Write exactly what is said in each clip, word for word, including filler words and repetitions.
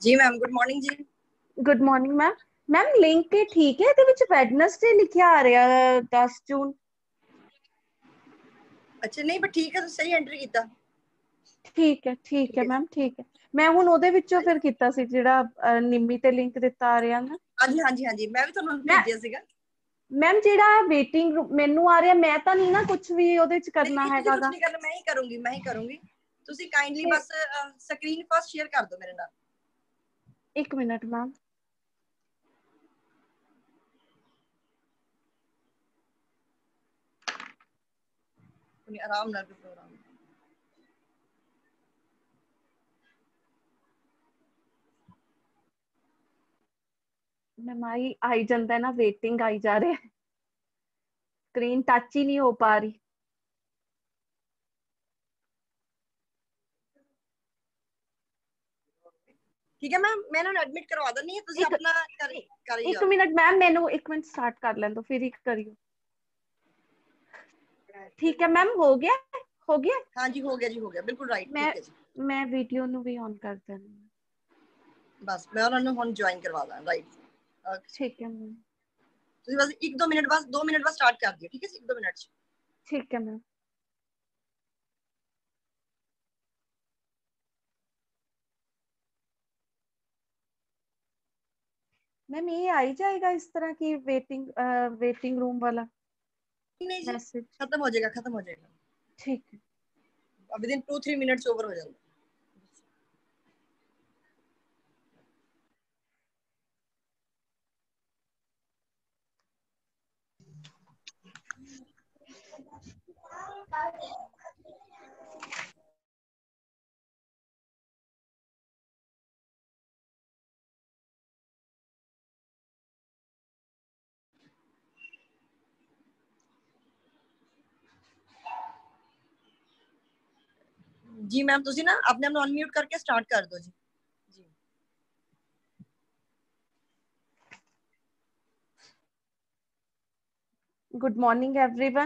जी ma'am, good morning जी। Good morning ma'am. Ma'am link ਤੇ ਠੀਕ ਹੈ, ਇਹਦੇ ਵਿੱਚ ਵੈਡਨਸਡੇ ਲਿਖਿਆ ਆ ਰਿਹਾ दस ਜੂਨ। ਅੱਛਾ ਨਹੀਂ, ਪਰ ਠੀਕ ਹੈ, ਤੁਸੀਂ ਸਹੀ ਐਂਟਰੀ ਕੀਤਾ। ਠੀਕ ਹੈ ਠੀਕ ਹੈ ਮੈਮ, ਠੀਕ ਹੈ। ਮੈਂ ਹੁਣ ਉਹਦੇ ਵਿੱਚੋਂ ਫਿਰ ਕੀਤਾ ਸੀ ਜਿਹੜਾ ਅਹ, ਨਿੰਮੀ ਤੇ ਲਿੰਕ ਦਿੱਤਾ ਆ ਰਿਹਾ ਨਾ। ਹਾਂਜੀ ਹਾਂਜੀ ਹਾਂਜੀ, ਮੈਂ ਵੀ ਤੁਹਾਨੂੰ ਮੈਂ ਭੇਜਿਆ ਸੀਗਾ। ਮੈਮ ਜਿਹੜਾ ਵੇਟਿੰਗ ਮੈਨੂੰ ਆ ਰਿਹਾ, ਮੈਂ ਤਾਂ ਨਹੀਂ ਨਾ ਕੁਝ ਵੀ ਉਹਦੇ ਚ ਨਹੀਂ ਕਰਨਾ ਨਹੀਂ, ਤੁਸੀਂ ਕੁਝ ਹੈਗਾਗਾ। ਨਹੀਂ ਕਰਨਾ, ਮੈਂ ਹੀ ਕਰੂੰਗੀ, ਮੈਂ ਹੀ ਕਰੂੰਗੀ। ਤੁਸੀਂ ਕਾਈਂਡਲੀ ਤੇ ਬਸ ਸਕਰੀਨ ਫਸਟ ਸ਼ੇਅਰ ਕਰ ਦਿਓ ਮੇਰੇ ਨਾਲ। ਇੱਕ ਮਿੰਟ ਮੈਮ। ਤੁਸੀਂ ਆਰਾਮ ਨਾਲ ਪ੍ਰੋਗਰਾਮ। ਮੈਮ ਆਈ ਆਈ ਜਾਂਦਾ ਨਾ, ਵੇਟਿੰਗ ਆਈ ਜਾ ਰਿਹਾ, ਸਕਰੀਨ ਟੱਚ ਹੀ ਨਹੀਂ ਹੋ ਪਾ ਰਹੀ। ਠੀਕ ਹੈ ਮੈਮ, ਮੈਂ ਇਹਨਾਂ ਨੂੰ ਐਡਮਿਟ ਕਰਵਾ ਦਿੰਦੀ ਹਾਂ, ਤੁਸੀਂ ਇੱਕ ਆਪਣਾ ਕਰ ਕਰ ਹੀ ਇੱਕ ਜਾਓ। ਮਿੰਟ ਮੈਮ, ਮੈਨੂੰ ਇੱਕ ਮਿੰਟ ਸਟਾਰਟ ਕਰ ਲੈਣ ਦਿਓ, ਫਿਰ ਹੀ ਕਰਿਓ। ਠੀਕ ਹੈ ਮੈਮ, ਹੋ ਗਿਆ ਹੋ ਗਿਆ। ਹਾਂਜੀ ਹੋ ਗਿਆ ਜੀ, ਹੋ ਗਿਆ, ਬਿਲकुल ਰਾਈਟ, ਮੈਂ ਠੀਕ ਹੈ ਜੀ। ਮੈਂ ਵੀਡੀਓ ਨੂੰ ਵੀ ਔਨ ਕਰ ਦਿੰਦੀ ਹਾਂ। ਬਸ ਮੈਂ ਉਹਨਾਂ ਨੂੰ ਹੁਣ ਜੁਆਇਨ ਕਰਵਾ ਦਾਂ, ਰਾਈਟ। ਠੀਕ ਹੈ ਮੈਮ। ਤੁਸੀਂ ਬਸ ਇੱਕ ਦੋ ਮਿੰਟ ਬਾਅਦ ਦੋ ਮਿੰਟ ਬਾਅਦ ਸਟਾਰਟ ਕਰ ਦਿਓ, ਠੀਕ ਹੈ ਜੀ, ਇੱਕ ਦੋ ਮਿੰਟ ਚ। ਠੀਕ ਹੈ ਮੈਮ। मैम ये आ ही जाएगा इस तरह की वेटिंग वेटिंग रूम वाला नहीं जी, मैसेज? खत्म हो जाएगा, खत्म हो जाएगा। ठीक है। Within two three minutes over हो जाएगा। जी मैम, ਤੁਸੀਂ ਨਾ ਆਪਣੇ ਆਪ ਨੂੰ ਅਨਮਿਊਟ ਕਰਕੇ ਸਟਾਰਟ ਕਰ ਦਿਓ ਜੀ। ਜੀ good morning everyone.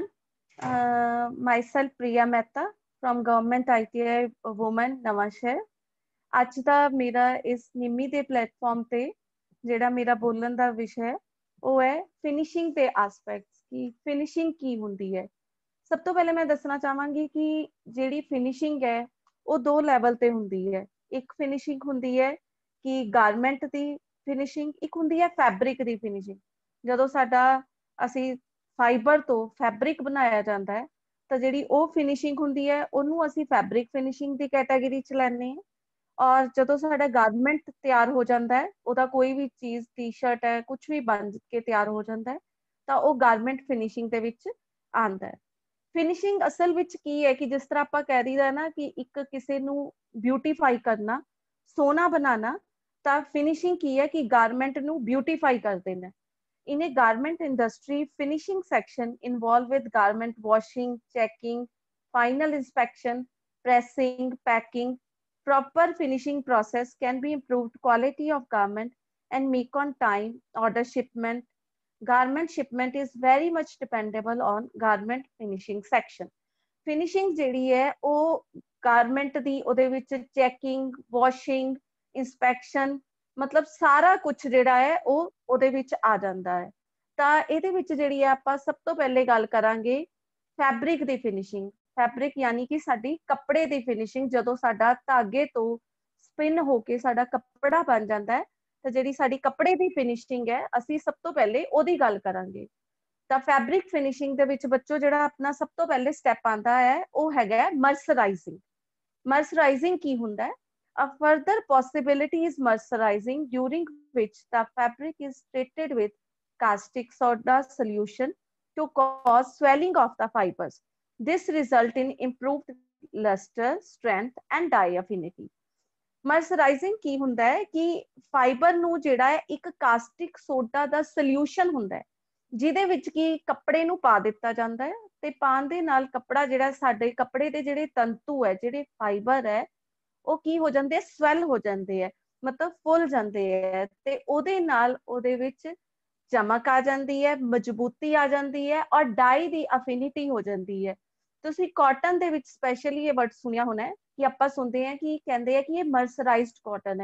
Myself Priya Mehta from government I T I women Nawanshahr. ਅੱਜ ਦਾ ਮੇਰਾ ਇਸ ਨਿੰਮੀ ਦੇ ਪਲੇਟਫਾਰਮ ਤੇ ਜਿਹੜਾ ਮੇਰਾ ਬੋਲਣ ਦਾ ਵਿਸ਼ਾ ਹੈ ਉਹ ਹੈ ਫਿਨਿਸ਼ਿੰਗ ਦੇ ਐਸਪੈਕਟਸ, ਕਿ ਫਿਨਿਸ਼ਿੰਗ ਕੀ ਹੁੰਦੀ ਹੈ। ਸਭ ਤੋਂ ਪਹਿਲੇ ਮੈਂ ਦੱਸਣਾ ਚਾਹਾਂਗੀ ਕਿ ਜਿਹੜੀ ਫਿਨਿਸ਼ਿੰਗ ਹੈ ਉਹ ਦੋ ਲੈਵਲ ਤੇ ਹੁੰਦੀ ਹੈ। ਇੱਕ ਫਿਨਿਸ਼ਿੰਗ ਹੁੰਦੀ ਹੈ ਕਿ ਗਾਰਮੈਂਟ ਦੀ ਫਿਨਿਸ਼ਿੰਗ, ਇੱਕ ਹੁੰਦੀ ਹੈ ਫੈਬਰਿਕ ਦੀ ਫਿਨਿਸ਼ਿੰਗ। ਜਦੋਂ ਸਾਡਾ ਅਸੀਂ ਫਾਈਬਰ ਤੋਂ ਫੈਬਰਿਕ ਬਣਾਇਆ ਜਾਂਦਾ ਹੈ ਤਾਂ ਜਿਹੜੀ ਉਹ ਫਿਨਿਸ਼ਿੰਗ ਹੁੰਦੀ ਹੈ ਉਹਨੂੰ ਅਸੀਂ ਫੈਬਰਿਕ ਫਿਨਿਸ਼ਿੰਗ ਦੀ ਕੈਟਾਗਰੀ ਚ ਲੈਂਦੇ ਹਾਂ। ਔਰ ਜਦੋਂ ਸਾਡਾ ਗਾਰਮੈਂਟ ਤਿਆਰ ਹੋ ਜਾਂਦਾ ਹੈ, ਉਹਦਾ ਕੋਈ ਵੀ ਚੀਜ਼ ਟੀ ਸ਼ਰਟ ਹੈ ਕੁਝ ਵੀ ਬਣ ਕੇ ਤਿਆਰ ਹੋ ਜਾਂਦਾ ਹੈ ਤਾਂ ਉਹ ਗਾਰਮੈਂਟ ਫਿਨਿਸ਼ਿੰਗ ਦੇ ਵਿੱਚ ਆਉਂਦਾ ਹੈ। ਫਿਨਿਸ਼ਿੰਗ ਅਸਲ ਵਿੱਚ ਕੀ ਹੈ ਕਿ ਜਿਸ ਤਰ੍ਹਾਂ ਆਪਾਂ ਕਹਿ ਦਈਦਾ ਨਾ ਕਿ ਇੱਕ ਕਿਸੇ ਨੂੰ ਬਿਊਟੀਫਾਈ ਕਰਨਾ, ਸੋਹਣਾ ਬਣਾਉਣਾ, ਤਾਂ ਫਿਨਿਸ਼ਿੰਗ ਕੀ ਹੈ ਕਿ ਗਾਰਮੈਂਟ ਨੂੰ ਬਿਊਟੀਫਾਈ ਕਰ ਦੇਣਾ। In a garment industry, finishing section involved with garment washing, checking, final inspection, pressing, packing. Proper finishing process can be improved quality of garment and make on time order shipment. Garment shipment is very much dependable on garment finishing section. Finishing ਜਿਹੜੀ ਹੈ ਉਹ garment ਦੀ ਉਹਦੇ ਵਿੱਚ checking, washing, inspection, ਮਤਲਬ ਸਾਰਾ ਕੁਝ ਜਿਹੜਾ ਹੈ ਉਹ ਉਹਦੇ ਵਿੱਚ ਆ ਜਾਂਦਾ ਹੈ। ਤਾਂ ਇਹਦੇ ਵਿੱਚ ਜਿਹੜੀ ਹੈ ਆਪਾਂ ਸਭ ਤੋਂ ਪਹਿਲੇ ਗੱਲ ਕਰਾਂਗੇ ਫੈਬਰਿਕ ਦੀ ਫਿਨਿਸ਼ਿੰਗ। ਫੈਬਰਿਕ ਯਾਨੀ ਕਿ ਸਾਡੀ ਕੱਪੜੇ ਦੀ ਫਿਨਿਸ਼ਿੰਗ, ਜਦੋਂ ਸਾਡਾ ਧਾਗੇ ਤੋਂ ਸਪਿਨ ਹੋ ਕੇ ਸਾਡਾ ਕੱਪੜਾ ਬਣ ਜਾਂਦਾ ਹੈ ਤਾਂ ਜਿਹੜੀ ਸਾਡੀ ਕੱਪੜੇ ਦੀ ਫਿਨਿਸ਼ਿੰਗ ਹੈ ਅਸੀਂ ਸਭ ਤੋਂ ਪਹਿਲੇ ਉਹਦੀ ਗੱਲ ਕਰਾਂਗੇ। ਤਾਂ ਫੈਬਰਿਕ ਫਿਨਿਸ਼ਿੰਗ ਦੇ ਵਿੱਚ ਬੱਚੋ ਜਿਹੜਾ ਆਪਣਾ ਸਭ ਤੋਂ ਪਹਿਲੇ ਸਟੈਪ ਆਉਂਦਾ ਹੈ ਉਹ ਹੈਗਾ ਮਰਸਰਾਈਜ਼ਿੰਗ। ਮਰਸਰਾਈਜ਼ਿੰਗ ਕੀ ਹੁੰਦਾ ਹੈ? A further possibility is mercerizing, during which the fabric is treated with caustic soda solution to cause swelling of the fibers. This result in improved luster, strength and dye affinity. ਮਰਸਰਾਈਜ਼ਿੰਗ ਕੀ ਹੁੰਦਾ ਹੈ ਕਿ fibre ਨੂੰ ਜਿਹੜਾ ਹੈ ਇੱਕ caustic soda ਦਾ solution ਹੁੰਦਾ ਹੈ ਜਿਹਦੇ ਵਿੱਚ ਕੀ ਕੱਪੜੇ ਨੂੰ ਪਾ ਦਿੱਤਾ ਜਾਂਦਾ ਹੈ ਤੇ ਪਾਣ ਦੇ ਨਾਲ ਕੱਪੜਾ ਜਿਹੜਾ ਸਾਡੇ ਕੱਪੜੇ ਦੇ ਜਿਹੜੇ ਤੰਤੂ ਹੈ, ਜਿਹੜੇ ਫਾਈਬਰ ਹੈ, ਉਹ ਕੀ ਹੋ ਜਾਂਦੇ, ਸਵੈਲ ਹੋ ਜਾਂਦੇ ਹੈ, ਮਤਲਬ ਫੁੱਲ ਜਾਂਦੇ ਹੈ ਤੇ ਉਹਦੇ ਨਾਲ ਉਹਦੇ ਵਿੱਚ ਚਮਕ ਆ ਜਾਂਦੀ ਹੈ, ਮਜ਼ਬੂਤੀ ਆ ਜਾਂਦੀ ਹੈ ਔਰ ਡਾਈ ਦੀ ਅਫਿਨਿਟੀ ਹੋ ਜਾਂਦੀ ਹੈ। ਤੁਸੀਂ ਕਾਟਨ ਦੇ ਵਿੱਚ ਸਪੈਸ਼ਲੀ ਇਹ ਵਰਡ ਸੁਣਿਆ ਹੋਣਾ ਹੈ ਕਿ ਆਪਾਂ ਸੁਣਦੇ ਹਾਂ ਕਿ ਕਹਿੰਦੇ ਆ ਕਿ ਇਹ ਮਰਸਰਾਈਜ਼ਡ ਕਾਟਨ ਹੈ।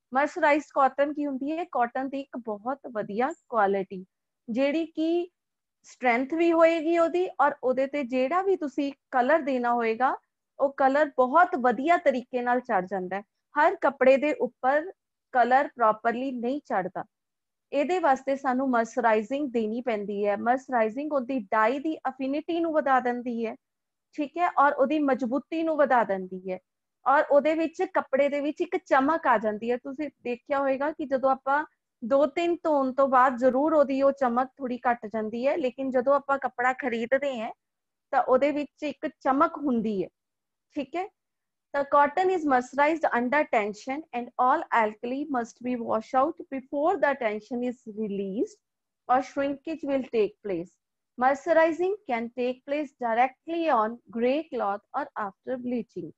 ਮਰਸਰਾਈਜ਼ਡ ਕਾਟਨ ਕੀ ਹੁੰਦੀ ਹੈ? ਕਾਟਨ ਦੀ ਇੱਕ ਬਹੁਤ ਵਧੀਆ ਕੁਆਲਿਟੀ ਜਿਹੜੀ ਕਿ ਸਟਰੈਂਥ ਵੀ ਹੋਏਗੀ ਉਹਦੀ, ਔਰ ਉਹਦੇ ਤੇ ਜਿਹੜਾ ਵੀ ਤੁਸੀਂ ਕਲਰ ਦੇਣਾ ਹੋਏਗਾ ਉਹ ਕਲਰ ਬਹੁਤ ਵਧੀਆ ਤਰੀਕੇ ਨਾਲ ਚੜ ਜਾਂਦਾ ਹੈ। ਹਰ ਕੱਪੜੇ ਦੇ ਉੱਪਰ ਕਲਰ ਪ੍ਰੋਪਰਲੀ ਨਹੀਂ ਚੜਦਾ। ਇਹਦੇ ਵਾਸਤੇ ਸਾਨੂੰ ਮਰਸਰਾਈਜ਼ਿੰਗ ਦੇਣੀ ਪੈਂਦੀ ਹੈ। ਮਰਸਰਾਈਜ਼ਿੰਗ ਉਹਦੀ ਡਾਈ ਦੀ ਅਫਿਨਿਟੀ ਨੂੰ ਵਧਾ ਦਿੰਦੀ ਹੈ, ਠੀਕ ਹੈ, ਔਰ ਉਹਦੀ ਮਜ਼ਬੂਤੀ ਨੂੰ ਵਧਾ ਦਿੰਦੀ ਹੈ, ਔਰ ਉਹਦੇ ਵਿੱਚ ਕੱਪੜੇ ਦੇ ਵਿੱਚ ਇੱਕ ਚਮਕ ਆ ਜਾਂਦੀ ਹੈ। ਤੁਸੀਂ ਦੇਖਿਆ ਹੋਏਗਾ ਕਿ ਜਦੋਂ ਆਪਾਂ ਦੋ ਤਿੰਨ ਧੋਣ ਤੋਂ ਬਾਅਦ ਜ਼ਰੂਰ ਉਹਦੀ ਉਹ ਚਮਕ ਥੋੜੀ ਘਟ ਜਾਂਦੀ ਹੈ, ਲੇਕਿਨ ਜਦੋਂ ਆਪਾਂ ਕੱਪੜਾ ਖਰੀਦਦੇ ਹਾਂ ਤਾਂ ਉਹਦੇ ਵਿੱਚ ਇੱਕ ਚਮਕ ਹੁੰਦੀ ਹੈ, ਠੀਕ ਹੈ। The cotton is mercerized under tension and all alkali must be washed out before the tension is released or shrinkage will take place. Mercerizing can take place directly on grey cloth or after bleaching.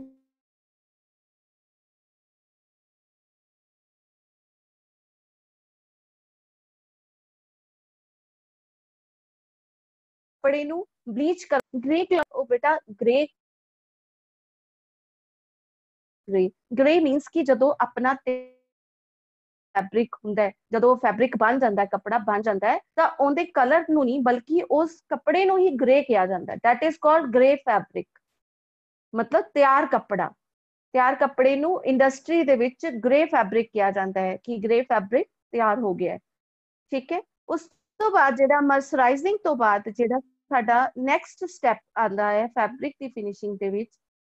ਕੱਪੜੇ ਨੂੰ bleach ਕਰ grey colour ਉਹ ਬੇਟਾ grey grey grey means ਕਿ ਜਦੋਂ ਆਪਣਾ fabric ਹੁੰਦਾ ਹੈ, ਜਦੋਂ ਫੈਬਰਿਕ ਬਣ ਜਾਂਦਾ ਹੈ, ਕੱਪੜਾ ਬਣ ਜਾਂਦਾ ਹੈ, ਤਾਂ ਉਹਦੇ ਕਲਰ ਨੂੰ ਨਹੀਂ ਬਲਕਿ ਉਸ ਕੱਪੜੇ ਨੂੰ ਹੀ ਗ੍ਰੇ ਕਿਹਾ ਜਾਂਦਾ ਹੈ। That is called grey fabric, ਮਤਲਬ ਤਿਆਰ ਕੱਪੜਾ। ਤਿਆਰ ਕੱਪੜੇ ਨੂੰ ਇੰਡਸਟਰੀ ਦੇ ਵਿੱਚ ਗ੍ਰੇ ਫੈਬਰਿਕ ਕਿਹਾ ਜਾਂਦਾ ਹੈ ਕਿ ਗ੍ਰੇ ਫੈਬਰਿਕ ਤਿਆਰ ਹੋ ਗਿਆ ਹੈ, ਠੀਕ ਹੈ। ਉਸ ਤੋਂ ਬਾਅਦ ਜਿਹੜਾ ਮਰਸਰਾਈਜ਼ਿੰਗ ਤੋਂ ਬਾਅਦ ਜਿਹੜਾ ਸਾਡਾ ਨੈਕਸਟ ਸਟੈਪ ਆਉਂਦਾ ਹੈ ਫੈਬਰਿਕ ਦੀ ਫਿਨਿਸ਼ਿੰਗ ਦੇ ਵਿੱਚ,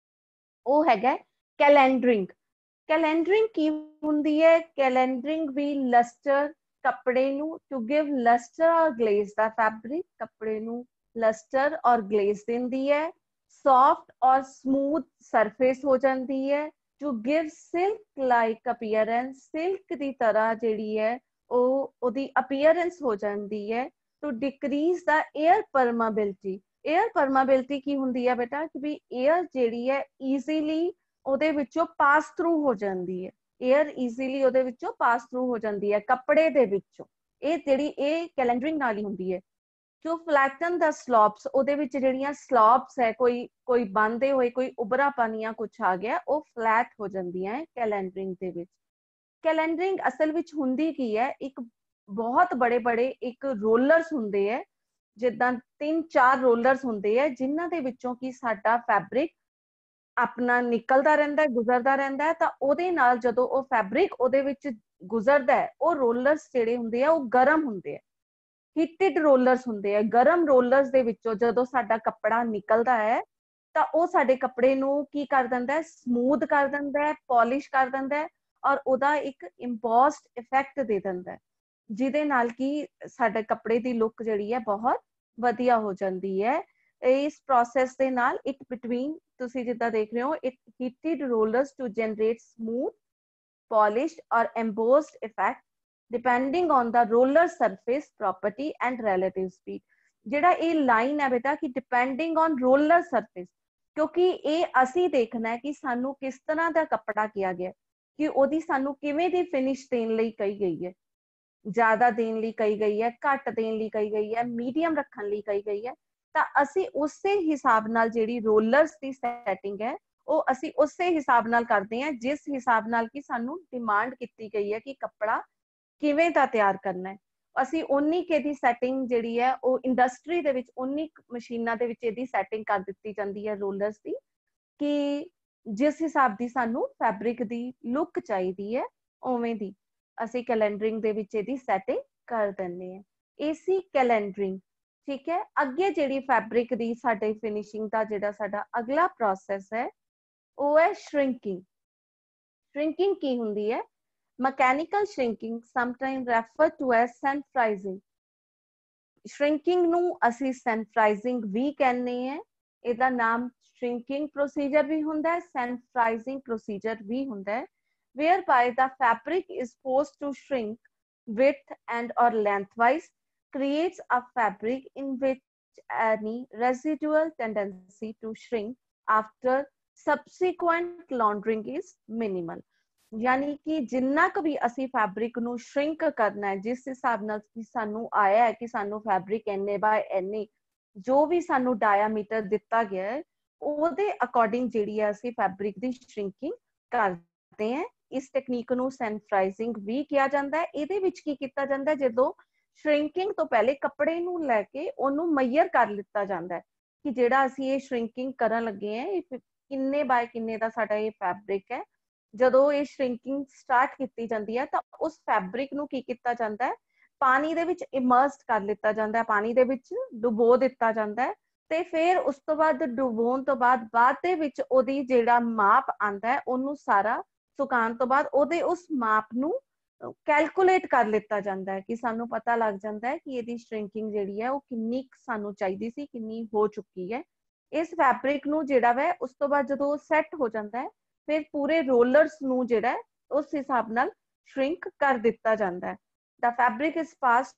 ਉਹ ਹੈਗਾ ਕੈਲੈਂਡਰਿੰਗ। ਕੈਲੈਂਡਰਿੰਗ ਕੀ ਹੁੰਦੀ ਹੈ? ਕੈਲੈਂਡਰਿੰਗ ਵੀ ਲਸਟਰ ਕੱਪੜੇ ਨੂੰ ਟੂ ਗਿਵ ਲਸਟਰ ਔਰ ਗਲੇਜ਼ ਦਾ ਫੈਬਰਿਕ ਕੱਪੜੇ ਨੂੰ ਲਸਟਰ ਔਰ ਗਲੇਜ਼ ਦਿੰਦੀ ਹੈ। ਸੌਫਟ ਔਰ ਸਮੂਥ ਸਰਫੇਸ ਹੋ ਜਾਂਦੀ ਹੈ to give silk like appearance, silk ਦੀ ਤਰ੍ਹਾਂ ਜਿਹੜੀ ਹੈ ਉਹ ਉਹਦੀ ਅਪੀਅਰੈਂਸ ਹੋ ਜਾਂਦੀ ਹੈ। ਟੂ ਡਿਕਰੀਜ਼ ਦਾ ਏਅਰ ਪਰਮਾਬਿਲਿਟੀ। ਏਅਰ ਪਰਮਾਬਿਲਿਟੀ ਕੀ ਹੁੰਦੀ ਹੈ ਬੇਟਾ? ਕਿ ਵੀ ਏਅਰ ਜਿਹੜੀ ਹੈ ਈਜ਼ੀਲੀ ਉਹਦੇ ਵਿੱਚੋਂ ਪਾਸ ਥਰੂ ਹੋ ਜਾਂਦੀ ਹੈ, ਏਅਰ ਈਜ਼ੀਲੀ ਉਹਦੇ ਵਿੱਚੋਂ ਪਾਸ ਥਰੂ ਹੋ ਜਾਂਦੀ ਹੈ ਕੱਪੜੇ ਦੇ ਵਿੱਚੋਂ। ਇਹ ਜਿਹੜੀ ਇਹ ਕੈਲੈਂਡਰਿੰਗ ਨਾਲ ਹੀ ਹੁੰਦੀ ਹੈ। ਟੂ ਫਲੈਟਨ ਦਾ ਸਲੌਪਸ, ਉਹਦੇ ਵਿੱਚ ਜਿਹੜੀਆਂ ਸਲੌਪਸ ਹੈ, ਕੋਈ ਕੋਈ ਬੰਦੇ ਹੋਏ ਕੋਈ ਉਭਰਾ ਪਾਨੀਆਂ ਕੁਛ ਆ ਗਿਆ, ਉਹ ਫਲੈਟ ਹੋ ਜਾਂਦੀਆਂ ਹੈ ਕੈਲੈਂਡਰਿੰਗ ਦੇ ਵਿੱਚ। ਕੈਲੈਂਡਰਿੰਗ ਅਸਲ ਵਿੱਚ ਹੁੰਦੀ ਕੀ ਹੈ? ਇੱਕ ਬਹੁਤ ਬੜੇ ਬੜੇ ਇੱਕ ਰੋਲਰਸ ਹੁੰਦੇ ਹੈ, ਜਿੱਦਾਂ ਤਿੰਨ ਚਾਰ ਰੋਲਰਸ ਹੁੰਦੇ ਹੈ, ਜਿਨ੍ਹਾਂ ਦੇ ਵਿੱਚੋਂ ਕਿ ਸਾਡਾ ਫੈਬਰਿਕ ਆਪਣਾ ਨਿਕਲਦਾ ਰਹਿੰਦਾ, ਗੁਜ਼ਰਦਾ ਰਹਿੰਦਾ ਹੈ। ਤਾਂ ਉਹਦੇ ਨਾਲ ਜਦੋਂ ਉਹ ਫੈਬਰਿਕ ਉਹਦੇ ਵਿੱਚ ਗੁਜ਼ਰਦਾ ਹੈ, ਉਹ ਰੋਲਰਸ ਜਿਹੜੇ ਹੁੰਦੇ ਆ ਉਹ ਗਰਮ ਹੁੰਦੇ ਆ, ਹੀਟਡ ਰੋਲਰਸ ਹੁੰਦੇ ਆ। ਗਰਮ ਰੋਲਰਸ ਦੇ ਵਿੱਚੋਂ ਜਦੋਂ ਸਾਡਾ ਕੱਪੜਾ ਨਿਕਲਦਾ ਹੈ ਤਾਂ ਉਹ ਸਾਡੇ ਕੱਪੜੇ ਨੂੰ ਕੀ ਕਰ ਦਿੰਦਾ ਹੈ? ਸਮੂਥ ਕਰ ਦਿੰਦਾ ਹੈ, ਪੋਲਿਸ਼ ਕਰ ਦਿੰਦਾ ਹੈ, ਔਰ ਉਹਦਾ ਇੱਕ ਇੰਪੋਸਡ ਇਫੈਕਟ ਦੇ ਦਿੰਦਾ ਹੈ, ਜਿਹਦੇ ਨਾਲ ਕਿ ਸਾਡੇ ਕੱਪੜੇ ਦੀ ਲੁੱਕ ਜਿਹੜੀ ਹੈ ਬਹੁਤ ਵਧੀਆ ਹੋ ਜਾਂਦੀ ਹੈ। ਇਸ ਪ੍ਰੋਸੈਸ ਦੇ ਨਾਲ ਇੱਕ ਬਿਟਵੀਨ ਤੁਸੀਂ ਜਿੱਦਾਂ ਦੇਖ ਰਹੇ ਹੋ, ਇੱਕ heated rollers to generate smooth polished or embossed effect depending on the roller surface property and relative speed. ਜਿਹੜਾ ਇਹ ਲਾਈਨ ਹੈ ਬੇਟਾ ਕਿ depending on roller surface, ਕਿਉਂਕਿ ਇਹ ਅਸੀਂ ਦੇਖਣਾ ਹੈ ਕਿ ਸਾਨੂੰ ਕਿਸ ਤਰ੍ਹਾਂ ਦਾ ਕੱਪੜਾ ਕਿਹਾ ਗਿਆ, ਕਿ ਉਹਦੀ ਸਾਨੂੰ ਕਿਵੇਂ ਦੀ ਫਿਨਿਸ਼ ਦੇਣ ਲਈ ਕਹੀ ਗਈ ਹੈ, ਜ਼ਿਆਦਾ ਦੇਣ ਲਈ ਕਹੀ ਗਈ ਹੈ, ਘੱਟ ਦੇਣ ਲਈ ਕਹੀ ਗਈ ਹੈ, ਮੀਡੀਅਮ ਰੱਖਣ ਲਈ ਕਹੀ ਗਈ ਹੈ। ਤਾਂ ਅਸੀਂ ਉਸੇ ਹਿਸਾਬ ਨਾਲ ਜਿਹੜੀ ਰੋਲਰਸ ਦੀ ਸੈਟਿੰਗ ਹੈ ਉਹ ਅਸੀਂ ਉਸੇ ਹਿਸਾਬ ਨਾਲ ਕਰਦੇ ਹਾਂ, ਜਿਸ ਹਿਸਾਬ ਨਾਲ ਕਿ ਸਾਨੂੰ ਡਿਮਾਂਡ ਕੀਤੀ ਗਈ ਹੈ ਕਿ ਕੱਪੜਾ ਕਿਵੇਂ ਦਾ ਤਿਆਰ ਕਰਨਾ ਹੈ। ਅਸੀਂ ਉਨੀ ਕੇ ਦੀ ਸੈਟਿੰਗ ਜਿਹੜੀ ਹੈ ਉਹ ਇੰਡਸਟਰੀ ਦੇ ਵਿੱਚ ਉਨੀ ਮਸ਼ੀਨਾਂ ਦੇ ਵਿੱਚ ਇਹਦੀ ਸੈਟਿੰਗ ਕਰ ਦਿੱਤੀ ਜਾਂਦੀ ਹੈ ਰੋਲਰਸ ਦੀ, ਕਿ ਜਿਸ ਹਿਸਾਬ ਦੀ ਸਾਨੂੰ ਫੈਬਰਿਕ ਦੀ ਲੁੱਕ ਚਾਹੀਦੀ ਹੈ ਉਵੇਂ ਦੀ ਅਸੀਂ ਕੈਲੈਂਡਰਿੰਗ ਦੇ ਵਿੱਚ ਇਹਦੀ ਸੈਟਿੰਗ ਕਰ ਦਿੰਦੇ ਹਾਂ। ਇਹ ਸੀ ਕੈਲੈਂਡਰਿੰਗ, ਠੀਕ ਹੈ। ਅੱਗੇ ਜਿਹੜੀ ਫੈਬਰਿਕ ਦੀ ਸਾਡੇ ਫਿਨਿਸ਼ਿੰਗ ਦਾ ਜਿਹੜਾ ਸਾਡਾ ਅਗਲਾ ਪ੍ਰੋਸੈਸ ਹੈ ਉਹ ਹੈ ਸ਼ਰਿੰਕਿੰਗ। ਸ਼ਰਿੰਕਿੰਗ ਕੀ ਹੁੰਦੀ ਹੈ? Mechanical shrinking sometime refer to as sanforizing. Shrinking ਨੂੰ ਅਸੀਂ ਸੈਨਫਰਾਈਜ਼ਿੰਗ ਵੀ ਕਹਿੰਦੇ ਹਾਂ। ਇਹਦਾ ਨਾਮ ਸ਼ਰਿੰਕਿੰਗ ਪ੍ਰੋਸੀਜਰ ਵੀ ਹੁੰਦਾ ਹੈ, ਸੈਨਫਰਾਈਜ਼ਿੰਗ ਪ੍ਰੋਸੀਜਰ ਵੀ ਹੁੰਦਾ ਹੈ, whereby the fabric is forced to shrink width and or lengthwise, creates a fabric in which any residual tendency to shrink after subsequent laundering is minimal. यानी कि जिन्ना क भी असी फैब्रिक ਨੂੰ shrink करना है, जिस हिसाब ਨਾਲ कि ਸਾਨੂੰ ਆਇਆ है कि ਸਾਨੂੰ फैब्रिक ਇੰਨੇ बाय ਇੰਨੇ ਜੋ ਵੀ ਸਾਨੂੰ ਡਾਇਆਮੀਟਰ ਦਿੱਤਾ ਗਿਆ ਹੈ ਉਹਦੇ ਅਕੋਰਡਿੰਗ ਜਿਹੜੀ ਹੈ ਅਸੀਂ ਫੈਬਰਿਕ ਦੀ shrinking ਕਰਦੇ हैं। इस टेक्निक नूं सैनिटाइजिंग भी किया जाता है। इहदे विच की कीता जाता है, जदों श्रिंकिंग तो पहले कपड़े नूं लैके उहनूं मैयर कर लिता जाता है कि जिहड़ा असीं ये श्रिंकिंग करन लगे हैं किन्ने बाय किन्ने दा साडा ये फैब्रिक है। जदों ये श्रिंकिंग स्टार्ट की जाती है तो उस फैब्रिक नूं की कीता जाता है, पानी दे विच इमर्स्ड कर लिता जाता है, पानी दे विच डुबो दिता जाता है। ते फिर उस तो बाद डुबोण तो बाद बाद दे विच ओहदी जिहड़ा माप आंदा है उहनूं सारा सुकाउण तो बाद ओहदे उस माप नूं कैलकुलेट कर लिता जाता है कि सानूं पता लग जाता है कि इहदी श्रिंकिंग जिहड़ी है वो किन्नी सानूं चाहीदी सी, किन्नी हो चुकी है। इस फैब्रिक नूं जिहड़ा वै उस तो बाद जदों सैट हो जाता है फिर पूरे रोलर्स नूं जिहड़ा है उस हिसाब नाल श्रिंक कर दिता जाता है। The fabric is passed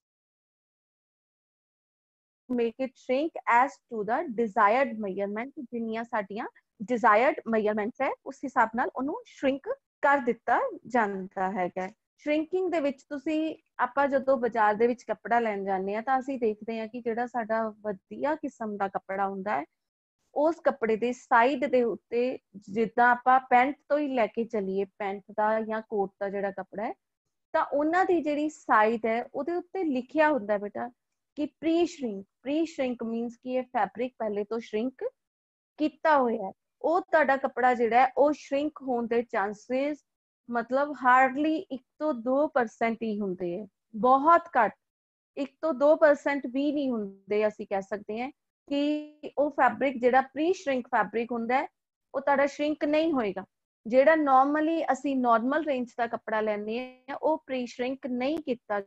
make it shrink as to the desired measurement, जिन्नियां साडियां desired measurements है उस हिसाब नाल उन्हों shrink कर दिता जाता है। श्रिंकिंग दे विच तुसी आपां जदों बाजार दे विच कपड़ा लैण जाने आ तां असीं देखदे हां कि जिहड़ा साडा वधिया किस्म दा कपड़ा हुंदा है उस कपड़े दे साइड दे उत्ते जिद्दां आपां पैंट तो ही लैके चलीए, पैंट दा या कोट दा जिहड़ा कपड़ा है तां उन्हां दी जिहड़ी साइड है उहदे उत्ते लिखिया हुंदा है बेटा कि pre shrink. Pre shrink means कि ये फैब्रिक पहले तो श्रिंक किया होया है, वो तुहाडा कपड़ा जिहड़ा है वो श्रिंक होने के चांसेस मतलब हार्डली एक तो दो परसेंट ही हुंदे है, बहुत घट, एक तो दो परसेंट भी नहीं हुंदे। असीं कह सकते हैं कि वो फैब्रिक जिहड़ा प्री श्रिंक फैब्रिक हुंदा है वो तुहाडा श्रिंक नहीं होएगा। जिहड़ा नॉर्मली असीं नॉर्मल रेंज का कपड़ा लैंदे हैं वो प्री श्रिंक नहीं किया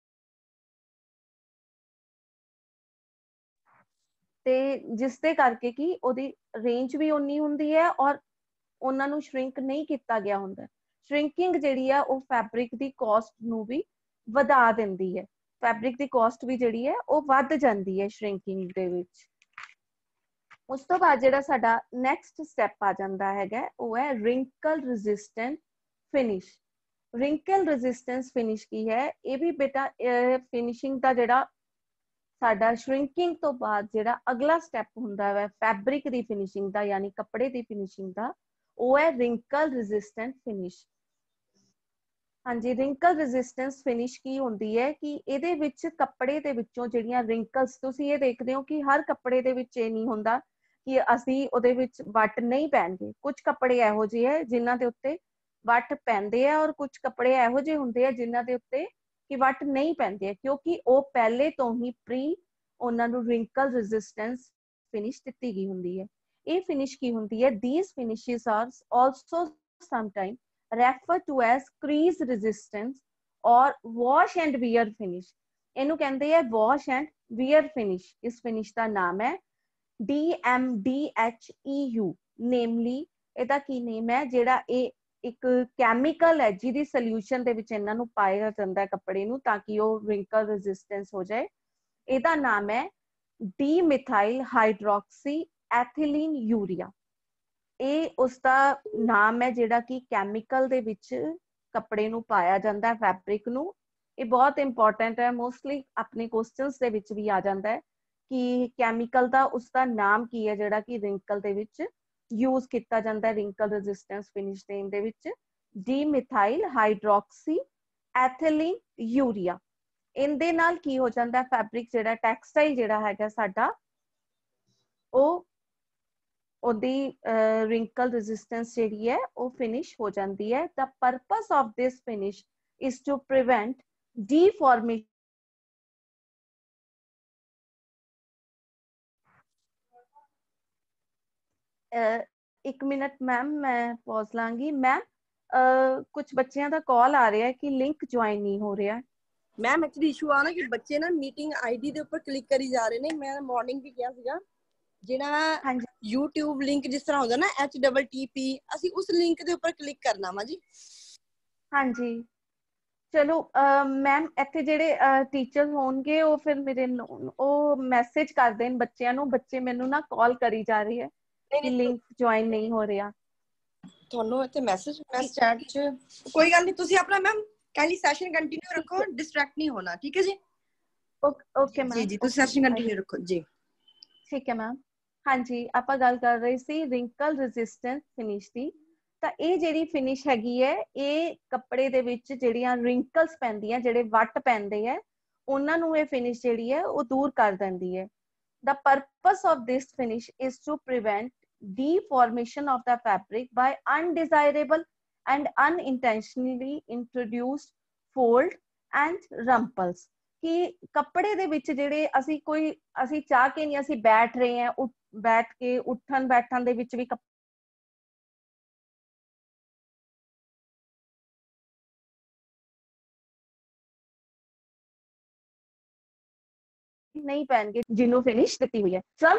ते जिस दे करके कि ओदी रेंज भी उन्नी हुंदी है और उन्हां नूं श्रिंक नहीं किया गया हुंदा। श्रिंकिंग जिहड़ी है वो फैब्रिक दी कॉस्ट नूं भी वधा दिंदी है, फैब्रिक दी कॉस्ट भी जिहड़ी है वो वध जांदी है श्रिंकिंग दे विच। उस तो बाद जिहड़ा साडा नैक्सट स्टैप आ जांदा हैगा वो है wrinkle resistant finish. Wrinkle resistance finish की है, ये भी बेटा फिनिशिंग दा जिहड़ा साडा श्रिंकिंग तो बाद जिहड़ा अगला स्टैप हुंदा है फैब्रिक दी फिनिशिंग दा यानी कपड़े दी फिनिशिंग दा वो है रिंकल रेजिस्टेंट फिनिश। हाँ जी, रिंकल रेजिस्टेंस फिनिश की हुंदी है कि इहदे विच कपड़े दे विचों जिहड़ियां रिंकल्स तुसीं ये देखदे हो कि हर कपड़े दे विच ये नहीं हुंदा कि असीं उहदे विच वट नहीं पैंदे। कुछ कपड़े इहो जिहे है जिन्हां दे उत्ते वट पैंदे आ और कुछ कपड़े इहो जिहे हुंदे आ जिन्हां दे उत्ते कि वट नहीं पैंदे है क्योंकि वो पहले तो ही प्री उन्हां नूं रिंकल रेजिस्टेंस फिनिश दित्ती गई हुंदी है। ये फिनिश की हुंदी है, these finishes are also sometime refer to as crease resistance और वॉश एंड वियर फिनिश। इहनूं कहंदे हैं वॉश एंड वियर फिनिश। इस फिनिश का नाम है D M D H E U, namely इहदा की नेम है जिहड़ा ये एक कैमिकल है जिहदी सोल्यूशन दे विच इन्हां नूं पाया जांदा है कपड़े नूं ताकि वो रिंकल रेजिस्टेंस हो जाए। इहदा नाम है dimethyl hydroxy ethylene urea. ये उसका नाम है जिहड़ा कि कैमिकल दे विच कपड़े नूं पाया जांदा है, फैब्रिक नूं। ये बहुत इंपॉर्टेंट है, मोस्टली अपने क्वेश्चंस दे विच भी आ जांदा है कि कैमिकल दा उसका नाम की है जिहड़ा कि रिंकल दे विच यूज किया जाता है रिंकल रेजिस्टेंस फिनिश देण दे विच dimethyl hydroxy ethylene urea. इनदे नाल की हो जाता है फैब्रिक जिहड़ा टैक्सटाइल जिहड़ा हैगा साडा वो ओदी रिंकल रेजिस्टेंस जिहड़ी है वो फिनिश हो जाती है। The purpose of this finish is to prevent deformation. एक मिनट मैम मैं पॉज लांगी। मैम कुछ बच्चों का कॉल आ रहा है कि लिंक ज्वाइन नहीं हो रहा। मैम एक्चुअली इशू आ ना कि बच्चे ना मीटिंग आईडी ਦੇ ਉੱਪਰ ਕਲਿੱਕ ਕਰੀ ਜਾ ਰਹੇ ਨੇ। ਮੈਂ ਮਾਰਨਿੰਗ ਵੀ ਕਿਹਾ ਸੀਗਾ ਜਿਹੜਾ YouTube ਲਿੰਕ ਜਿਸ ਤਰ੍ਹਾਂ ਹੁੰਦਾ ਨਾ H T T P ਅਸੀਂ ਉਸ ਲਿੰਕ ਦੇ ਉੱਪਰ ਕਲਿੱਕ ਕਰਨਾ ਵਾ ਜੀ। हाँ जी चलो मैम इत्थे जेडे टीचर होणगे वो फिर मेरे वो मैसेज कर देन बच्चों नूं। बच्चे मैनू ना कॉल करी जा रही है कि लिंक ज्वाइन नहीं हो रहा। ਤੁਹਾਨੂੰ ਇੱਥੇ ਮੈਸੇਜ ਮੈਂ ਚੈਟ 'ਚ ਕੋਈ ਗੱਲ ਨਹੀਂ ਤੁਸੀਂ ਆਪਣਾ ਮੈਮ काइंडली सैशन कंटिन्यू रखो, डिस्ट्रैक्ट नहीं होना, ठीक है जी। ओके मैम जी जी तुसी सैशन कंटिन्यू रखो जी। ठीक है मैम। हाँ जी आपां गल कर रहे सी रिंकल रेजिस्टेंट फिनिश दी। ਤਾਂ ਇਹ ਜਿਹੜੀ ਫਿਨਿਸ਼ ਹੈਗੀ ਹੈ ਇਹ ਕੱਪੜੇ ਦੇ ਵਿੱਚ ਜਿਹੜੀਆਂ ਰਿੰਕਲਸ ਪੈਂਦੀਆਂ, ਜਿਹੜੇ ਵੱਟ ਪੈਂਦੇ ਹੈ, ਉਹਨਾਂ ਨੂੰ ਇਹ ਫਿਨਿਸ਼ ਜਿਹੜੀ ਹੈ ਉਹ ਦੂਰ ਕਰ ਦਿੰਦੀ ਹੈ। The purpose of this finish is to prevent deformation of the fabric by undesirable and unintentionally introduced fold and rumples। कि ਕੱਪੜੇ ਦੇ ਵਿੱਚ ਜਿਹੜੇ ਅਸੀਂ ਕੋਈ ਅਸੀਂ ਚਾਹ ਕੇ ਨਹੀਂ ਅਸੀਂ ਬੈਠ ਰਹੇ ਹਾਂ, ਬੈਠ ਕੇ ਉੱਠਣ ਬੈਠਣ ਦੇ ਵਿੱਚ ਵੀ नहीं पहनगे जिन्हों फिनिश दी हुई है। सम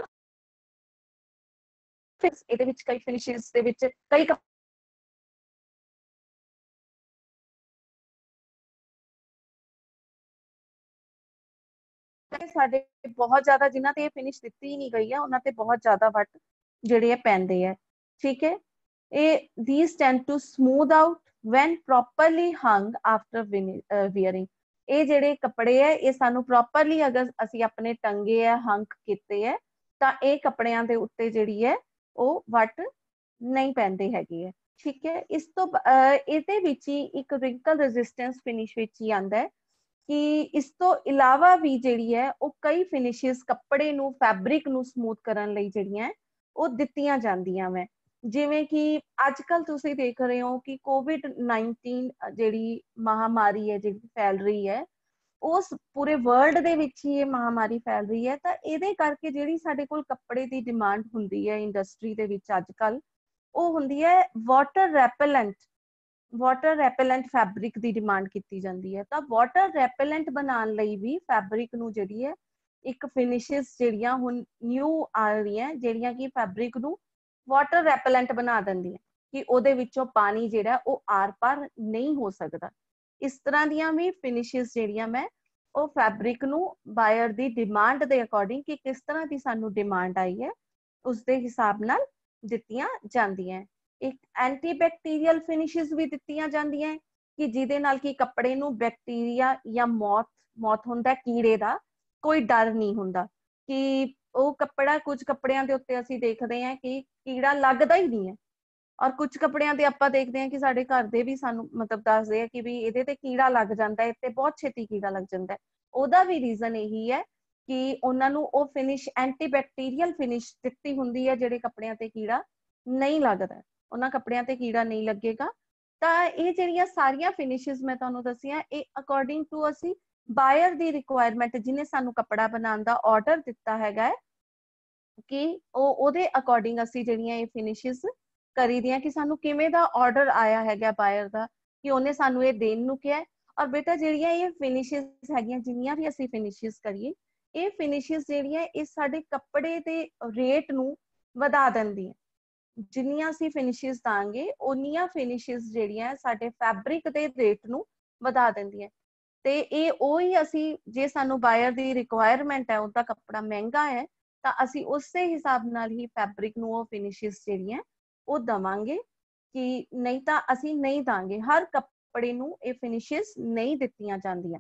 ਇਹਦੇ ਵਿੱਚ ਕਈ ਫਿਨਿਸ਼ਸ ਦੇ ਵਿੱਚ ਕਈ ਸਾਡੇ ਬਹੁਤ ਜ਼ਿਆਦਾ ਜਿਨ੍ਹਾਂ ਤੇ ਫਿਨਿਸ਼ ਦਿੱਤੀ ਹੀ ਨਹੀਂ ਗਈ ਹੈ ਉਹਨਾਂ ਤੇ ਬਹੁਤ ਜ਼ਿਆਦਾ ਵੱਟ ਜਿਹੜੇ ਆ ਪੈਂਦੇ ਆ। ਠੀਕ ਹੈ, ਇਹ these tend to smooth out when properly hung after wearing। ਇਹ ਜਿਹੜੇ ਕੱਪੜੇ ਹੈ ਇਹ ਸਾਨੂੰ ਪ੍ਰੋਪਰਲੀ ਅਗਰ ਅਸੀਂ ਆਪਣੇ ਟੰਗੇ ਆ ਹੰਕ ਕੀਤੇ ਹੈ ਤਾਂ ਇਹ ਕੱਪੜਿਆਂ ਦੇ ਉੱਤੇ ਜਿਹੜੀ ਹੈ ਉਹ ਵੱਟ ਨਹੀਂ ਪੈਂਦੇ ਹੈਗੇ ਹੈ। ਠੀਕ ਹੈ, ਇਸ ਤੋਂ ਇਹਦੇ ਵਿੱਚ ਹੀ ਇੱਕ ਰਿੰਕਲ ਰੈਜ਼ਿਸਟੈਂਸ ਫਿਨਿਸ਼ ਵਿੱਚ ਹੀ ਆਉਂਦਾ ਹੈ ਕਿ ਇਸ ਤੋਂ ਇਲਾਵਾ ਵੀ ਜਿਹੜੀ ਹੈ ਉਹ ਕਈ ਫਿਨਿਸ਼ਸ ਕੱਪੜੇ ਨੂੰ ਫੈਬਰਿਕ ਨੂੰ ਸਮੂਥ ਕਰਨ ਲਈ ਜਿਹੜੀਆਂ ਉਹ ਦਿੱਤੀਆਂ ਜਾਂਦੀਆਂ ਵੈ। ਜਿਵੇਂ ਕਿ ਅੱਜ ਕੱਲ ਤੁਸੀਂ ਦੇਖ ਰਹੇ ਹੋ ਕਿ ਕੋਵਿਡ ਨਾਈਨਟੀਨ ਜਿਹੜੀ ਮਹਾਮਾਰੀ ਹੈ ਜਿਹੜੀ ਫੈਲ ਰਹੀ ਹੈ ਉਸ ਪੂਰੇ ਵਰਲਡ ਦੇ ਵਿੱਚ ਹੀ ਇਹ ਮਹਾਮਾਰੀ ਫੈਲ ਰਹੀ ਹੈ, ਤਾਂ ਇਹਦੇ ਕਰਕੇ ਜਿਹੜੀ ਸਾਡੇ ਕੋਲ ਕੱਪੜੇ ਦੀ ਡਿਮਾਂਡ ਹੁੰਦੀ ਹੈ ਇੰਡਸਟਰੀ ਦੇ ਵਿੱਚ ਅੱਜ ਕੱਲ ਉਹ ਹੁੰਦੀ ਹੈ water repellent water repellent fabric ਦੀ ਡਿਮਾਂਡ ਕੀਤੀ ਜਾਂਦੀ ਹੈ। ਤਾਂ ਵਾਟਰ ਰੈਪੇਲੈਂਟ ਬਣਾਉਣ ਲਈ ਵੀ ਫੈਬਰਿਕ ਨੂੰ ਜਿਹੜੀ ਹੈ ਇੱਕ ਫਿਨਿਸ਼ਸ ਜਿਹੜੀਆਂ ਹੁਣ ਨਿਊ ਆ ਰਹੀਆਂ ਜਿਹੜੀਆਂ ਕਿ ਫੈਬਰਿਕ ਨੂੰ ਵਾਟਰ ਰੈਪੇਲੈਂਟ ਬਣਾ ਦਿੰਦੀਆਂ ਕਿ ਉਹਦੇ ਵਿੱਚੋਂ ਪਾਣੀ ਜਿਹੜਾ ਉਹ ਆਰ ਪਾਰ ਨਹੀਂ ਹੋ ਸਕਦਾ। ਇਸ ਤਰ੍ਹਾਂ ਦੀਆਂ ਵੀ ਫਿਨਿਸ਼ਸ ਜਿਹੜੀਆਂ ਮੈਂ ਉਹ ਫੈਬਰਿਕ ਨੂੰ ਬਾਇਰ ਦੀ ਡਿਮਾਂਡ ਦੇ ਅਕੋਰਡਿੰਗ ਕਿ ਕਿਸ ਤਰ੍ਹਾਂ ਦੀ ਸਾਨੂੰ ਡਿਮਾਂਡ ਆਈ ਹੈ ਉਸ ਦੇ ਹਿਸਾਬ ਨਾਲ ਦਿੱਤੀਆਂ ਜਾਂਦੀਆਂ। ਇੱਕ ਐਂਟੀ ਬੈਕਟੀਰੀਅਲ ਫਿਨਿਸ਼ਸ ਵੀ ਦਿੱਤੀਆਂ ਜਾਂਦੀਆਂ ਕਿ ਜਿਹਦੇ ਨਾਲ ਕਿ ਕੱਪੜੇ ਨੂੰ ਬੈਕਟੀਰੀਆ ਜਾਂ ਮੌਤ ਮੌਤ ਹੁੰਦਾ ਕੀੜੇ ਦਾ ਕੋਈ ਡਰ ਨਹੀਂ ਹੁੰਦਾ ਕਿ ਉਹ ਕੱਪੜਾ ਕੁਝ ਕੱਪੜਿਆਂ ਦੇ ਉੱਤੇ ਅਸੀਂ ਦੇਖਦੇ ਹਾਂ ਕਿ ਕੀੜਾ ਲੱਗਦਾ ਹੀ ਨਹੀਂ ਹੈ ਔਰ ਕੁਝ ਕੱਪੜਿਆਂ ਤੇ ਆਪਾਂ ਦੇਖਦੇ ਹਾਂ ਕਿ ਸਾਡੇ ਘਰ ਦੇ ਵੀ ਸਾਨੂੰ ਮਤਲਬ ਦੱਸਦੇ ਆ ਕਿ ਵੀ ਇਹਦੇ ਤੇ ਕੀੜਾ ਲੱਗ ਜਾਂਦਾ ਹੈ ਤੇ ਬਹੁਤ ਛੇਤੀ ਕੀੜਾ ਲੱਗ ਜਾਂਦਾ ਹੈ। ਉਹਦਾ ਵੀ ਰੀਜ਼ਨ ਇਹੀ ਹੈ ਕਿ ਉਹਨਾਂ ਨੂੰ ਉਹ ਫਿਨਿਸ਼ ਐਂਟੀ ਬੈਕਟੀਰੀਅਲ ਫਿਨਿਸ਼ ਦਿੱਤੀ ਹੁੰਦੀ ਹੈ ਜਿਹੜੇ ਕੱਪੜਿਆਂ ਤੇ ਕੀੜਾ ਨਹੀਂ ਲੱਗਦਾ, ਉਹਨਾਂ ਕੱਪੜਿਆਂ ਤੇ ਕੀੜਾ ਨਹੀਂ ਲੱਗੇਗਾ। ਤਾਂ ਇਹ ਜਿਹੜੀਆਂ ਸਾਰੀਆਂ ਫਿਨਿਸ਼ਸ ਮੈਂ ਤੁਹਾਨੂੰ ਦੱਸੀਆਂ ਇਹ ਅਕੋਰਡਿੰਗ ਟੂ ਅਸੀਂ ਬਾਇਰ ਦੀ ਰਿਕੁਆਇਰਮੈਂਟ ਜਿਹਨੇ ਸਾਨੂੰ ਕੱਪੜਾ ਬਣਾਉਣ ਦਾ ਆਰਡਰ ਦਿੱਤਾ ਹੈਗਾ ਹੈ ਕਿ ਉਹ ਉਹਦੇ ਅਕੋਰਡਿੰਗ ਅਸੀਂ ਜਿਹੜੀਆਂ ਇਹ ਫਿਨਿਸ਼ਸ ਕਰੀ ਦੀਆਂ ਕਿ ਸਾਨੂੰ ਕਿਵੇਂ ਦਾ ਆਰਡਰ ਆਇਆ ਹੈਗਾ ਬਾਇਰ ਦਾ ਕਿ ਉਹਨੇ ਸਾਨੂੰ ਇਹ ਦੇਣ ਨੂੰ ਕਿਹਾ। ਔਰ ਬੇਟਾ ਜਿਹੜੀਆਂ ਇਹ ਫਿਨਿਸ਼ਸ ਹੈਗੀਆਂ ਜਿੰਨੀਆਂ ਵੀ ਅਸੀਂ ਫਿਨਿਸ਼ਸ ਕਰੀਏ ਇਹ ਫਿਨਿਸ਼ਸ ਜਿਹੜੀਆਂ ਇਹ ਸਾਡੇ ਕੱਪੜੇ ਦੇ ਰੇਟ ਨੂੰ ਵਧਾ ਦਿੰਦੀਆਂ। ਜਿੰਨੀਆਂ ਅਸੀਂ ਫਿਨਿਸ਼ਸ ਦਾਂਗੇ ਉਨੀਆਂ ਫਿਨਿਸ਼ਸ ਜਿਹੜੀਆਂ ਸਾਡੇ ਫੈਬਰਿਕ ਦੇ ਰੇਟ ਨੂੰ ਵਧਾ ਦਿੰਦੀਆਂ। ਤੇ ਇਹ ਉਹੀ ਅਸੀਂ ਜੇ ਸਾਨੂੰ ਬਾਇਰ ਦੀ ਰਿਕੁਆਇਰਮੈਂਟ ਹੈ ਉਹਦਾ ਕੱਪੜਾ ਮਹਿੰਗਾ ਹੈ ਤਾਂ ਅਸੀਂ ਉਸੇ ਹਿਸਾਬ ਨਾਲ ਹੀ ਫੈਬਰਿਕ ਨੂੰ ਉਹ ਫਿਨਿਸ਼ਸ ਜਿਹੜੀਆਂ ਉਹ ਦਵਾਂਗੇ ਕਿ ਨਹੀਂ ਤਾਂ ਅਸੀਂ ਨਹੀਂ ਦਾਂਗੇ। ਹਰ ਕੱਪੜੇ ਨੂੰ ਇਹ ਫਿਨਿਸ਼ਸ ਨਹੀਂ ਦਿੱਤੀਆਂ ਜਾਂਦੀਆਂ।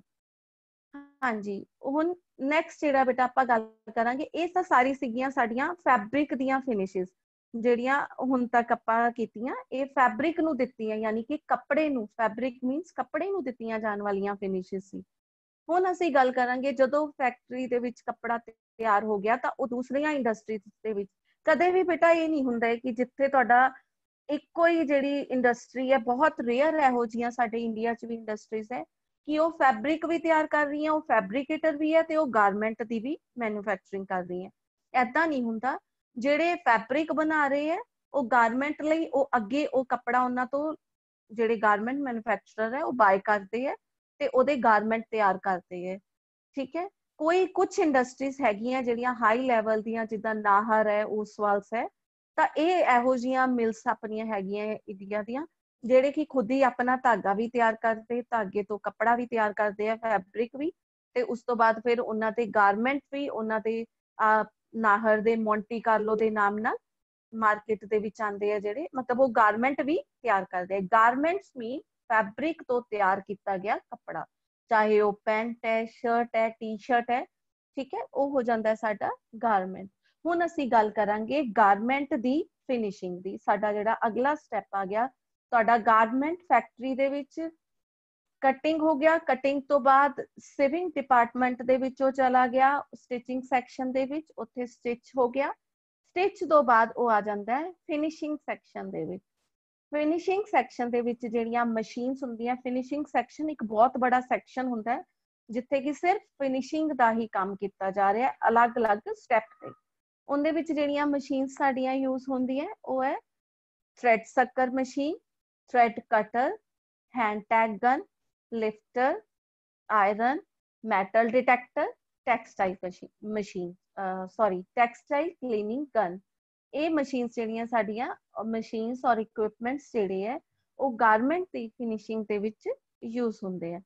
ਹਾਂਜੀ, ਹੁਣ ਨੈਕਸਟ ਜਿਹੜਾ ਬੇਟਾ ਆਪਾਂ ਗੱਲ ਕਰਾਂਗੇ ਇਹ ਤਾਂ ਸਾਰੀ ਸੀਗੀਆਂ ਸਾਡੀਆਂ ਫੈਬਰਿਕ ਦੀਆਂ ਫਿਨਿਸ਼ਸ ਜਿਹੜੀਆਂ ਹੁਣ ਤੱਕ ਆਪਾਂ ਕੀਤੀਆਂ ਇਹ ਫੈਬਰਿਕ ਨੂੰ ਦਿੱਤੀਆਂ ਯਾਨੀ ਕਿ ਕੱਪੜੇ ਨੂੰ ਫੈਬਰਿਕ ਮੀਨਸ ਕੱਪੜੇ ਨੂੰ ਦਿੱਤੀਆਂ ਜਾਣ ਵਾਲੀਆਂ ਫਿਨਿਸ਼ਸ ਸੀ। ਹੁਣ ਅਸੀਂ ਗੱਲ ਕਰਾਂਗੇ ਜਦੋਂ ਫੈਕਟਰੀ ਦੇ ਵਿੱਚ ਕੱਪੜਾ ਤਿਆਰ ਹੋ ਗਿਆ ਤਾਂ ਉਹ ਦੂਸਰੀਆਂ ਇੰਡਸਟਰੀਜ਼ ਦੇ ਵਿੱਚ ਕਦੇ ਵੀ ਬੇਟਾ ਇਹ ਨਹੀਂ ਹੁੰਦਾ ਕਿ ਜਿੱਥੇ ਤੁਹਾਡਾ ਇੱਕੋ ਹੀ ਜਿਹੜੀ ਇੰਡਸਟਰੀ ਹੈ ਬਹੁਤ ਰੇਅਰ ਇਹੋ ਜਿਹੀਆਂ ਸਾਡੇ ਇੰਡੀਆ 'ਚ ਵੀ ਇੰਡਸਟਰੀਜ਼ ਹੈ ਕਿ ਉਹ ਫੈਬਰਿਕ ਵੀ ਤਿਆਰ ਕਰ ਰਹੀਆਂ ਉਹ ਫੈਬਰਿਕੇਟਰ ਵੀ ਹੈ ਤੇ ਉਹ ਗਾਰਮੈਂਟ ਦੀ ਵੀ ਮੈਨੂਫੈਕਚਰਿੰਗ ਕਰ ਰਹੀ ਹੈ। ਏਦਾਂ ਨਹੀਂ ਹੁੰਦਾ, ਜਿਹੜੇ ਫੈਬਰਿਕ ਬਣਾ ਰਹੇ ਹੈ ਉਹ ਗਾਰਮੈਂਟ ਲਈ ਉਹ ਅੱਗੇ ਉਹ ਕੱਪੜਾ ਉਹਨਾਂ ਤੋਂ ਜਿਹੜੇ ਗਾਰਮੈਂਟ ਮੈਨੂਫੈਕਚਰਰ ਹੈ ਉਹ ਬਾਏ ਕਰਦੇ ਹੈ ਤੇ ਉਹਦੇ ਗਾਰਮੈਂਟ ਤਿਆਰ ਕਰਦੇ ਹੈ। ਠੀਕ ਹੈ, ਕੋਈ ਕੁਝ ਇੰਡਸਟਰੀਜ਼ ਹੈਗੀਆਂ ਜਿਹੜੀਆਂ ਹਾਈ ਲੈਵਲ ਦੀਆਂ ਜਿੱਦਾਂ ਨਾਹਰ ਹੈ ਓਸਵਾਲਸ ਹੈ ਤਾਂ ਇਹ ਇਹੋ ਜਿਹੀਆਂ ਮਿਲਸ ਆਪਣੀਆਂ ਹੈਗੀਆਂ ਇੰਡੀਆ ਦੀਆਂ ਜਿਹੜੇ ਕਿ ਖੁਦ ਹੀ ਆਪਣਾ ਧਾਗਾ ਵੀ ਤਿਆਰ ਕਰਦੇ ਧਾਗੇ ਤੋਂ ਕੱਪੜਾ ਵੀ ਤਿਆਰ ਕਰਦੇ ਆ ਫੈਬਰਿਕ ਵੀ ਤੇ ਉਸ ਤੋਂ ਬਾਅਦ ਫਿਰ ਉਹਨਾਂ ਦੇ ਗਾਰਮੈਂਟ ਵੀ ਉਹਨਾਂ ਦੇ ਨਾਹਰ ਦੇ ਮੌਂਟੀ ਕਾਰਲੋ ਦੇ ਨਾਮ ਨਾਲ ਮਾਰਕੀਟ ਦੇ ਵਿੱਚ ਆਉਂਦੇ ਆ ਜਿਹੜੇ ਮਤਲਬ ਉਹ ਗਾਰਮੈਂਟ ਵੀ ਤਿਆਰ ਕਰਦੇ ਆ। ਗਾਰਮੈਂਟਸ ਮੀਨ ਫੈਬਰਿਕ ਤੋਂ ਤਿਆਰ ਕੀਤਾ ਗਿਆ ਕੱਪੜਾ ਚਾਹੇ ਉਹ ਪੈਂਟ ਹੈ ਸ਼ਰਟ ਹੈ ਟੀ ਸ਼ਰਟ ਹੈ। ਠੀਕ ਹੈ, ਉਹ ਹੋ ਜਾਂਦਾ ਸਾਡਾ ਗਾਰਮੈਂਟ। ਹੁਣ ਅਸੀਂ ਗੱਲ ਕਰਾਂਗੇ ਗਾਰਮੈਂਟ ਦੀ ਫਿਨਿਸ਼ਿੰਗ ਦੀ। ਸਾਡਾ ਜਿਹੜਾ ਅਗਲਾ ਸਟੈਪ ਆ ਗਿਆ ਤੁਹਾਡਾ ਗਾਰਮੈਂਟ ਫੈਕਟਰੀ ਦੇ ਵਿੱਚ ਕਟਿੰਗ ਹੋ ਗਿਆ, ਕਟਿੰਗ ਤੋਂ ਬਾਅਦ ਸਿਵਿੰਗ ਡਿਪਾਰਟਮੈਂਟ ਦੇ ਵਿੱਚ ਉਹ ਚਲਾ ਗਿਆ ਸਟਿਚਿੰਗ ਸੈਕਸ਼ਨ ਦੇ ਵਿੱਚ, ਉੱਥੇ ਸਟਿਚ ਹੋ ਗਿਆ। ਸਟਿਚ ਤੋਂ ਬਾਅਦ ਉਹ ਆ ਜਾਂਦਾ ਹੈ ਫਿਨਿਸ਼ਿੰਗ ਸੈਕਸ਼ਨ ਦੇ ਵਿੱਚ। ਫਿਨਿਸ਼ਿੰਗ ਸੈਕਸ਼ਨ ਦੇ ਵਿੱਚ ਜਿਹੜੀਆਂ ਮਸ਼ੀਨਸ ਹੁੰਦੀਆਂ, ਫਿਨਿਸ਼ਿੰਗ ਸੈਕਸ਼ਨ ਇੱਕ ਬਹੁਤ ਬੜਾ ਸੈਕਸ਼ਨ ਹੁੰਦਾ ਹੈ ਜਿੱਥੇ ਕਿ ਸਿਰਫ ਫਿਨਿਸ਼ਿੰਗ ਦਾ ਹੀ ਕੰਮ ਕੀਤਾ ਜਾ ਰਿਹਾ ਹੈ ਅਲੱਗ-ਅਲੱਗ ਸਟੈਪ ਤੇ। ਉਹਦੇ ਵਿੱਚ ਜਿਹੜੀਆਂ ਮਸ਼ੀਨਸ ਸਾਡੀਆਂ ਯੂਜ਼ ਹੁੰਦੀਆਂ ਉਹ ਹੈ thread sucker machine, thread cutter, hand tag gun, lifter, iron, metal detector, textile machine sorry textile cleaning gun. ये मशीन ਜਿਹੜੀਆਂ ਸਾਡੀਆਂ ਮਸ਼ੀਨਸ ਔਰ ਇਕਵਿਪਮੈਂਟਸ ਜਿਹੜੇ ਹੈ ਉਹ ਗਾਰਮੈਂਟ ਦੀ ਫਿਨਿਸ਼ਿੰਗ ਦੇ ਵਿੱਚ ਯੂਜ਼ ਹੁੰਦੇ ਆ।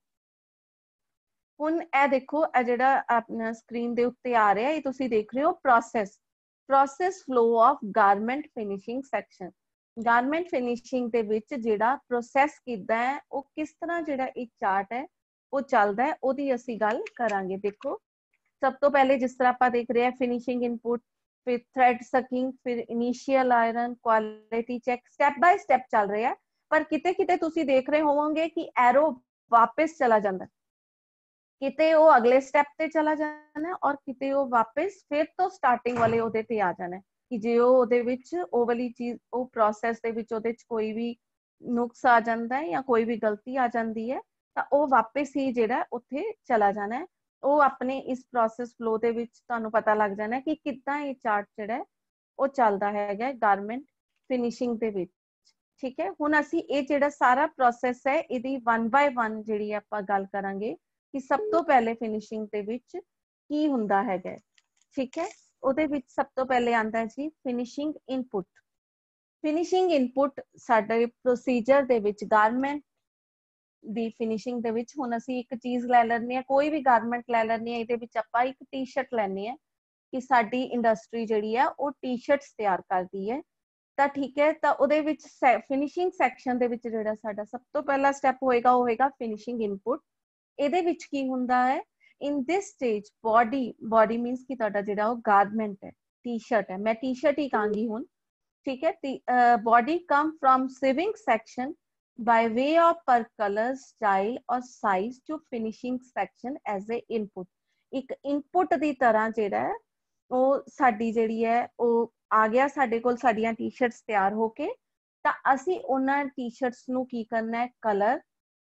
ਹੁਣ ਇਹ ਦੇਖੋ ਇਹ ਜਿਹੜਾ ਆਪਣਾ ਸਕਰੀਨ ਦੇ ਉੱਤੇ ਆ ਰਿਹਾ ਇਹ ਤੁਸੀਂ ਦੇਖ ਰਹੇ ਹੋ process process flow of garment finishing section. Garment finishing ਦੇ ਵਿੱਚ ਜਿਹੜਾ ਪ੍ਰੋਸੈਸ ਕੀਤਾ ਹੈ ਉਹ ਕਿਸ ਤਰ੍ਹਾਂ ਜਿਹੜਾ ਇੱਕ ਚਾਰਟ ਹੈ ਉਹ ਚੱਲਦਾ ਹੈ ਉਹਦੀ ਅਸੀਂ ਗੱਲ ਕਰਾਂਗੇ। ਦੇਖੋ ਸਭ ਤੋਂ ਪਹਿਲੇ ਜਿਸ ਤਰ੍ਹਾਂ ਆਪਾਂ ਦੇਖ ਰਹੇ ਹਾਂ ਫਿਨਿਸ਼ਿੰਗ ਇਨਪੁਟ, ਫਿਰ ਥ੍ਰੈਡ ਸਕਿੰਗ, ਫਿਰ initial iron, quality check, step by step ਚੱਲ ਰਿਹਾ। ਪਰ ਕਿਤੇ ਕਿਤੇ ਤੁਸੀਂ ਦੇਖ ਰਹੇ ਹੋਵੋਗੇ ਕਿ ਐਰੋ ਵਾਪਸ ਚਲਾ ਜਾਂਦਾ, ਕਿਤੇ ਉਹ ਅਗਲੇ ਸਟੈਪ ਤੇ ਚਲਾ ਜਾਣਾ ਔਰ ਕਿਤੇ ਉਹ ਵਾਪਸ ਫਿਰ ਤੋਂ ਸਟਾਰਟਿੰਗ ਵਾਲੇ ਉਹਦੇ ਤੇ ਆ ਜਾਣਾ ਕਿ ਜੇ ਉਹ ਉਹਦੇ ਵਿੱਚ ਉਹ ਵਾਲੀ ਚੀਜ਼ ਉਹ ਪ੍ਰੋਸੈਸ ਦੇ ਵਿੱਚ ਉਹਦੇ ਚ ਕੋਈ ਵੀ ਨੁਕਸ ਆ ਜਾਂਦਾ ਹੈ ਜਾਂ ਕੋਈ ਵੀ ਗਲਤੀ ਆ ਜਾਂਦੀ ਹੈ ਤਾਂ ਉਹ ਵਾਪਸ ਹੀ ਜਿਹੜਾ ਉੱਥੇ ਚਲਾ ਜਾਣਾ ਹੈ। ਉਹ ਆਪਣੇ ਇਸ ਪ੍ਰੋਸੈਸ ਫਲੋ ਦੇ ਵਿੱਚ ਤੁਹਾਨੂੰ ਪਤਾ ਲੱਗ ਜਾਣਾ ਕਿ ਕਿੱਦਾਂ ਇਹ ਚਾਰਟ ਜਿਹੜਾ ਉਹ ਚੱਲਦਾ ਹੈਗਾ ਗਾਰਮੈਂਟ ਫਿਨਿਸ਼ਿੰਗ ਦੇ ਵਿੱਚ। ਠੀਕ ਹੈ, ਹੁਣ ਅਸੀਂ ਇਹ ਜਿਹੜਾ ਸਾਰਾ ਪ੍ਰੋਸੈਸ ਹੈ ਇਹਦੀ ਵਨ ਬਾਏ ਵਨ ਜਿਹੜੀ ਆਪਾਂ ਗੱਲ ਕਰਾਂਗੇ ਕਿ ਸਭ ਤੋਂ ਪਹਿਲੇ ਫਿਨਿਸ਼ਿੰਗ ਦੇ ਵਿੱਚ ਕੀ ਹੁੰਦਾ ਹੈਗਾ। ਠੀਕ ਹੈ, ਉਹਦੇ ਵਿੱਚ ਸਭ ਤੋਂ ਪਹਿਲੇ ਆਂਦਾ ਜੀ ਫਿਨਿਸ਼ਿੰਗ ਇਨਪੁਟ। ਫਿਨਿਸ਼ਿੰਗ ਇਨਪੁਟ ਸਾਡੇ ਪ੍ਰੋਸੀਜਰ ਦੇ ਵਿੱਚ ਗਾਰਮੈਂਟ ਦੀ ਫਿਨਿਸ਼ਿੰਗ ਦੇ ਵਿੱਚ ਹੁਣ ਅਸੀਂ ਇੱਕ ਚੀਜ਼ ਲੈ ਲੈਂਦੇ ਹਾਂ, ਕੋਈ ਵੀ ਗਾਰਮੈਂਟ ਲੈ ਲੈਂਦੇ ਹਾਂ, ਇਹਦੇ ਵਿੱਚ ਆਪਾਂ ਇੱਕ ਟੀ ਸ਼ਰਟ ਲੈਂਦੇ ਹਾਂ ਕਿ ਸਾਡੀ ਇੰਡਸਟਰੀ ਜਿਹੜੀ ਹੈ ਉਹ ਟੀ ਸ਼ਰਟਸ ਤਿਆਰ ਕਰਦੀ ਹੈ ਤਾਂ ਠੀਕ ਹੈ। ਤਾਂ ਉਹਦੇ ਵਿੱਚ ਫਿਨਿਸ਼ਿੰਗ ਸੈਕਸ਼ਨ ਦੇ ਵਿੱਚ ਜਿਹੜਾ ਸਾਡਾ ਸਭ ਤੋਂ ਪਹਿਲਾ ਸਟੈਪ ਹੋਏਗਾ ਉਹ ਹੋਏਗਾ ਫਿਨਿਸ਼ਿੰਗ ਇਨਪੁਟ। ਇਹਦੇ ਵਿੱਚ ਕੀ ਹੁੰਦਾ ਹੈ in this stage body body means ਕਿ ਤੁਹਾਡਾ ਜਿਹੜਾ ਉਹ ਗਾਰਮੈਂਟ ਹੈ ਟੀ ਸ਼ਰਟ ਹੈ, ਮੈਂ ਟੀ ਸ਼ਰਟ ਹੀ ਕਹਾਂਗੀ ਹੁਣ। ਠੀਕ ਹੈ, body come from sewing section by way of per color style or size to finishing section as a input। ਇੱਕ ਇਨਪੁਟ ਦੀ ਤਰ੍ਹਾਂ ਜਿਹੜਾ ਹੈ ਉਹ ਸਾਡੀ ਜਿਹੜੀ ਹੈ ਉਹ ਆ ਗਿਆ ਸਾਡੇ ਕੋਲ ਸਾਡੀਆਂ ਟੀ ਸ਼ਰਟਸ ਤਿਆਰ ਹੋ ਕੇ ਤਾਂ ਅਸੀਂ ਉਹਨਾਂ ਟੀ ਸ਼ਰਟਸ ਨੂੰ ਕੀ ਕਰਨਾ ਹੈ ਕਲਰ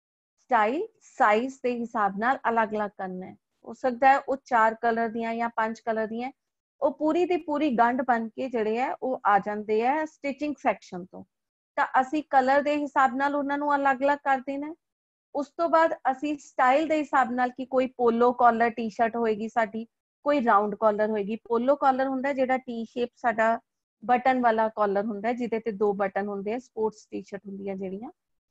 ਸਟਾਈਲ ਸਾਈਜ਼ ਦੇ ਹਿਸਾਬ ਨਾਲ ਅਲੱਗ-ਅਲੱਗ ਕਰਨਾ ਹੈ। ਹੋ ਸਕਦਾ ਹੈ ਉਹ ਚਾਰ ਕਲਰ ਦੀਆਂ ਜਾਂ ਪੰਜ ਕਲਰ ਦੀਆਂ ਉਹ ਪੂਰੀ ਦੀ ਪੂਰੀ ਗੰਢ ਬਣ ਕੇ ਜਿਹੜੇ ਹੈ ਉਹ ਆ ਜਾਂਦੇ ਹੈ ਸਟਿਚਿੰਗ ਸੈਕਸ਼ਨ ਤੋਂ ਤਾਂ ਅਸੀਂ ਕਲਰ ਦੇ ਹਿਸਾਬ ਨਾਲ ਉਹਨਾਂ ਨੂੰ ਅਲੱਗ-ਅਲੱਗ ਕਰ ਦੇਣਾ। ਉਸ ਤੋਂ ਬਾਅਦ ਅਸੀਂ ਸਟਾਈਲ ਦੇ ਹਿਸਾਬ ਨਾਲ ਕਿ ਕੋਈ ਪੋਲੋ ਕਾਲਰ ਟੀ ਸ਼ਰਟ ਹੋਏਗੀ ਸਾਡੀ, ਕੋਈ ਰਾਉਂਡ ਕਾਲਰ ਹੋਏਗੀ। ਪੋਲੋ ਕਾਲਰ ਹੁੰਦਾ ਜਿਹੜਾ ਟੀ ਸ਼ੇਪ ਸਾਡਾ ਬਟਨ ਵਾਲਾ ਕਾਲਰ ਹੁੰਦਾ ਜਿਹਦੇ ਤੇ ਦੋ ਬਟਨ ਹੁੰਦੇ ਆ, ਸਪੋਰਟਸ ਟੀ ਸ਼ਰਟ ਹੁੰਦੀਆਂ ਜਿਹੜੀਆਂ।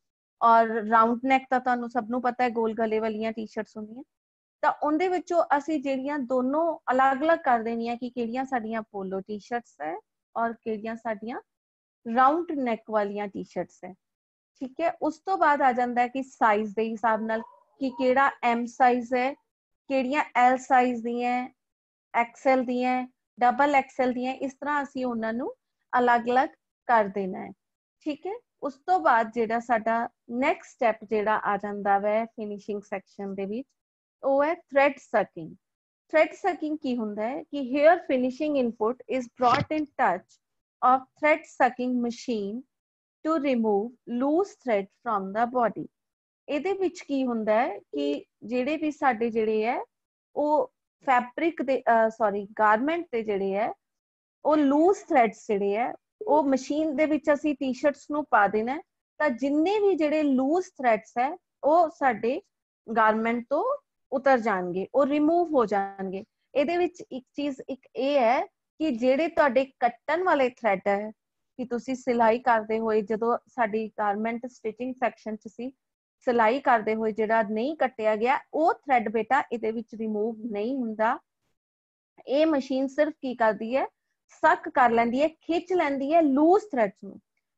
ਔਰ ਰਾਉਂਡ ਨੈਕ ਤਾਂ ਤੁਹਾਨੂੰ ਸਭ ਨੂੰ ਪਤਾ ਹੈ ਗੋਲ ਗਲੇ ਵਾਲੀਆਂ ਟੀ ਸ਼ਰਟਸ ਹੁੰਦੀਆਂ। ਤਾਂ ਉਹਦੇ ਵਿੱਚੋਂ ਅਸੀਂ ਜਿਹੜੀਆਂ ਦੋਨੋਂ ਅਲੱਗ-ਅਲੱਗ ਕਰ ਦੇਣੀਆਂ ਕਿ ਕਿਹੜੀਆਂ ਸਾਡੀਆਂ ਪੋਲੋ ਟੀ ਸ਼ਰਟਸ ਹੈ ਔਰ ਕਿਹੜੀਆਂ ਸਾਡੀਆਂ ਰਾਉਂਡ ਨੈਕ ਵਾਲੀਆਂ ਟੀ ਸ਼ਰਟਸ ਹੈ। ਠੀਕ ਹੈ, ਉਸ ਤੋਂ ਬਾਅਦ ਆ ਜਾਂਦਾ ਹੈ ਕਿ ਸਾਈਜ਼ ਦੇ ਹਿਸਾਬ ਨਾਲ ਕਿ ਕਿਹੜਾ ਐਮ ਸਾਈਜ਼ ਹੈ, ਕਿਹੜੀਆਂ ਐਲ ਸਾਈਜ਼ ਦੀਆਂ, ਐਕਸਐਲ ਦੀਆਂ, ਡਬਲ ਐਕਸਐਲ ਦੀਆਂ, ਇਸ ਤਰ੍ਹਾਂ ਅਸੀਂ ਉਹਨਾਂ ਨੂੰ ਅਲੱਗ-ਅਲੱਗ ਕਰ ਦੇਣਾ ਹੈ। ਠੀਕ ਹੈ, ਉਸ ਤੋਂ ਬਾਅਦ ਜਿਹੜਾ ਸਾਡਾ ਨੈਕਸਟ ਸਟੈਪ ਜਿਹੜਾ ਆ ਜਾਂਦਾ ਵੈ ਫਿਨਿਸ਼ਿੰਗ ਸੈਕਸ਼ਨ ਦੇ ਵਿੱਚ ਉਹ ਹੈ ਥ੍ਰੈਡ ਸਕਿੰਗ। ਥ੍ਰੈਡ ਸਕਿੰਗ ਕੀ ਹੁੰਦਾ ਹੈ ਕਿ here finishing input is brought in touch of thread sucking machine to remove loose thread from the body। ਇਹਦੇ ਵਿੱਚ ਕੀ ਹੁੰਦਾ ਹੈ ਕਿ ਜਿਹੜੇ ਵੀ ਸਾਡੇ ਜਿਹੜੇ ਹੈ ਉਹ ਫੈਬਰਿਕ ਦੇ ਸੌਰੀ ਗਾਰਮੈਂਟ ਦੇ ਜਿਹੜੇ ਹੈ ਉਹ ਲੂਜ਼ ਥ੍ਰੈਡਸ ਜਿਹੜੇ ਹੈ ਉਹ ਮਸ਼ੀਨ ਦੇ ਵਿੱਚ ਅਸੀਂ ਟੀ ਸ਼ਰਟਸ ਨੂੰ ਪਾ ਦੇਣਾ ਤਾਂ ਜਿੰਨੇ ਵੀ ਜਿਹੜੇ ਲੂਜ਼ ਥ੍ਰੈਡਸ ਹੈ ਉਹ ਸਾਡੇ ਗਾਰਮੈਂਟ ਤੋਂ ਉਤਰ ਜਾਣਗੇ, ਉਹ ਰਿਮੂਵ ਹੋ ਜਾਣਗੇ। ਇਹਦੇ ਵਿੱਚ ਇੱਕ ਚੀਜ਼ ਇੱਕ ਇਹ ਹੈ ਕਿ ਜਿਹੜੇ ਤੁਹਾਡੇ ਕੱਟਣ ਵਾਲੇ ਥ੍ਰੈਡ ਹੈ ਕਿ ਤੁਸੀਂ ਸਿਲਾਈ ਕਰਦੇ ਹੋਏ ਜਦੋਂ ਸਾਡੀ ਗਾਰਮੈਂਟ ਸਟਿਚਿੰਗ ਸੈਕਸ਼ਨ ਚ ਸੀ ਸਿਲਾਈ ਕਰਦੇ ਹੋਏ ਜਿਹੜਾ ਨਹੀਂ ਕੱਟਿਆ ਗਿਆ ਉਹ ਥ੍ਰੈਡ ਬੇਟਾ ਇਹਦੇ ਵਿੱਚ ਰਿਮੂਵ ਨਹੀਂ ਹੁੰਦਾ। ਇਹ ਮਸ਼ੀਨ ਸਿਰਫ ਕੀ ਕਰਦੀ ਹੈ ਸਕ ਕਰ ਲੈਂਦੀ ਹੈ, ਖਿੱਚ ਲੈਂਦੀ ਹੈ ਲੂਜ਼ ਥ੍ਰੈਡਸ ਨੂੰ।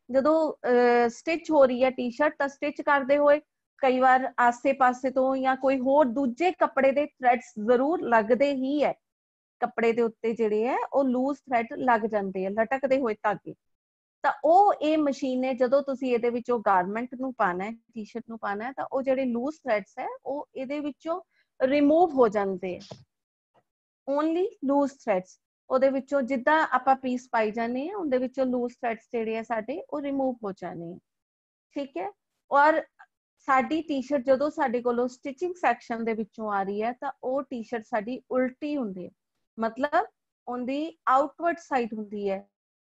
ਜਦੋਂ ਸਟਿਚ ਹੋ ਰਹੀ ਹੈ ਟੀ ਸ਼ਰਟ ਤਾਂ ਸਟਿਚ ਕਰਦੇ ਹੋਏ ਕਈ ਵਾਰ ਆਸੇ ਪਾਸੇ ਤੋਂ ਜਾਂ ਕੋਈ ਹੋਰ ਦੂਜੇ ਕੱਪੜੇ ਦੇ ਥ੍ਰੈਡਸ ਜ਼ਰੂਰ ਲੱਗਦੇ ਹੀ ਹੈ, ਕੱਪੜੇ ਦੇ ਉੱਤੇ ਜਿਹੜੇ ਹੈ ਉਹ ਲੂਜ਼ ਥ੍ਰੈਡ ਲੱਗ ਜਾਂਦੇ ਆ ਲਟਕਦੇ ਹੋਏ ਧਾਗੇ। ਤਾਂ ਉਹ ਇਹ ਮਸ਼ੀਨ ਨੇ ਜਦੋਂ ਤੁਸੀਂ ਇਹਦੇ ਵਿੱਚੋਂ ਗਾਰਮੈਂਟ ਨੂੰ ਪਾਣਾ ਹੈ, ਟੀ-ਸ਼ਰਟ ਨੂੰ ਪਾਣਾ ਹੈ, ਤਾਂ ਉਹ ਜਿਹੜੇ ਲੂਜ਼ ਥ੍ਰੈਡਸ ਹੈ ਉਹ ਇਹਦੇ ਵਿੱਚੋਂ ਰਿਮੂਵ ਹੋ ਜਾਂਦੇ ਹੈ। ਓਨਲੀ ਲੂਜ਼ ਥ੍ਰੈਡਸ ਉਹਦੇ ਵਿੱਚੋਂ ਜਿੱਦਾਂ ਆਪਾਂ ਪੀਸ ਪਾਈ ਜਾਂਦੇ ਆ ਉਹਦੇ ਵਿੱਚੋਂ ਲੂਜ਼ ਥ੍ਰੈਡਸ ਜਿਹੜੇ ਆ ਸਾਡੇ ਉਹ ਰਿਮੂਵ ਹੋ ਜਾਣੇ ਆ। ਠੀਕ ਹੈ। ਔਰ ਸਾਡੀ ਟੀ-ਸ਼ਰਟ ਜਦੋਂ ਸਾਡੇ ਕੋਲੋਂ ਸਟਿਚਿੰਗ ਸੈਕਸ਼ਨ ਦੇ ਵਿੱਚੋਂ ਆ ਰਹੀ ਹੈ ਤਾਂ ਉਹ ਟੀ-ਸ਼ਰਟ ਸਾਡੀ ਉਲਟੀ ਹੁੰਦੀ ਹੈ, ਮਤਲਬ ਉਹਦੀ ਆਊਟਵਰਡ ਸਾਈਡ ਹੁੰਦੀ ਹੈ।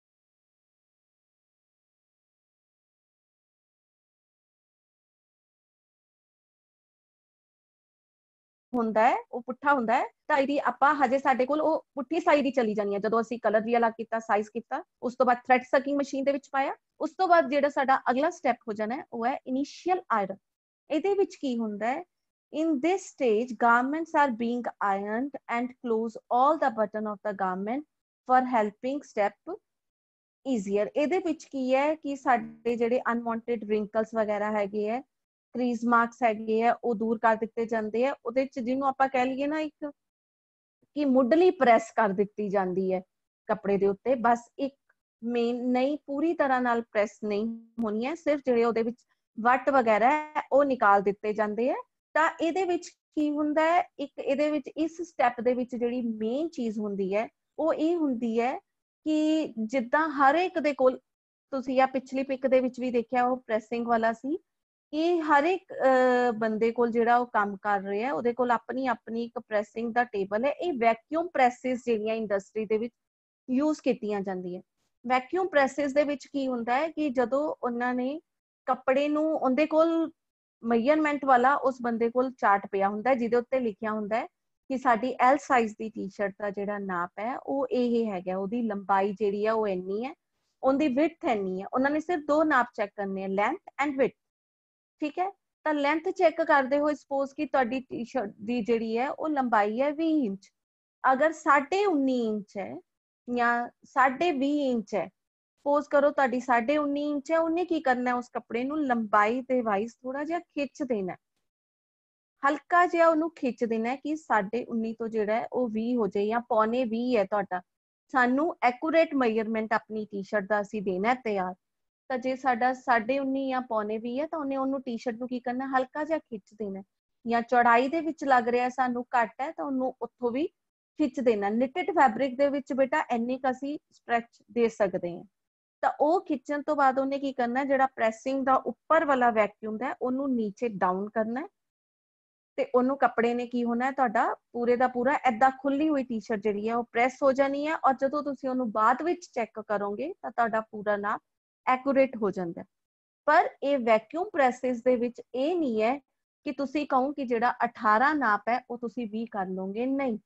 ਹੁੰਦਾ ਹੈ ਉਹ ਪੁੱਠਾ ਹੁੰਦਾ ਹੈ ਤਾਂ ਇਹਦੀ ਆਪਾਂ ਹਜੇ ਸਾਡੇ ਕੋਲ ਉਹ ਪੁੱਠੀ ਸਾਈਡ ਹੀ ਚਲੀ ਜਾਣੀ ਹੈ। ਜਦੋਂ ਅਸੀਂ ਕਲਰ ਵੀ ਅਲੱਗ ਕੀਤਾ, ਸਾਈਜ਼ ਕੀਤਾ, ਉਸ ਤੋਂ ਬਾਅਦ ਥ੍ਰੈਡ ਸਕਿੰਗ ਮਸ਼ੀਨ ਦੇ ਵਿੱਚ ਪਾਇਆ, ਉਸ ਤੋਂ ਬਾਅਦ ਜਿਹੜਾ ਸਾਡਾ ਅਗਲਾ ਸਟੈਪ ਹੋ ਜਾਣਾ ਉਹ ਹੈ ਇਨੀਸ਼ੀਅਲ ਆਇਰਨ। ਇਹਦੇ ਵਿੱਚ ਕੀ ਹੁੰਦਾ ਹੈ, in this stage garments are being ironed and close all the button of the garment for helping step easier। ਇਹਦੇ ਵਿੱਚ ਕੀ ਹੈ ਕਿ ਸਾਡੇ ਜਿਹੜੇ ਅਨਵਾਂਟਡ ਰਿੰਕਲਸ ਵਗੈਰਾ ਹੈਗੇ ਹੈ, ਕ੍ਰੀਜ਼ ਮਾਰਕਸ ਹੈਗੇ ਆ, ਉਹ ਦੂਰ ਕਰ ਦਿੱਤੇ ਜਾਂਦੇ ਆ। ਉਹਦੇ ਚ ਜਿਹਨੂੰ ਆਪਾਂ ਕਹਿ ਲਈਏ ਨਾ ਇੱਕ ਕਿ ਮੁੱਢਲੀ ਪ੍ਰੈਸ ਕਰ ਦਿੱਤੀ ਜਾਂਦੀ ਹੈ ਕੱਪੜੇ ਦੇ ਉੱਤੇ, ਬਸ ਇੱਕ ਮੇਨ ਨਹੀਂ, ਪੂਰੀ ਤਰ੍ਹਾਂ ਨਾਲ ਪ੍ਰੈਸ ਨਹੀਂ ਹੋਣੀ ਹੈ, ਸਿਰਫ ਜਿਹੜੇ ਉਹਦੇ ਵਿੱਚ ਵੱਟ ਵਗੈਰਾ ਹੈ ਉਹ ਨਿਕਾਲ ਦਿੱਤੇ ਜਾਂਦੇ ਆ। ਤਾਂ ਇਹਦੇ ਵਿੱਚ ਕੀ ਹੁੰਦਾ ਹੈ, ਇੱਕ ਇਹਦੇ ਵਿੱਚ ਇਸ ਸਟੈਪ ਦੇ ਵਿੱਚ ਜਿਹੜੀ ਮੇਨ ਚੀਜ਼ ਹੁੰਦੀ ਹੈ ਉਹ ਇਹ ਹੁੰਦੀ ਹੈ ਕਿ ਜਿੱਦਾਂ ਹਰ ਇੱਕ ਦੇ ਕੋਲ, ਤੁਸੀਂ ਆ ਪਿਛਲੀ ਪਿਕ ਦੇ ਵਿੱਚ ਵੀ ਦੇਖਿਆ ਉਹ ਪ੍ਰੈਸਿੰਗ ਵਾਲਾ ਸੀ, ਕਿ ਹਰ ਇੱਕ ਬੰਦੇ ਕੋਲ ਜਿਹੜਾ ਉਹ ਕੰਮ ਕਰ ਰਿਹਾ ਉਹਦੇ ਕੋਲ ਆਪਣੀ ਆਪਣੀ ਇੱਕ ਪ੍ਰੈਸਿੰਗ ਦਾ ਟੇਬਲ ਹੈ। ਇਹ ਵੈਕਿਊਮ ਪ੍ਰੈਸਿਸ ਜਿਹੜੀਆਂ ਇੰਡਸਟਰੀ ਦੇ ਵਿੱਚ ਯੂਜ਼ ਕੀਤੀਆਂ ਜਾਂਦੀਆਂ। ਵੈਕਿਊਮ ਪ੍ਰੈਸਿਸ ਦੇ ਵਿੱਚ ਕੀ ਹੁੰਦਾ ਹੈ ਕਿ ਜਦੋਂ ਉਹਨਾਂ ਨੇ ਕੱਪੜੇ ਨੂੰ, ਉਹਦੇ ਕੋਲ ਮੇਜਰਮੈਂਟ ਵਾਲਾ ਉਸ ਬੰਦੇ ਕੋਲ ਚਾਰਟ ਪਿਆ ਹੁੰਦਾ ਜਿਹਦੇ ਉੱਤੇ ਲਿਖਿਆ ਹੁੰਦਾ ਹੈ ਕਿ ਸਾਡੀ ਐਲ ਸਾਈਜ਼ ਦੀ ਟੀ-ਸ਼ਰਟ ਦਾ ਜਿਹੜਾ ਨਾਪ ਹੈ ਉਹ ਇਹ ਹੈਗਾ, ਉਹਦੀ ਲੰਬਾਈ ਜਿਹੜੀ ਹੈ ਉਹ ਇੰਨੀ ਹੈ, ਉਹਦੀ ਵਿਡਥ ਇੰਨੀ ਹੈ। ਉਹਨਾਂ ਨੇ ਸਿਰਫ ਦੋ ਨਾਪ ਚੈੱਕ ਕਰਨੇ ਆ, ਲੈਂਥ ਐਂਡ ਵਿਡਥ। ਠੀਕ ਹੈ। ਤਾਂ ਲੈਂਥ ਚੈੱਕ ਕਰਦੇ ਹੋਏ ਸਪੋਜ਼ ਕਿ ਤੁਹਾਡੀ ਟੀ-ਸ਼ਰਟ ਦੀ ਜਿਹੜੀ ਹੈ ਉਹ ਲੰਬਾਈ ਹੈ ਵੀਹ ਇੰਚ, ਅਗਰ ਸਾਢੇ ਉੱਨੀ ਇੰਚ ਹੈ ਜਾਂ ਸਾਢੇ ਵੀਹ ਇੰਚ ਹੈ, ਸਪੋਜ਼ ਕਰੋ ਤੁਹਾਡੀ ਸਾਢੇ ਉੱਨੀ ਇੰਚ ਹੈ, ਉਹਨੇ ਕੀ ਕਰਨਾ, ਉਸ ਕੱਪੜੇ ਨੂੰ ਲੰਬਾਈ ਦੇ ਵਾਈਜ਼ ਥੋੜਾ ਜਿਹਾ ਖਿੱਚ ਦੇਣਾ, ਹਲਕਾ ਜਿਹਾ ਉਹਨੂੰ ਖਿੱਚ ਦੇਣਾ ਕਿ ਸਾਢੇ ਉੱਨੀ ਤੋਂ ਜਿਹੜਾ ਉਹ ਵੀਹ ਹੋ ਜਾਏ, ਜਾਂ ਪੌਣੇ ਵੀਹ ਹੈ ਤੁਹਾਡਾ, ਸਾਨੂੰ ਐਕੂਰੇਟ ਮੇਜਰਮੈਂਟ ਆਪਣੀ ਟੀ-ਸ਼ਰਟ ਦਾ ਅਸੀਂ ਦੇਣਾ ਤਿਆਰ। ਤਾਂ ਜੇ ਸਾਡਾ ਸਾਢੇ ਉੱਨੀ ਜਾਂ ਪੌਣੇ ਵੀਹ ਹੈ ਤਾਂ ਉਹਨੇ ਉਹਨੂੰ ਟੀ-ਸ਼ਰਟ ਨੂੰ ਕੀ ਕਰਨਾ, ਹਲਕਾ ਜਿਹਾ ਖਿੱਚ ਦੇਣਾ। ਜਾਂ ਚੌੜਾਈ ਦੇ ਵਿੱਚ ਲੱਗ ਰਿਹਾ ਸਾਨੂੰ ਘੱਟ ਹੈ ਤਾਂ ਉਹਨੂੰ ਉੱਥੋਂ ਵੀ ਖਿੱਚ ਦੇਣਾ। ਨਿਟਡ ਫੈਬਰਿਕ ਦੇ ਵਿੱਚ ਬੇਟਾ ਇੰਨੀ ਕੁ ਅਸੀਂ ਸਟ੍ਰੈਚ ਦੇ ਸਕਦੇ ਹਾਂ। ਤਾਂ ਉਹ ਖਿੱਚਣ ਤੋਂ ਬਾਅਦ ਉਹਨੇ ਕੀ ਕਰਨਾ, ਜਿਹੜਾ ਪ੍ਰੈਸਿੰਗ ਦਾ ਉੱਪਰ ਵਾਲਾ ਵੈਕਿਊਮ ਹੈ ਉਹਨੂੰ ਨੀਚੇ ਡਾਊਨ ਕਰਨਾ, ਤੇ ਉਹਨੂੰ ਕੱਪੜੇ ਨੇ ਕੀ ਹੋਣਾ, ਤੁਹਾਡਾ ਪੂਰੇ ਦਾ ਪੂਰਾ ਏਦਾਂ ਖੁੱਲੀ ਹੋਈ ਟੀ-ਸ਼ਰਟ ਜਿਹੜੀ ਹੈ ਉਹ ਪ੍ਰੈਸ ਹੋ ਜਾਣੀ ਹੈ। ਔਰ ਜਦੋਂ ਤੁਸੀਂ ਉਹਨੂੰ ਬਾਅਦ ਵਿੱਚ ਚੈੱਕ ਕਰੋਗੇ ਤਾਂ ਤੁਹਾਡਾ ਪੂਰਾ ਨਾਪ ਐਕੂਰੇਟ ਹੋ ਜਾਂਦਾ। ਪਰ ਇਹ ਵੈਕਿਊਮ ਪ੍ਰੈਸਿਸ ਦੇ ਵਿੱਚ ਇਹ ਨਹੀਂ ਹੈ ਕਿ ਤੁਸੀਂ ਕਹੋ ਕਿ ਜਿਹੜਾ ਅਠਾਰਾਂ ਨਾਪ ਹੈ ਉਹ ਤੁਸੀਂ ਵੀਹ ਕਰ ਲਓਗੇ, ਨਹੀਂ।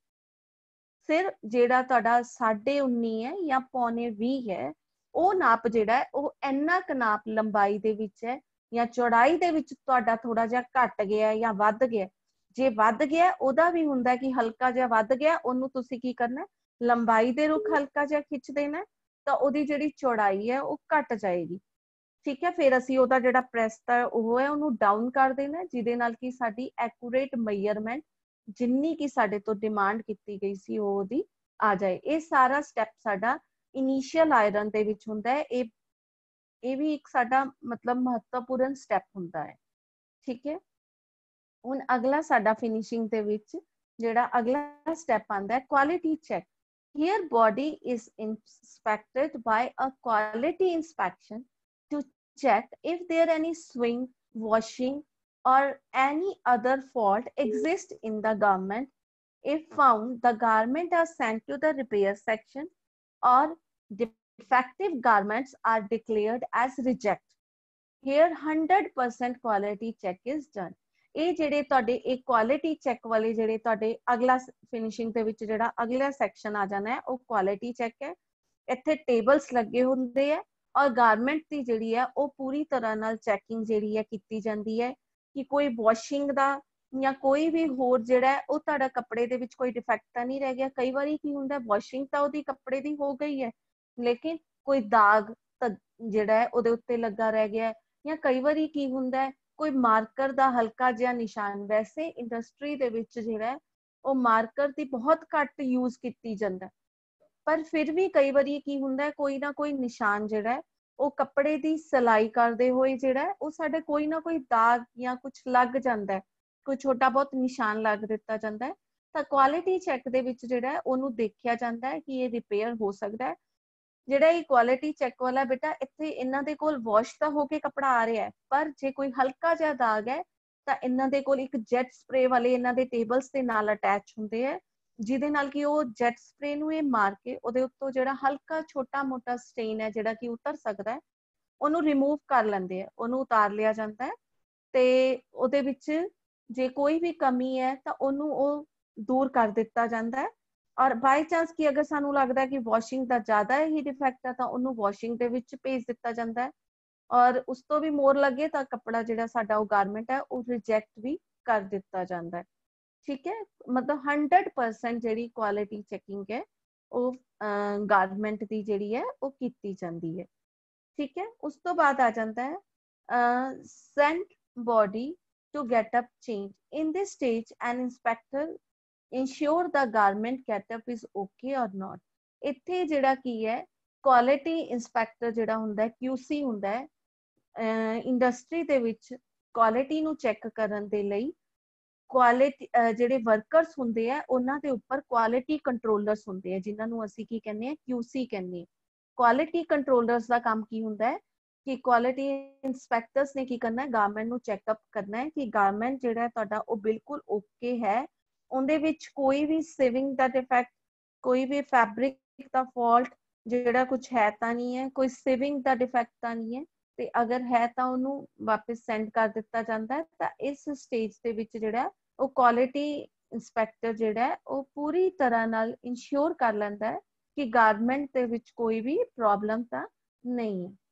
ਸਿਰ ਜਿਹੜਾ ਤੁਹਾਡਾ ਸਾਢੇ ਉੱਨੀ ਹੈ ਜਾਂ ਪੌਣੇ ਵੀਹ ਹੈ, ਉਹ ਨਾਪ ਜਿਹੜਾ ਹੈ ਉਹ ਇੰਨਾ ਕੁ ਨਾਪ ਲੰਬਾਈ ਦੇ ਵਿੱਚ ਹੈ ਜਾਂ ਚੌੜਾਈ ਦੇ ਵਿੱਚ ਤੁਹਾਡਾ ਥੋੜਾ ਜਿਹਾ ਘੱਟ ਗਿਆ ਜਾਂ ਵੱਧ ਗਿਆ। ਜੇ ਵੱਧ ਗਿਆ ਉਹਦਾ ਵੀ ਹੁੰਦਾ ਕਿ ਹਲਕਾ ਜਿਹਾ ਵੱਧ ਗਿਆ, ਉਹਨੂੰ ਤੁਸੀਂ ਕੀ ਕਰਨਾ, ਲੰਬਾਈ ਦੇ ਰੁੱਖ ਹਲਕਾ ਜਿਹਾ ਖਿੱਚ ਦੇਣਾ, ਤਾਂ ਉਹਦੀ ਜਿਹੜੀ ਚੌੜਾਈ ਹੈ ਉਹ ਘਟ ਜਾਏਗੀ। ਠੀਕ ਹੈ। ਫਿਰ ਅਸੀਂ ਉਹਦਾ ਜਿਹੜਾ ਪ੍ਰੈਸ ਦਾ ਉਹ ਹੈ ਉਹਨੂੰ ਡਾਊਨ ਕਰ ਦੇਣਾ, ਜਿਹਦੇ ਨਾਲ ਕਿ ਸਾਡੀ ਐਕੂਰੇਟ ਮੇਜਰਮੈਂਟ ਜਿੰਨੀ ਕਿ ਸਾਡੇ ਤੋਂ ਡਿਮਾਂਡ ਕੀਤੀ ਗਈ ਸੀ ਉਹ ਉਹਦੀ ਆ ਜਾਏ। ਇਹ ਸਾਰਾ ਸਟੈਪ ਸਾਡਾ ਇਨੀਸ਼ੀਅਲ ਆਇਰਨ ਦੇ ਵਿੱਚ ਹੁੰਦਾ ਹੈ। ਇਹ ਇਹ ਵੀ ਇੱਕ ਸਾਡਾ ਮਤਲਬ ਮਹੱਤਵਪੂਰਨ ਸਟੈਪ ਹੁੰਦਾ ਹੈ। ਠੀਕ ਹੈ। ਹੁਣ ਅਗਲਾ ਸਾਡਾ ਫਿਨਿਸ਼ਿੰਗ ਦੇ ਵਿੱਚ ਜਿਹੜਾ ਅਗਲਾ ਸਟੈਪ ਆਉਂਦਾ ਹੈ, quality check. Here body is inspected by a quality inspection to check if there any swing, washing or any other fault exists in the garment. If found, the garment are sent to the repair section or defective garments are declared as reject. Here one hundred percent quality check is done. ਇਹ ਜਿਹੜੇ ਤੁਹਾਡੇ ਇਹ quality check ਵਾਲੇ ਜਿਹੜੇ ਤੁਹਾਡੇ ਅਗਲਾ finishing ਦੇ ਵਿੱਚ ਜਿਹੜਾ ਅਗਲਾ ਸੈਕਸ਼ਨ ਆ ਜਾਣਾ ਹੈ ਉਹ ਕੁਆਲਿਟੀ ਚੈੱਕ ਹੈ। ਇੱਥੇ ਟੇਬਲਸ ਲੱਗੇ ਹੁੰਦੇ ਹੈ ਔਰ ਗਾਰਮੈਂਟ ਦੀ ਜਿਹੜੀ ਹੈ ਉਹ ਪੂਰੀ ਤਰ੍ਹਾਂ ਨਾਲ ਚੈਕਿੰਗ ਜਿਹੜੀ ਹੈ ਕੀਤੀ ਜਾਂਦੀ ਹੈ ਕਿ ਕੋਈ ਵਾਸ਼ਿੰਗ ਦਾ ਜਾਂ ਕੋਈ ਵੀ ਹੋਰ ਜਿਹੜਾ ਉਹ ਤੁਹਾਡਾ ਕੱਪੜੇ ਦੇ ਵਿੱਚ ਕੋਈ ਡਿਫੈਕਟ ਤਾਂ ਨਹੀਂ ਰਹਿ ਗਿਆ। ਕਈ ਵਾਰੀ ਕੀ ਹੁੰਦਾ, ਵਾਸ਼ਿੰਗ ਤਾਂ ਉਹਦੀ ਕੱਪੜੇ ਦੀ ਹੋ ਗਈ ਹੈ ਲੇਕਿਨ ਕੋਈ ਦਾਗ ਤਾਂ ਜਿਹੜਾ ਹੈ ਉਹਦੇ ਉੱਤੇ ਲੱਗਾ ਰਹਿ ਗਿਆ, ਜਾਂ ਕਈ ਵਾਰੀ ਕੀ ਹੁੰਦਾ ਕੋਈ ਮਾਰਕਰ ਦਾ ਹਲਕਾ ਜਿਹਾ ਨਿਸ਼ਾਨ। ਵੈਸੇ ਇੰਡਸਟਰੀ ਦੇ ਵਿੱਚ ਜਿਹੜਾ ਉਹ ਮਾਰਕਰ ਦੀ ਬਹੁਤ ਘੱਟ ਯੂਜ਼ ਕੀਤੀ ਜਾਂਦਾ, ਪਰ ਫਿਰ ਵੀ ਕਈ ਵਾਰੀ ਕੀ ਹੁੰਦਾ ਕੋਈ ਨਾ ਕੋਈ ਨਿਸ਼ਾਨ ਜਿਹੜਾ ਉਹ ਕੱਪੜੇ ਦੀ ਸਿਲਾਈ ਕਰਦੇ ਹੋਏ ਜਿਹੜਾ ਉਹ ਸਾਡੇ ਕੋਈ ਨਾ ਕੋਈ ਦਾਗ ਜਾਂ ਕੁਝ ਲੱਗ ਜਾਂਦਾ ਹੈ, ਕੋਈ ਛੋਟਾ ਬਹੁਤ ਨਿਸ਼ਾਨ ਲੱਗ ਦਿੱਤਾ ਜਾਂਦਾ ਹੈ, ਤਾਂ ਕੁਆਲਿਟੀ ਚੈੱਕ ਦੇ ਵਿੱਚ ਜਿਹੜਾ ਉਹਨੂੰ ਦੇਖਿਆ ਜਾਂਦਾ ਹੈ ਕਿ ਇਹ ਰਿਪੇਅਰ ਹੋ ਸਕਦਾ ਹੈ। ਜਿਹੜਾ ਇਹ ਕੁਆਲਿਟੀ ਚੈੱਕ ਵਾਲਾ ਬੇਟਾ, ਇੱਥੇ ਇਹਨਾਂ ਦੇ ਕੋਲ ਵਾਸ਼ ਤਾਂ ਹੋ ਕੇ ਕੱਪੜਾ ਆ ਰਿਹਾ ਹੈ, ਪਰ ਜੇ ਕੋਈ ਹਲਕਾ ਜਿਹਾ ਦਾਗ ਹੈ ਤਾਂ ਇਹਨਾਂ ਦੇ ਕੋਲ ਇੱਕ ਜੈਟ ਸਪਰੇ ਵਾਲੇ ਇਹਨਾਂ ਦੇ ਟੇਬਲਸ ਦੇ ਨਾਲ ਅਟੈਚ ਹੁੰਦੇ ਹੈ, ਜਿਹਦੇ ਨਾਲ ਕਿ ਉਹ ਜੈਟ ਸਪਰੇ ਨੂੰ ਇਹ ਮਾਰ ਕੇ ਉਹਦੇ ਉੱਤੋਂ ਜਿਹੜਾ ਹਲਕਾ ਛੋਟਾ ਮੋਟਾ ਸਟੇਨ ਹੈ ਜਿਹੜਾ ਕਿ ਉਤਰ ਸਕਦਾ ਹੈ, ਉਹਨੂੰ ਰਿਮੂਵ ਕਰ ਲੈਂਦੇ ਆ, ਉਹਨੂੰ ਉਤਾਰ ਲਿਆ ਜਾਂਦਾ ਹੈ। ਤੇ ਉਹਦੇ ਵਿੱਚ ਜੇ ਕੋਈ ਵੀ ਕਮੀ ਹੈ ਤਾਂ ਉਹਨੂੰ ਉਹ ਦੂਰ ਕਰ ਦਿੱਤਾ ਜਾਂਦਾ ਹੈ। ਔਰ ਬਾਈ ਚਾਂਸ ਕਿ ਅਗਰ ਸਾਨੂੰ ਲੱਗਦਾ ਕਿ ਵਾਸ਼ਿੰਗ ਦਾ ਜ਼ਿਆਦਾ ਹੀ ਡਿਫੈਕਟ ਹੈ ਤਾਂ ਉਹਨੂੰ ਵਾਸ਼ਿੰਗ ਦੇ ਵਿੱਚ ਭੇਜ ਦਿੱਤਾ ਜਾਂਦਾ ਹੈ। ਔਰ ਉਸ ਤੋਂ ਵੀ ਮੋਰ ਲੱਗੇ ਤਾਂ ਕੱਪੜਾ ਜਿਹੜਾ ਸਾਡਾ ਉਹ ਗਾਰਮੈਂਟ ਹੈ ਉਹ ਰਿਜੈਕਟ ਵੀ ਕਰ ਦਿੱਤਾ ਜਾਂਦਾ ਹੈ। ਠੀਕ ਹੈ, ਮਤਲਬ ਹੰਡਰਡ ਪਰਸੈਂਟ ਜਿਹੜੀ ਕੁਆਲਿਟੀ ਚੈਕਿੰਗ ਹੈ ਉਹ ਗਾਰਮੈਂਟ ਦੀ ਜਿਹੜੀ ਹੈ ਉਹ ਕੀਤੀ ਜਾਂਦੀ ਹੈ। ਠੀਕ ਹੈ, ਉਸ ਤੋਂ ਬਾਅਦ ਆ ਜਾਂਦਾ ਹੈ sent body to get up change. In this stage, an inspector ensure the garment get up is okay or not. ਇੱਥੇ ਜਿਹੜਾ ਕੀ ਹੈ ਕੁਆਲਿਟੀ ਇੰਸਪੈਕਟਰ ਜਿਹੜਾ ਹੁੰਦਾ ਹੈ ਕਿਊਸੀ ਹੁੰਦਾ ਹੈ ਇੰਡਸਟਰੀ ਦੇ ਵਿੱਚ ਕੁਆਲਿਟੀ ਨੂੰ ਚੈੱਕ ਕਰਨ ਦੇ ਲਈ ਕੁਆਲਿਟੀ ਜਿਹੜੇ ਵਰਕਰਸ ਹੁੰਦੇ ਆ ਉਹਨਾਂ ਦੇ ਉੱਪਰ ਕੁਆਲਿਟੀ ਕੰਟਰੋਲਰਸ ਹੁੰਦੇ ਆ ਜਿਨ੍ਹਾਂ ਨੂੰ ਅਸੀਂ ਕੀ ਕਹਿੰਦੇ ਆ ਕਿਊਸੀ ਕਹਿੰਦੇ ਆ। ਕੁਆਲਿਟੀ ਕੰਟਰੋਲਰਸ ਦਾ ਕੰਮ ਕੀ ਹੁੰਦਾ ਹੈ ਕਿ ਕੁਆਲਿਟੀ ਇੰਸਪੈਕਟਰਸ ਨੇ ਕੀ ਕਰਨਾ ਹੈ ਗਾਰਮੈਂਟ ਨੂੰ ਚੈੱਕਅਪ ਕਰਨਾ ਹੈ ਕਿ ਗਾਰਮੈਂਟ ਜਿਹੜਾ ਤੁਹਾਡਾ ਉਹ ਬਿਲਕੁਲ ਓਕੇ ਹੈ, ਉਹਦੇ ਵਿੱਚ ਕੋਈ ਵੀ ਸਿਵਿੰਗ ਦਾ ਡਿਫੈਕਟ, ਕੋਈ ਵੀ ਫੈਬਰਿਕ ਦਾ ਫਾਲਟ ਜਿਹੜਾ ਕੁਝ ਹੈ ਤਾਂ ਨਹੀਂ ਹੈ, ਕੋਈ ਸਿਵਿੰਗ ਦਾ ਡਿਫੈਕਟ ਤਾਂ ਨਹੀਂ ਹੈ, ਤੇ ਅਗਰ ਹੈ ਤਾਂ ਉਹਨੂੰ ਵਾਪਸ ਸੈਂਡ ਕਰ ਦਿੱਤਾ ਜਾਂਦਾ ਹੈ। ਤਾਂ ਇਸ ਸਟੇਜ ਦੇ ਵਿੱਚ ਜਿਹੜਾ ਉਹ ਕੁਆਲਿਟੀ ਇੰਸਪੈਕਟਰ ਜਿਹੜਾ ਹੈ ਉਹ ਪੂਰੀ ਤਰ੍ਹਾਂ ਨਾਲ ਇੰਸ਼ੋਰ ਕਰ ਲੈਂਦਾ ਹੈ ਕਿ ਗਾਰਮੈਂਟ ਦੇ ਵਿੱਚ ਕੋਈ ਵੀ ਪ੍ਰੋਬਲਮ ਤਾਂ ਨਹੀਂ ਹੈ।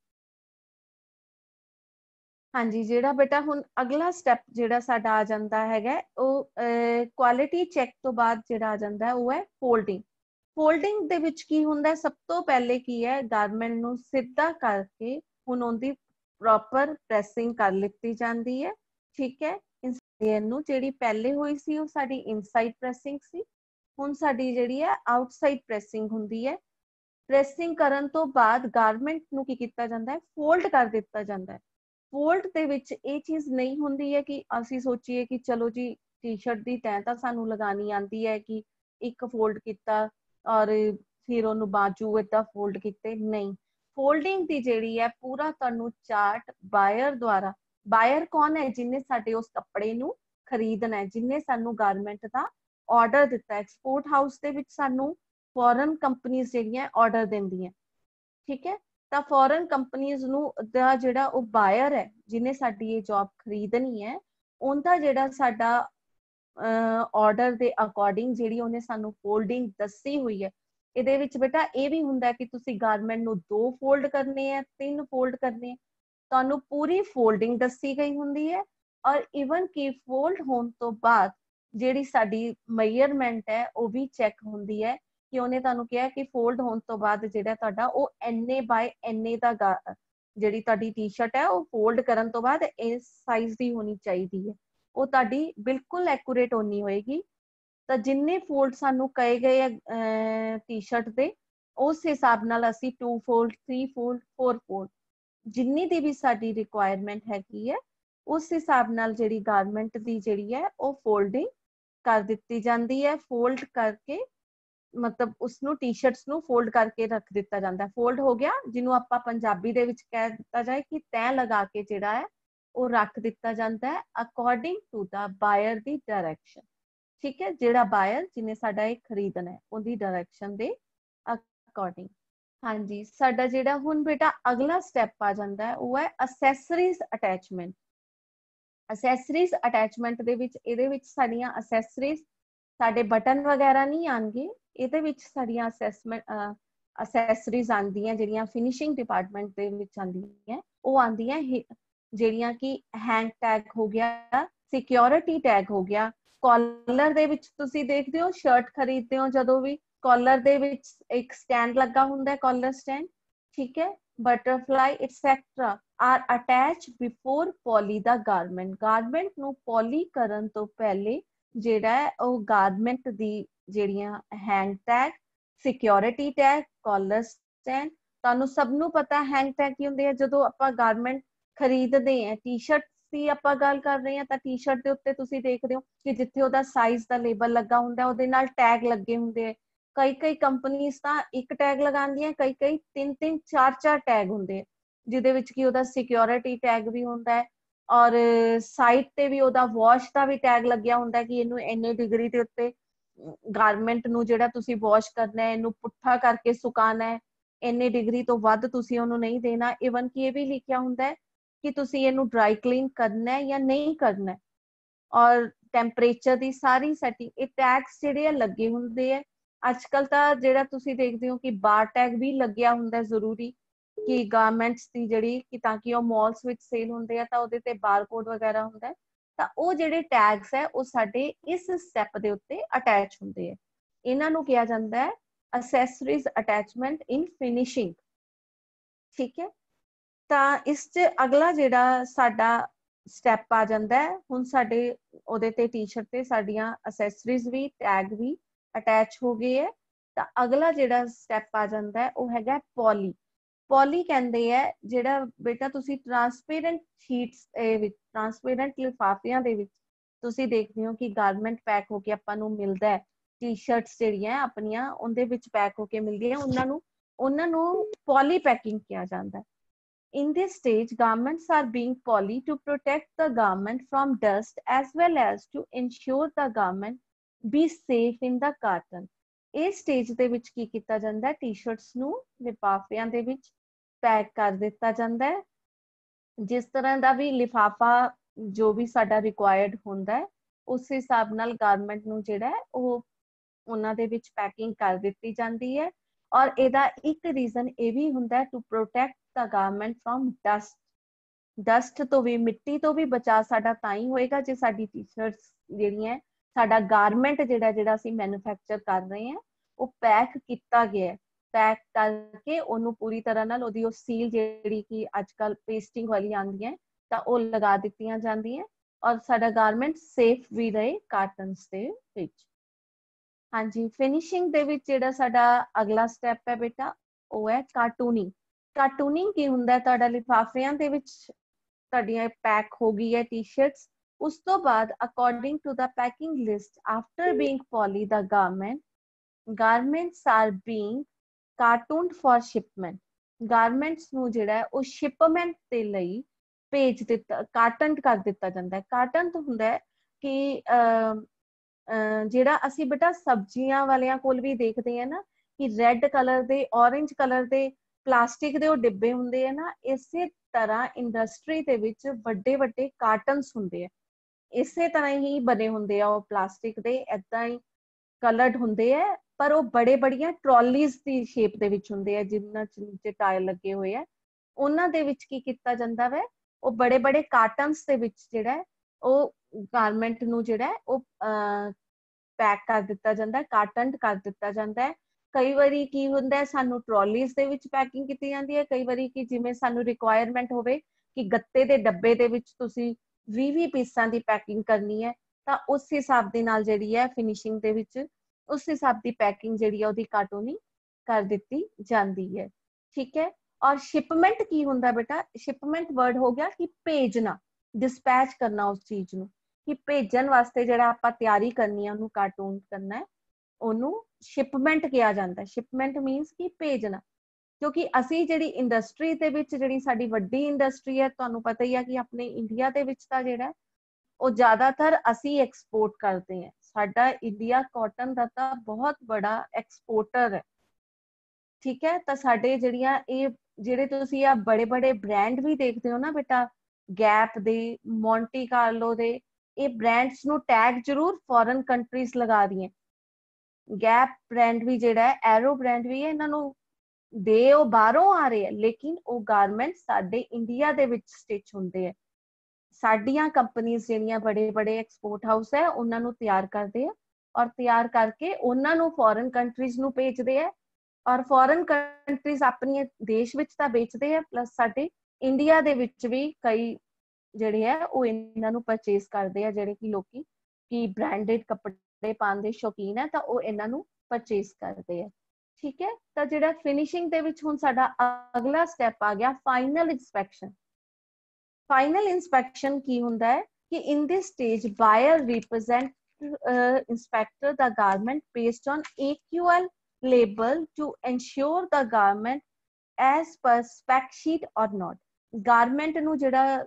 ਹਾਂਜੀ, ਜਿਹੜਾ ਬੇਟਾ ਹੁਣ ਅਗਲਾ ਸਟੈਪ ਜਿਹੜਾ ਸਾਡਾ ਆ ਜਾਂਦਾ ਹੈਗਾ ਉਹ ਕੁਆਲਿਟੀ ਚੈੱਕ ਤੋਂ ਬਾਅਦ ਜਿਹੜਾ ਆ ਜਾਂਦਾ ਉਹ ਹੈ ਫੋਲਡਿੰਗ। ਫੋਲਡਿੰਗ ਦੇ ਵਿੱਚ ਕੀ ਹੁੰਦਾ, ਸਭ ਤੋਂ ਪਹਿਲੇ ਕੀ ਹੈ ਗਾਰਮੈਂਟ ਨੂੰ ਸਿੱਧਾ ਕਰਕੇ ਹੁਣ ਉਹਦੀ ਪ੍ਰੋਪਰ ਪ੍ਰੈਸਿੰਗ ਕਰ ਲਿੱਤੀ ਜਾਂਦੀ ਹੈ। ਠੀਕ ਹੈ, ਇਹਨੂੰ ਜਿਹੜੀ ਪਹਿਲੇ ਹੋਈ ਸੀ ਉਹ ਸਾਡੀ ਇਨਸਾਈਡ ਪ੍ਰੈਸਿੰਗ ਸੀ, ਹੁਣ ਸਾਡੀ ਜਿਹੜੀ ਹੈ ਆਊਟਸਾਈਡ ਪ੍ਰੈਸਿੰਗ ਹੁੰਦੀ ਹੈ। ਪ੍ਰੈਸਿੰਗ ਕਰਨ ਤੋਂ ਬਾਅਦ ਗਾਰਮੈਂਟ ਨੂੰ ਕੀ ਕੀਤਾ ਜਾਂਦਾ ਹੈ ਫੋਲਡ ਕਰ ਦਿੱਤਾ ਜਾਂਦਾ ਹੈ। ਫੋਲਡ ਦੇ ਵਿੱਚ ਇਹ ਚੀਜ਼ ਨਹੀਂ ਹੁੰਦੀ ਹੈ ਕਿ ਅਸੀਂ ਸੋਚੀਏ ਕਿ ਚਲੋ ਜੀ ਟੀ-ਸ਼ਰਟ ਦੀ ਤੈਅ ਤਾਂ ਸਾਨੂੰ ਲਗਾਉਣੀ ਆਉਂਦੀ ਹੈ ਕਿ ਇੱਕ ਫੋਲਡ ਕੀਤਾ ਔਰ ਫਿਰ ਉਹਨੂੰ ਬਾਜੂ ਏਦਾਂ ਫੋਲਡ ਕੀਤੇ, ਨਹੀਂ। ਫੋਲਡਿੰਗ ਦੀ ਜਿਹੜੀ ਹੈ ਪੂਰਾ ਤੁਹਾਨੂੰ ਚਾਰਟ ਬਾਇਰ ਦੁਆਰਾ, ਬਾਇਰ ਕੌਣ ਹੈ ਜਿਹਨੇ ਸਾਡੇ ਉਸ ਕੱਪੜੇ ਨੂੰ ਖਰੀਦਣਾ ਹੈ, ਜਿਹਨੇ ਸਾਨੂੰ ਗਾਰਮੈਂਟ ਦਾ ਆਰਡਰ ਦਿੱਤਾ। ਐਕਸਪੋਰਟ ਹਾਊਸ ਦੇ ਵਿੱਚ ਸਾਨੂੰ ਫੋਰਨ ਕੰਪਨੀਆਂ ਜਿਹੜੀਆਂ ਆਰਡਰ ਦਿੰਦੀਆਂ। ਠੀਕ ਹੈ, ਤਾਂ ਫੋਰਨ ਕੰਪਨੀਆਂ ਨੂੰ ਦਾ ਜਿਹੜਾ ਉਹ ਬਾਇਰ ਹੈ ਜਿਹਨੇ ਸਾਡੀ ਇਹ ਜੌਬ ਖਰੀਦਣੀ ਹੈ, ਉਹਦਾ ਜਿਹੜਾ ਸਾਡਾ ਆਰਡਰ ਦੇ ਅਕੋਰਡਿੰਗ ਜਿਹੜੀ ਉਹਨੇ ਸਾਨੂੰ ਫੋਲਡਿੰਗ ਦੱਸੀ ਹੋਈ ਹੈ, ਇਹਦੇ ਵਿੱਚ ਬੇਟਾ ਇਹ ਵੀ ਹੁੰਦਾ ਕਿ ਤੁਸੀਂ ਗਾਰਮੈਂਟ ਨੂੰ ਦੋ ਫੋਲਡ ਕਰਨੇ ਆ, ਤਿੰਨ ਫੋਲਡ ਕਰਨੇ ਆ, ਤੁਹਾਨੂੰ ਪੂਰੀ ਫੋਲਡਿੰਗ ਦੱਸੀ ਗਈ ਹੁੰਦੀ ਹੈ। ਔਰ ਇਵਨ ਕਿ ਫੋਲਡ ਹੋਣ ਤੋਂ ਬਾਅਦ ਜਿਹੜੀ ਸਾਡੀ ਮੇਜਰਮੈਂਟ ਹੈ ਉਹ ਵੀ ਚੈੱਕ ਹੁੰਦੀ ਹੈ ਕਿ ਉਹਨੇ ਤੁਹਾਨੂੰ ਕਿਹਾ ਕਿ ਫੋਲਡ ਹੋਣ ਤੋਂ ਬਾਅਦ ਜਿਹੜਾ ਤੁਹਾਡਾ ਉਹ ਐਨੇ ਬਾਏ ਐਨੇ ਦਾ ਜਿਹੜੀ ਤੁਹਾਡੀ ਟੀ-ਸ਼ਰਟ ਹੈ ਉਹ ਫੋਲਡ ਕਰਨ ਤੋਂ ਬਾਅਦ ਇਸ ਸਾਈਜ਼ ਦੀ ਹੋਣੀ ਚਾਹੀਦੀ ਹੈ, ਉਹ ਤੁਹਾਡੀ ਬਿਲਕੁਲ ਐਕੂਰੇਟ ਹੋਣੀ ਹੋਏਗੀ। ਤਾਂ ਜਿੰਨੇ ਫੋਲਡ ਸਾਨੂੰ ਕਹੇ ਗਏ ਆ ਟੀ-ਸ਼ਰਟ ਦੇ ਉਸ ਹਿਸਾਬ ਨਾਲ ਅਸੀਂ two fold, three fold, four fold ਜਿੰਨੀ ਦੀ ਵੀ ਸਾਡੀ ਰਿਕੁਆਇਰਮੈਂਟ ਹੈਗੀ ਹੈ ਉਸ ਹਿਸਾਬ ਨਾਲ ਜਿਹੜੀ ਗਾਰਮੈਂਟ ਦੀ ਜਿਹੜੀ ਹੈ ਉਹ ਫੋਲਡਿੰਗ ਕਰ ਦਿੱਤੀ ਜਾਂਦੀ ਹੈ। ਫੋਲਡ ਕਰਕੇ ਮਤਲਬ ਉਸਨੂੰ ਟੀ-ਸ਼ਰਟਸ ਨੂੰ ਫੋਲਡ ਕਰਕੇ ਰੱਖ ਦਿੱਤਾ ਜਾਂਦਾ ਹੈ। ਫੋਲਡ ਹੋ ਗਿਆ ਜਿਹਨੂੰ ਆਪਾਂ ਪੰਜਾਬੀ ਦੇ ਵਿੱਚ ਕਹਿ ਦਿੱਤਾ ਜਾਏ ਕਿ ਤੈਅ ਲਗਾ ਕੇ ਜਿਹੜਾ ਹੈ ਉਹ ਰੱਖ ਦਿੱਤਾ ਜਾਂਦਾ ਹੈ ਅਕੋਰਡਿੰਗ ਟੂ ਦਾ ਬਾਇਰ ਦੀ ਡਾਇਰੈਕਸ਼ਨ। ਠੀਕ ਹੈ, ਜਿਹੜਾ ਬਾਇਰ ਜਿਹਨੇ ਸਾਡਾ ਇਹ ਖਰੀਦਣਾ ਹੈ ਉਹਦੀ ਡਾਇਰੈਕਸ਼ਨ ਦੇ ਅਕੋਰਡਿੰਗ। ਹਾਂਜੀ, ਸਾਡਾ ਜਿਹੜਾ ਹੁਣ ਬੇਟਾ ਅਗਲਾ ਸਟੈਪ ਆ ਜਾਂਦਾ ਹੈ ਉਹ ਹੈ ਅਸੈਸਰੀਜ਼ ਅਟੈਚਮੈਂਟ। ਅਸੈਸਰੀਜ਼ ਅਟੈਚਮੈਂਟ ਦੇ ਵਿੱਚ ਇਹਦੇ ਵਿੱਚ ਸਾਡੀਆਂ ਅਸੈਸਰੀਜ਼ ਸਾਡੇ ਬਟਨ ਵਗੈਰਾ ਨਹੀਂ ਆਉਣਗੇ, ਇਹਦੇ ਵਿੱਚ ਸਾਡੀਆਂ ਅਸੈਸਮੈਂਟ ਅਸੈਸਰੀਜ਼ ਆਉਂਦੀਆਂ ਜਿਹੜੀਆਂ ਫਿਨਿਸ਼ਿੰਗ ਡਿਪਾਰਟਮੈਂਟ ਦੇ ਵਿੱਚ ਆਉਂਦੀਆਂ, ਉਹ ਆਉਂਦੀਆਂ ਜਿਹੜੀਆਂ ਕਿ ਹੈਂਡ ਟੈਗ ਹੋ ਗਿਆ, ਸਿਕਿਉਰਿਟੀ ਟੈਗ ਹੋ ਗਿਆ। ਕਾਲਰ ਦੇ ਵਿੱਚ ਤੁਸੀਂ ਦੇਖਦੇ ਹੋ ਸ਼ਰਟ ਖਰੀਦਦੇ ਹੋ ਜਦੋਂ ਵੀ ਕਾਲਰ ਦੇ ਵਿੱਚ ਇੱਕ ਸਟੈਂਡ ਲੱਗਾ ਹੁੰਦਾ ਹੈ, ਕਾਲਰ ਸਟੈਂਡ। ਠੀਕ ਹੈ, butterfly etcetera are attach before poly the garment. Garment ਨੂੰ ਪੋਲੀ ਕਰਨ ਤੋਂ ਪਹਿਲੇ ਜਿਹੜਾ ਹੈ ਉਹ ਗਾਰਮੈਂਟ ਦੀ ਜਿਹੜੀਆਂ hand tag, security tag, collar stand ਤੁਹਾਨੂੰ ਸਭ ਨੂੰ ਪਤਾ ਹੈਂਗ ਟੈਗ ਕੀ ਹੁੰਦੇ ਆ। ਜਦੋਂ ਆਪਾਂ ਗਾਰਮੈਂਟ ਖਰੀਦਦੇ ਆ, ਟੀ ਸ਼ਰਟ ਦੀ ਆਪਾਂ ਗੱਲ ਕਰ ਰਹੇ ਹਾਂ ਤਾਂ ਟੀ ਸ਼ਰਟ ਦੇ ਉੱਤੇ ਤੁਸੀਂ ਦੇਖਦੇ ਹੋ ਕਿ ਜਿੱਥੇ ਉਹਦਾ ਸਾਈਜ਼ ਦਾ ਲੇਬਲ ਲੱਗਾ ਹੁੰਦਾ ਉਹਦੇ ਨਾਲ ਟੈਗ ਲੱਗੇ ਹੁੰਦੇ ਆ। ਕਈ ਕਈ ਕੰਪਨੀਆਂ ਤਾਂ ਇੱਕ ਟੈਗ ਲਗਾਉਂਦੀਆਂ, ਕਈ ਕਈ ਤਿੰਨ ਤਿੰਨ ਚਾਰ ਚਾਰ ਟੈਗ ਹੁੰਦੇ ਆ, ਜਿਹਦੇ ਵਿੱਚ ਕਿ ਉਹਦਾ ਸਿਕਿਉਰਿਟੀ ਟੈਗ ਵੀ ਹੁੰਦਾ ਹੈ ਔਰ ਸਾਈਡ ਤੇ ਵੀ ਉਹਦਾ ਵਾਸ਼ ਦਾ ਵੀ ਟੈਗ ਲੱਗਿਆ ਹੁੰਦਾ ਕਿ ਇਹਨੂੰ ਇੰਨੇ ਡਿਗਰੀ ਦੇ ਉੱਤੇ ਗਾਰਮੈਂਟ ਨੂੰ ਜਿਹੜਾ ਤੁਸੀਂ ਵਾਸ਼ ਕਰਨਾ ਹੈ, ਇਹਨੂੰ ਪੁੱਠਾ ਕਰਕੇ ਸੁਕਾਉਣਾ ਹੈ, ਇੰਨੇ ਡਿਗਰੀ ਤੋਂ ਵੱਧ ਤੁਸੀਂ ਉਹਨੂੰ ਨਹੀਂ ਦੇਣਾ। ਇਵਨ ਕਿ ਇਹ ਵੀ ਲਿਖਿਆ ਹੁੰਦਾ ਹੈ ਕਿ ਤੁਸੀਂ ਇਹਨੂੰ ਡਰਾਈ ਕਲੀਨ ਕਰਨਾ ਹੈ ਜਾਂ ਨਹੀਂ ਕਰਨਾ, ਔਰ ਟੈਂਪਰੇਚਰ ਦੀ ਸਾਰੀ ਸੈਟਿੰਗ, ਇਹ ਟੈਗਸ ਜਿਹੜੇ ਆ ਲੱਗੇ ਹੁੰਦੇ ਆ। ਅੱਜ ਕੱਲ ਤਾਂ ਜਿਹੜਾ ਤੁਸੀਂ ਦੇਖਦੇ ਹੋ ਕਿ ਬਾਰ ਟੈਗ ਵੀ ਲੱਗਿਆ ਹੁੰਦਾ ਜ਼ਰੂਰੀ ਕਿ ਗਾਰਮੈਂਟਸ ਦੀ ਜਿਹੜੀ, ਕਿ ਤਾਂ ਕਿ ਉਹ ਮਾਲਸ ਵਿੱਚ ਸੇਲ ਹੁੰਦੇ ਆ ਤਾਂ ਉਹਦੇ ਤੇ ਬਾਰਕੋਡ ਵਗੈਰਾ ਹੁੰਦਾ, ਤਾਂ ਉਹ ਜਿਹੜੇ ਟੈਗਸ ਹੈ ਉਹ ਸਾਡੇ ਇਸ ਸਟੈਪ ਦੇ ਉੱਤੇ ਅਟੈਚ ਹੁੰਦੇ ਆ। ਇਹਨਾਂ ਨੂੰ ਕਿਹਾ ਜਾਂਦਾ ਹੈ ਅਸੈਸਰੀਜ਼ ਅਟੈਚਮੈਂਟ ਇਨ ਫਿਨਿਸ਼ਿੰਗ। ਠੀਕ ਹੈ, ਤਾਂ ਇਸ 'ਚ ਅਗਲਾ ਜਿਹੜਾ ਸਾਡਾ ਸਟੈਪ ਆ ਜਾਂਦਾ ਹੈ, ਹੁਣ ਸਾਡੇ ਉਹਦੇ ਤੇ ਟੀ ਸ਼ਰਟ ਤੇ ਸਾਡੀਆਂ ਅਸੈਸਰੀਜ਼ ਵੀ ਟੈਗ ਵੀ ਅਟੈਚ ਹੋ ਗਏ ਹੈ। ਤਾਂ ਅਗਲਾ ਜਿਹੜਾ ਸਟੈਪ ਆ ਜਾਂਦਾ ਹੈ ਉਹ ਹੈਗਾ ਪੋਲੀ। ਪੋਲੀ ਕਹਿੰਦੇ ਹੈ ਜਿਹੜਾ ਬੇਟਾ ਤੁਸੀਂ ਟ੍ਰਾਂਸਪੇਰੈਂਟ ਸ਼ੀਟਸ ਵਿੱਚ, ਟ੍ਰਾਂਸਪੇਰੈਂਟ ਲਿਫਾਫਿਆਂ ਦੇ ਵਿੱਚ ਤੁਸੀਂ ਦੇਖਦੇ ਹੋ ਕਿ ਗਾਰਮੈਂਟ ਪੈਕ ਹੋ ਕੇ ਆਪਾਂ ਨੂੰ ਮਿਲਦਾ ਹੈ, ਟੀ ਸ਼ਰਟਸ ਜਿਹੜੀਆਂ ਆਪਣੀਆਂ ਉਹਦੇ ਵਿੱਚ ਪੈਕ ਹੋ ਕੇ ਮਿਲਦੀਆਂ, ਉਹਨਾਂ ਨੂੰ ਉਹਨਾਂ ਨੂੰ ਪੋਲੀ ਪੈਕਿੰਗ ਕਿਹਾ ਜਾਂਦਾ ਹੈ। In this stage, garments are being poly to protect the garment from dust as well as to ensure the garment be safe in the carton. ਇਸ ਸਟੇਜ ਦੇ ਵਿੱਚ ਕੀ ਕੀਤਾ ਜਾਂਦਾ ਹੈ, ਟੀ-ਸ਼ਰਟਸ ਨੂੰ ਲਿਫਾਫਿਆਂ ਦੇ ਵਿੱਚ ਪੈਕ ਕਰ ਦਿੱਤਾ ਜਾਂਦਾ ਹੈ। ਜਿਸ ਤਰ੍ਹਾਂ ਦਾ ਵੀ ਲਿਫਾਫਾ ਜੋ ਵੀ ਸਾਡਾ ਰਿਕੁਆਇਰਡ ਹੁੰਦਾ ਹੈ ਉਸ ਹਿਸਾਬ ਨਾਲ ਗਾਰਮੈਂਟ ਨੂੰ ਜਿਹੜਾ ਹੈ ਉਹ ਉਹਨਾਂ ਦੇ ਵਿੱਚ ਪੈਕਿੰਗ ਕਰ ਦਿੱਤੀ ਜਾਂਦੀ ਹੈ। ਔਰ ਇਹਦਾ ਇੱਕ ਰੀਜ਼ਨ ਇਹ ਵੀ ਹੁੰਦਾ to protect the garment from dust. Dust ਤੋਂ ਵੀ, ਮਿੱਟੀ ਤੋਂ ਵੀ ਬਚਾ ਸਾਡਾ ਤਾਂ ਹੀ ਹੋਏਗਾ ਜੇ ਸਾਡੀ ਟੀ-ਸ਼ਰਟਸ ਜਿਹੜੀਆਂ, ਸਾਡਾ ਗਾਰਮੈਂਟ ਜਿਹੜਾ ਜਿਹੜਾ ਅਸੀਂ ਮੈਨੂਫੈਕਚਰ ਕਰ ਰਹੇ ਹਾਂ ਉਹ ਪੈਕ ਕੀਤਾ ਗਿਆ, ਪੈਕ ਕਰਕੇ ਉਹਨੂੰ ਪੂਰੀ ਤਰ੍ਹਾਂ ਨਾਲ ਉਹਦੀ ਉਹ ਸੀਲ ਜਿਹੜੀ ਕਿ ਅੱਜ ਕੱਲ ਪੇਸਟਿੰਗ ਵਾਲੀ ਆਉਂਦੀਆਂ ਤਾਂ ਉਹ ਲਗਾ ਦਿੱਤੀਆਂ ਜਾਂਦੀਆਂ ਔਰ ਸਾਡਾ ਗਾਰਮੈਂਟ ਸੇਫ ਵੀ ਰਹੇ ਕਾਰਟਨਸ ਦੇ ਵਿੱਚ। ਹਾਂਜੀ, ਫਿਨਿਸ਼ਿੰਗ ਦੇ ਵਿੱਚ ਜਿਹੜਾ ਸਾਡਾ ਅਗਲਾ ਸਟੈਪ ਹੈ ਬੇਟਾ ਉਹ ਹੈ ਕਾਰਟੂਨਿੰਗ। ਕਾਰਟੂਨਿੰਗ ਕੀ ਹੁੰਦਾ, ਤੁਹਾਡਾ ਲਿਫਾਫਿਆਂ ਦੇ ਵਿੱਚ ਤੁਹਾਡੀਆਂ ਪੈਕ ਹੋ ਗਈ ਹੈ ਟੀ-ਸ਼ਰਟਸ, ਉਸ ਤੋਂ ਬਾਅਦ according to the packing list after being poly the garment garments are being cartooned for shipment। Garments ਨੂੰ ਜਿਹੜਾ ਉਹ ਸ਼ਿਪਮੈਂਟ ਦੇ ਲਈ ਭੇਜ ਦਿੱਤਾ, ਕਾਰਟਨ ਕਰ ਦਿੱਤਾ ਜਾਂਦਾ ਹੈ। ਕਾਰਟਨ ਤੋਂ ਹੁੰਦਾ ਹੈ ਕਿ ਜਿਹੜਾ ਅਸੀਂ ਬੇਟਾ ਸਬਜ਼ੀਆਂ ਵਾਲਿਆਂ ਕੋਲ ਵੀ ਦੇਖਦੇ ਹਾਂ ਨਾ ਕਿ ਰੈੱਡ ਕਲਰ ਦੇ, ਔਰੇਂਜ ਕਲਰ ਦੇ ਪਲਾਸਟਿਕ ਦੇ ਉਹ ਡਿੱਬੇ ਹੁੰਦੇ ਆ ਨਾ, ਇਸੇ ਤਰ੍ਹਾਂ ਇੰਡਸਟਰੀ ਦੇ ਵਿੱਚ ਵੱਡੇ ਵੱਡੇ ਕਾਰਟਨਸ ਹੁੰਦੇ ਆ, ਇਸੇ ਤਰ੍ਹਾਂ ਹੀ ਬਣੇ ਹੁੰਦੇ ਆ ਉਹ ਪਲਾਸਟਿਕ ਦੇ, ਏਦਾਂ ਹੀ ਕਲਰਡ ਹੁੰਦੇ ਆ, ਪਰ ਉਹ ਬੜੇ ਬੜੀਆਂ ਟਰਾਲੀਜ਼ ਦੀ ਸ਼ੇਪ ਦੇ ਵਿੱਚ ਹੁੰਦੇ ਆ ਜਿਨ੍ਹਾਂ ਚ ਨੀਚੇ ਟਾਇਰ ਲੱਗੇ ਹੋਏ ਆ। ਉਹਨਾਂ ਦੇ ਵਿੱਚ ਕੀ ਕੀਤਾ ਜਾਂਦਾ ਵੈ, ਉਹ ਬੜੇ ਬੜੇ ਕਾਰਟਨਸ ਦੇ ਵਿੱਚ ਜਿਹੜਾ ਉਹ ਗਾਰਮੈਂਟ ਨੂੰ ਜਿਹੜਾ ਉਹ ਪੈਕ ਕਰ ਦਿੱਤਾ ਜਾਂਦਾ, ਕਾਰਟਨ ਕਰ ਦਿੱਤਾ ਜਾਂਦਾ ਹੈ। ਕਈ ਵਾਰੀ ਕੀ ਹੁੰਦਾ ਸਾਨੂੰ ਟਰਾਲੀਜ਼ ਦੇ ਵਿੱਚ ਪੈਕਿੰਗ ਕੀਤੀ ਜਾਂਦੀ ਹੈ, ਕਈ ਵਾਰੀ ਕਿ ਜਿਵੇਂ ਸਾਨੂੰ ਰਿਕੁਆਇਰਮੈਂਟ ਹੋਵੇ ਕਿ ਗੱਤੇ ਦੇ ਡੱਬੇ ਦੇ ਵਿੱਚ ਤੁਸੀਂ ਵੀਹ ਵੀਹ ਪੀਸਾਂ ਦੀ ਪੈਕਿੰਗ ਕਰਨੀ ਹੈ ਤਾਂ ਉਸ ਹਿਸਾਬ ਦੇ ਨਾਲ ਜਿਹੜੀ ਹੈ ਫਿਨਿਸ਼ਿੰਗ ਦੇ ਵਿੱਚ ਉਸ ਹਿਸਾਬ ਦੀ ਪੈਕਿੰਗ ਜਿਹੜੀ ਹੈ ਉਹਦੀ ਕਾਰਟੂਨਿੰਗ ਕਰ ਦਿੱਤੀ ਜਾਂਦੀ ਹੈ। ਠੀਕ ਹੈ, ਔਰ ਸ਼ਿਪਮੈਂਟ ਕੀ ਹੁੰਦਾ ਬੇਟਾ, ਸ਼ਿਪਮੈਂਟ ਵਰਡ ਹੋ ਗਿਆ ਕਿ ਭੇਜਣਾ, ਡਿਸਪੈਚ ਕਰਨਾ ਉਸ ਚੀਜ਼ ਨੂੰ, ਕਿ ਭੇਜਣ ਵਾਸਤੇ ਜਿਹੜਾ ਆਪਾਂ ਤਿਆਰੀ ਕਰਨੀ ਹੈ ਉਹਨੂੰ ਕਾਰਟੂਨ ਕਰਨਾ ਹੈ, ਉਹਨੂੰ ਸ਼ਿਪਮੈਂਟ ਕਿਹਾ ਜਾਂਦਾ। ਸ਼ਿਪਮੈਂਟ ਮੀਨਸ ਕਿ ਭੇਜਣਾ, ਕਿਉਂਕਿ ਅਸੀਂ ਜਿਹੜੀ ਇੰਡਸਟਰੀ ਦੇ ਵਿੱਚ, ਜਿਹੜੀ ਸਾਡੀ ਵੱਡੀ ਇੰਡਸਟਰੀ ਹੈ, ਤੁਹਾਨੂੰ ਪਤਾ ਹੀ ਹੈ ਕਿ ਆਪਣੇ ਇੰਡੀਆ ਦੇ ਵਿੱਚ ਤਾਂ ਜਿਹੜਾ ਉਹ ਜ਼ਿਆਦਾਤਰ ਅਸੀਂ ਐਕਸਪੋਰਟ ਕਰਦੇ ਹਾਂ। ਸਾਡਾ ਇੰਡੀਆ ਕਾਟਨ ਦਾ ਤਾਂ ਬਹੁਤ ਬੜਾ ਐਕਸਪੋਰਟਰ ਹੈ। ਠੀਕ ਹੈ, ਤਾਂ ਸਾਡੇ ਜਿਹੜੀਆਂ ਇਹ ਜਿਹੜੇ ਤੁਸੀਂ ਆ ਬੜੇ ਬੜੇ ਬ੍ਰਾਂਡ ਵੀ ਦੇਖਦੇ ਹੋ ਨਾ ਬੇਟਾ, ਗੈਪ ਦੇ, ਮੌਂਟੀ ਕਾਰਲੋ ਦੇ, ਇਹ ਬ੍ਰਾਂਡਸ ਨੂੰ ਟੈਗ ਜ਼ਰੂਰ ਫੋਰਨ ਕੰਟਰੀਜ਼ ਲਗਾ ਰਹੀਆਂ। ਗੈਪ ਬ੍ਰਾਂਡ ਵੀ ਜਿਹੜਾ ਹੈ, ਐਰੋ ਬ੍ਰਾਂਡ ਵੀ ਹੈ, ਇਹਨਾਂ ਨੂੰ ਦੇ ਉਹ ਬਾਹਰੋਂ ਆ ਰਹੇ ਆ ਲੇਕਿਨ ਉਹ ਗਾਰਮੈਂਟ ਸਾਡੇ ਇੰਡੀਆ ਦੇ ਵਿੱਚ ਸਟਿਚ ਹੁੰਦੇ ਆ। ਸਾਡੀਆਂ ਕੰਪਨੀਆਂ ਜਿਹੜੀਆਂ ਬੜੇ ਬੜੇ ਐਕਸਪੋਰਟ ਹਾਊਸ ਹੈ ਉਹਨਾਂ ਨੂੰ ਤਿਆਰ ਕਰਦੇ ਆ ਔਰ ਤਿਆਰ ਕਰਕੇ ਉਹਨਾਂ ਨੂੰ ਫੋਰਨ ਕੰਟਰੀਜ਼ ਨੂੰ ਭੇਜਦੇ ਆ ਔਰ ਫੋਰਨ ਕੰਟਰੀਜ਼ ਆਪਣੀਆਂ ਦੇਸ਼ ਵਿੱਚ ਤਾਂ ਵੇਚਦੇ ਆ, ਪਲੱਸ ਸਾਡੇ ਇੰਡੀਆ ਦੇ ਵਿੱਚ ਵੀ ਕਈ ਜਿਹੜੇ ਆ ਉਹ ਇਹਨਾਂ ਨੂੰ ਪਰਚੇਸ ਕਰਦੇ ਆ, ਜਿਹੜੇ ਕਿ ਲੋਕੀ ਕਿ ਬ੍ਰਾਂਡਡ ਕੱਪੜੇ ਪਾਉਣ ਦੇ ਸ਼ੌਕੀਨ ਹੈ ਤਾਂ ਉਹ ਇਹਨਾਂ ਨੂੰ ਪਰਚੇਸ ਕਰਦੇ ਆ। ठीक है। तो ਜਿਹੜਾ ਫਿਨਿਸ਼ਿੰਗ ਦੇ ਵਿੱਚ ਹੁਣ ਸਾਡਾ ਅਗਲਾ ਸਟੈਪ ਆ ਗਿਆ ਫਾਈਨਲ ਇਨਸਪੈਕਸ਼ਨ। ਫਾਈਨਲ ਇਨਸਪੈਕਸ਼ਨ ਕੀ ਹੁੰਦਾ ਹੈ ਕਿ in this stage buyer represent inspector the garment based on A Q L label to ensure the garment as per spec sheet or not। garment ਨੂੰ ਜਿਹੜਾ